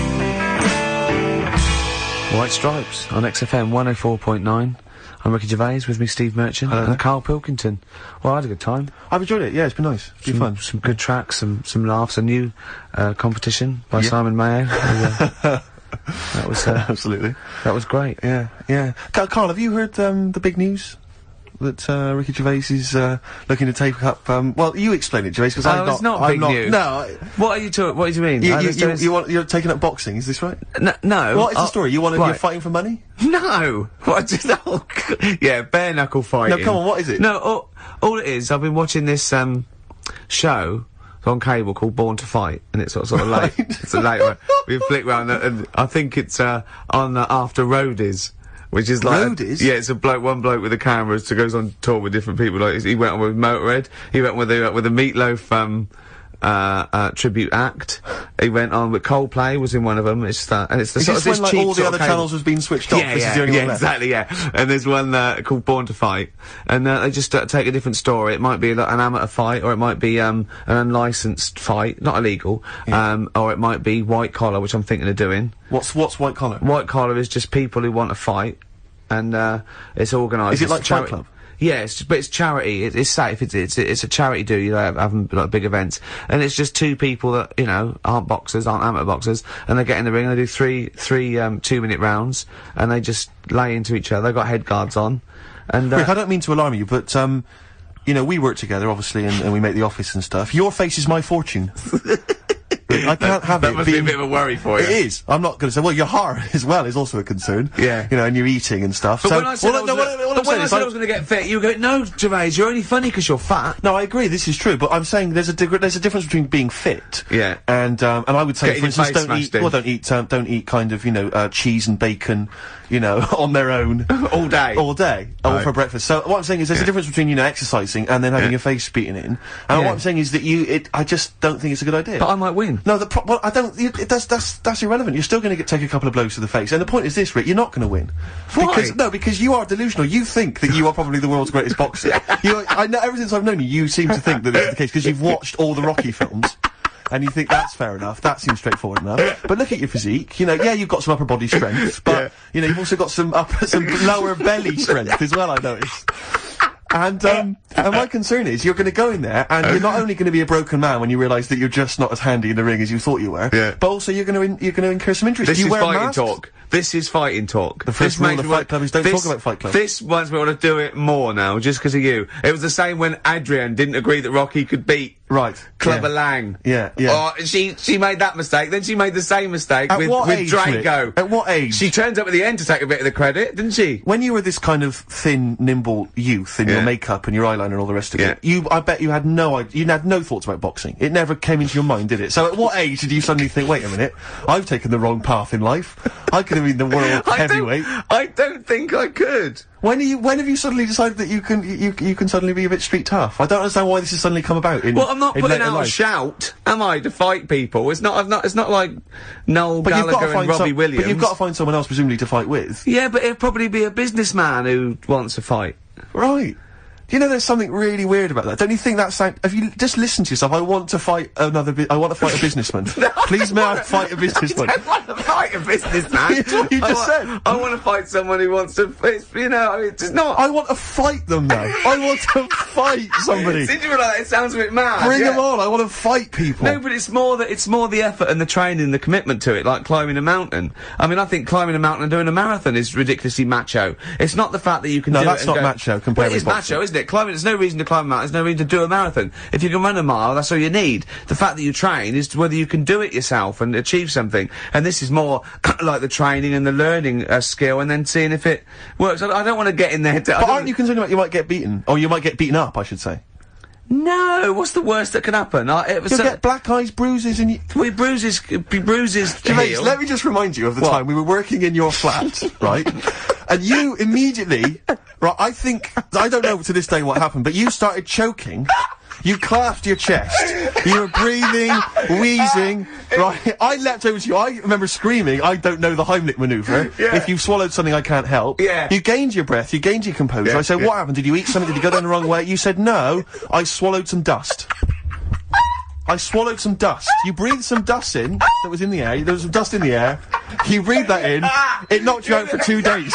White Stripes on X F M one oh four point nine. I'm Ricky Gervais, with me Steve Merchant Hello. and Carl Pilkington. Well, I had a good time. I've enjoyed it. Yeah, it's been nice. It's been Some, fun. some good tracks, some some laughs, a new uh, competition by Yeah. Simon Mayo. uh, that was uh, Absolutely. that was great. Yeah, yeah. Ca- Carl, have you heard um, the big news? That uh, Ricky Gervais is uh, looking to take up. Um, well, you explain it, Gervais, because Oh, I'm not. it's not I'm big not, news. No, I- What are you talking? What do you mean? you, I you, just you, don't- you want, you're taking up boxing. Is this right? N- no. What is the uh, story? You want to? right. You're fighting for money? No. What? Just, oh, g- yeah, bare knuckle fighting. No, come on, what is it? No, all, all it is. I've been watching this um show on cable called Born to Fight, and it's sort of, sort of late. It's a late one. We flick round, and, and I think it's uh on uh, After Roadies. Which is like, a- Roadies? yeah, it's a bloke, one bloke with a camera, so goes on tour with different people. Like he went on with Motorhead, he went with the with the Meatloaf um uh, uh tribute act. He went on with Coldplay was in one of them. It's that, and it's the Is sort this of when this like cheap all the sort of other cable. channels has been switched off? Yeah, This yeah, is the only yeah, one left. exactly, yeah. And there's one uh, called Born to Fight, and uh, they just uh, take a different story. It might be like an amateur fight, or it might be um, an unlicensed fight, not illegal, um, or it might be white collar, which I'm thinking of doing. What's what's white collar? White collar is just people who want to fight, and uh, it's organised. Is it It's like Fight chari- Club? Yeah, it's, but it's charity. It, it's safe. It's, it's it's a charity do. You know, have- having like big events, and it's just two people that you know aren't boxers, aren't amateur boxers, and they get in the ring and they do three three um, two minute rounds, and they just lay into each other. They've got head guards on, and uh, Rick, I don't mean to alarm you, but um, you know, we work together obviously, and, and we make the office and stuff. Your face is my fortune. I can't have that it must be a being- bit of a worry for you. It is. I'm not going to say. Well, your heart as well is also a concern. Yeah. You know, and you're eating and stuff. But so, when I said well, I was no, gonna- what, what but I'm when saying I is said I- I was going to get fit, you go, no, Gervais, you're only funny because you're fat. No, I agree. This is true, but I'm saying there's a dig- there's a difference between being fit, Yeah. and um, and I would say, Getting for your instance, face don't smashed eat in. well, don't eat um, don't eat kind of you know uh, cheese and bacon, you know, on their own All day. all day, or Right. for breakfast. So what I'm saying is there's a difference between you know exercising and then having Yeah. your face beaten in. And Yeah. what I'm saying is that you, it, I just don't think it's a good idea. But I might win. No, the pro- well, I don't. You, it, that's that's that's irrelevant. You're still going to get take a couple of blows to the face, and the point is this, Rick: you're not going to win. Why? Because no, because you are delusional. You think that you are probably the world's greatest boxer. you, are- I know. Ever since I've known you, you seem to think that this is the case because you've watched all the Rocky films. And you think that's fair enough, that seems straightforward enough. But look at your physique, you know, yeah, you've got some upper body strength, but, Yeah. you know, you've also got some upper, some lower belly strength as well, I noticed. And, um, and my concern is you're gonna go in there and you're not only gonna be a broken man when you realise that you're just not as handy in the ring as you thought you were, Yeah. but also you're gonna, in, you're gonna incur some injuries. This Do you is wear fighting masks? talk. This is fighting talk. The first This rule makes of me Fight want- Club is don't this- talk about Fight Club. This makes me want to do it more now, just because of you. It was the same when Adrian didn't agree that Rocky could beat Right. Clever yeah. Lang. Yeah, yeah. Oh, she she made that mistake. Then she made the same mistake At with, what with age, Drago. Rick? At what age? She turns up at the end to take a bit of the credit, didn't she? When you were this kind of thin, nimble youth in your Yeah. makeup and your eyeliner and all the rest of Yeah. it, you, I bet you had no idea, you had no thoughts about boxing. It never came into your mind, did it? So at what age did you suddenly think, wait a minute, I've taken the wrong path in life. I could have been the world I heavyweight. Don't, I don't think I could. When are you, when have you suddenly decided that you can, you, you can suddenly be a bit street tough? I don't understand why this has suddenly come about in Well, I'm not in putting later out a life. shout, am I, to fight people? It's not. I've not. It's not like Noel But you've got Gallagher to and find Robbie some, Williams. but you've got to find someone else presumably to fight with. Yeah, but it'd probably be a businessman who wants to fight. Right. You know, there's something really weird about that. Don't you think that sound? Have you just listened to yourself? I want to fight another. Bi- I want to fight a businessman. Please, may I fight a businessman? I don't want to fight a businessman. It's what you I just want, said. I want to fight someone who wants to. It's, you know, I mean, it's not. I want to fight them though. I want to fight somebody. Since you were like that, it sounds a bit mad. Bring yeah. them on. I want to fight people. No, but it's more that it's more the effort and the training and the commitment to it, like climbing a mountain. I mean, I think climbing a mountain and doing a marathon is ridiculously macho. It's not the fact that you can No, do that's it and not go- macho compared well, it with is boxing. macho, isn't it? Climbing, there's no reason to climb a mountain, there's no reason to do a marathon. If you can run a mile, that's all you need. The fact that you train is whether you can do it yourself and achieve something. And this is more like the training and the learning uh, skill and then seeing if it works. I, I don't want to get in there to... I But don't aren't you concerned about you might get beaten, or you might get beaten up? I should say. No, what's the worst that can happen? I, it was You'll so- get black eyes, bruises, and you. we bruises, b- bruises Gervais, heal. let me just remind you of the What? time we were working in your flat, right? And you immediately, right, I think, I don't know to this day what happened, but you started choking. You clasped your chest. You were breathing, wheezing, right? I leapt over to you. I remember screaming, I don't know the Heimlich manoeuvre. Yeah. If you've swallowed something I can't help. Yeah. You gained your breath, you gained your composure. Yeah, I said, yeah. what happened? Did you eat something? Did you go down the wrong way? You said, no, I swallowed some dust. I swallowed some dust. You breathed some dust in that was in the air. There was some dust in the air. You breathed that in. It knocked you out for two days.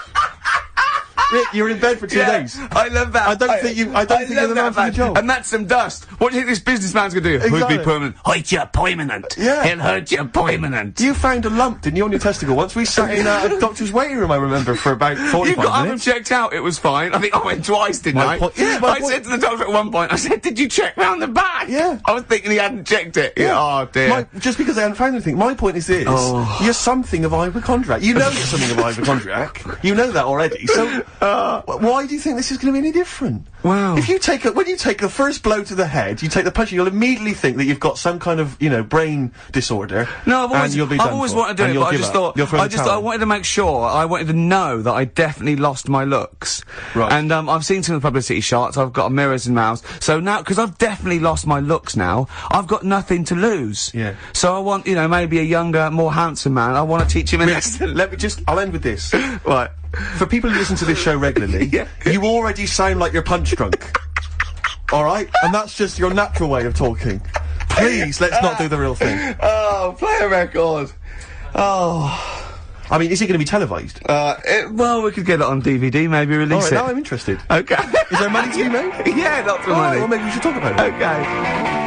Rick, you were in bed for two Yeah, days. I love that. I don't think you- I don't think you're love the man that for the fact. job. And that's some dust. What do you think this businessman's gonna do? He'll Exactly. be permanent. Hurt you permanent. Yeah. He'll hurt you permanent. You found a lump, didn't you, on your testicle once? We sat in uh, a doctor's waiting room, I remember, for about You forty-five got up and minutes. checked out, it was fine. I think I went twice, didn't My I? point- yeah, my I point- said to the doctor at one point, I said, did you check round the back? Yeah. I was thinking he hadn't checked it. Yeah. Oh, dear. My, just because I hadn't found anything. My point is this. Oh. You're something of a hypochondriac. You know you're something of a hypochondriac. You know that already. So, wh- why do you think this is going to be any different? Wow. If you take a, when you take the first blow to the head, you take the punch, you'll immediately think that you've got some kind of, you know, brain disorder. No, I've always, and you'll be I've done always for, wanted to do and it, you'll but I give just up. thought, You'll throw I the just, towel I in. wanted to make sure, I wanted to know that I definitely lost my looks. Right. And, um, I've seen some of the publicity shots, I've got mirrors in my house, so now, because I've definitely lost my looks now, I've got nothing to lose. Yeah. So I want, you know, maybe a younger, more handsome man, I want to teach him a lesson. Let me just, I'll end with this. Right. For people who listen to this show regularly, Yeah. you already sound like you're punch drunk. Alright? And that's just your natural way of talking. Please, let's not do the real thing. Oh, play a record. Oh. I mean, is it going to be televised? Uh, it, well, we could get it on D V D, maybe release Alright, it. now I'm interested. Okay. Is there money to be made? Yeah, lots of Alright, money. well, maybe we should talk about it. Okay.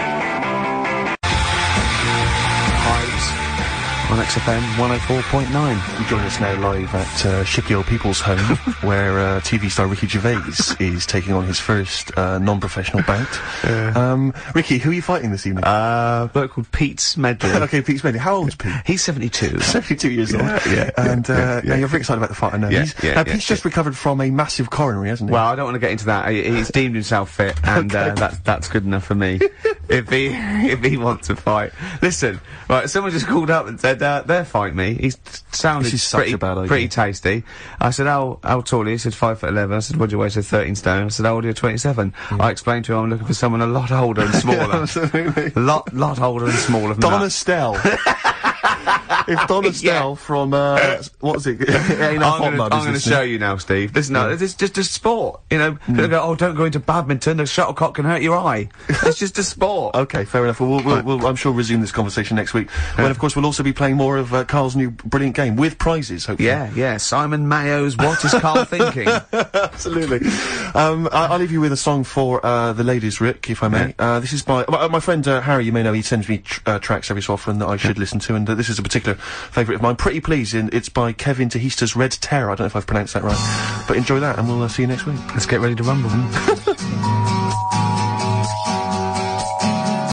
On X F M one oh four point nine. You join us now live at uh, Shippy Old People's Home, where uh, T V star Ricky Gervais is taking on his first uh, non-professional bout. Yeah. Um, Ricky, who are you fighting this evening? Uh, a bloke called Pete Smedley. Okay, Pete Smedley. How old is Pete? He's seventy-two. seventy-two years old. Yeah, yeah, And, yeah, uh, yeah, now yeah. you're very excited about the fight, I know. Yeah, He's, yeah, now, yeah, Pete's just recovered from a massive coronary, hasn't he? Well, I don't want to get into that. He, he's deemed himself fit, and uh, that's that's good enough for me. if he if he wants to fight, listen. Right, someone just called up and said uh, they'll fight me. He's sounded This is such pretty a bad idea. pretty tasty. I said, how how tall are you? He said five foot eleven. I said, what do you weigh? He said thirteen stone. I said, how old are you? Twenty-seven. I explained to him I'm looking for someone a lot older and smaller. Absolutely. A lot lot older and smaller than Donna that. Stell. If Donna Stell from, uh, what was it? Ain't No I'm Hot gonna, Mud I'm is gonna listening. show you now, Steve. Listen, no, this is just a sport. You know, people go, oh, don't go into badminton. The shuttlecock can hurt your eye. It's just a sport. Okay, fair enough. Well, we'll, we'll, we'll I'm sure resume this conversation next week. When, of course, we'll also be playing more of uh, Carl's new brilliant game with prizes, hopefully. Yeah, yeah. Simon Mayo's What Is Carl Thinking? Absolutely. Um, I, I'll leave you with a song for uh, the ladies, Rick, if I may. Uh, this is by my, my friend uh, Harry. You may know he sends me tr uh, tracks every so often that I should listen to, and uh, this is a particular favourite of mine. Pretty Please, and it's by Kevin Tehista's Red Terror. I don't know if I've pronounced that right, but enjoy that, and we'll uh, see you next week. Let's get ready to rumble.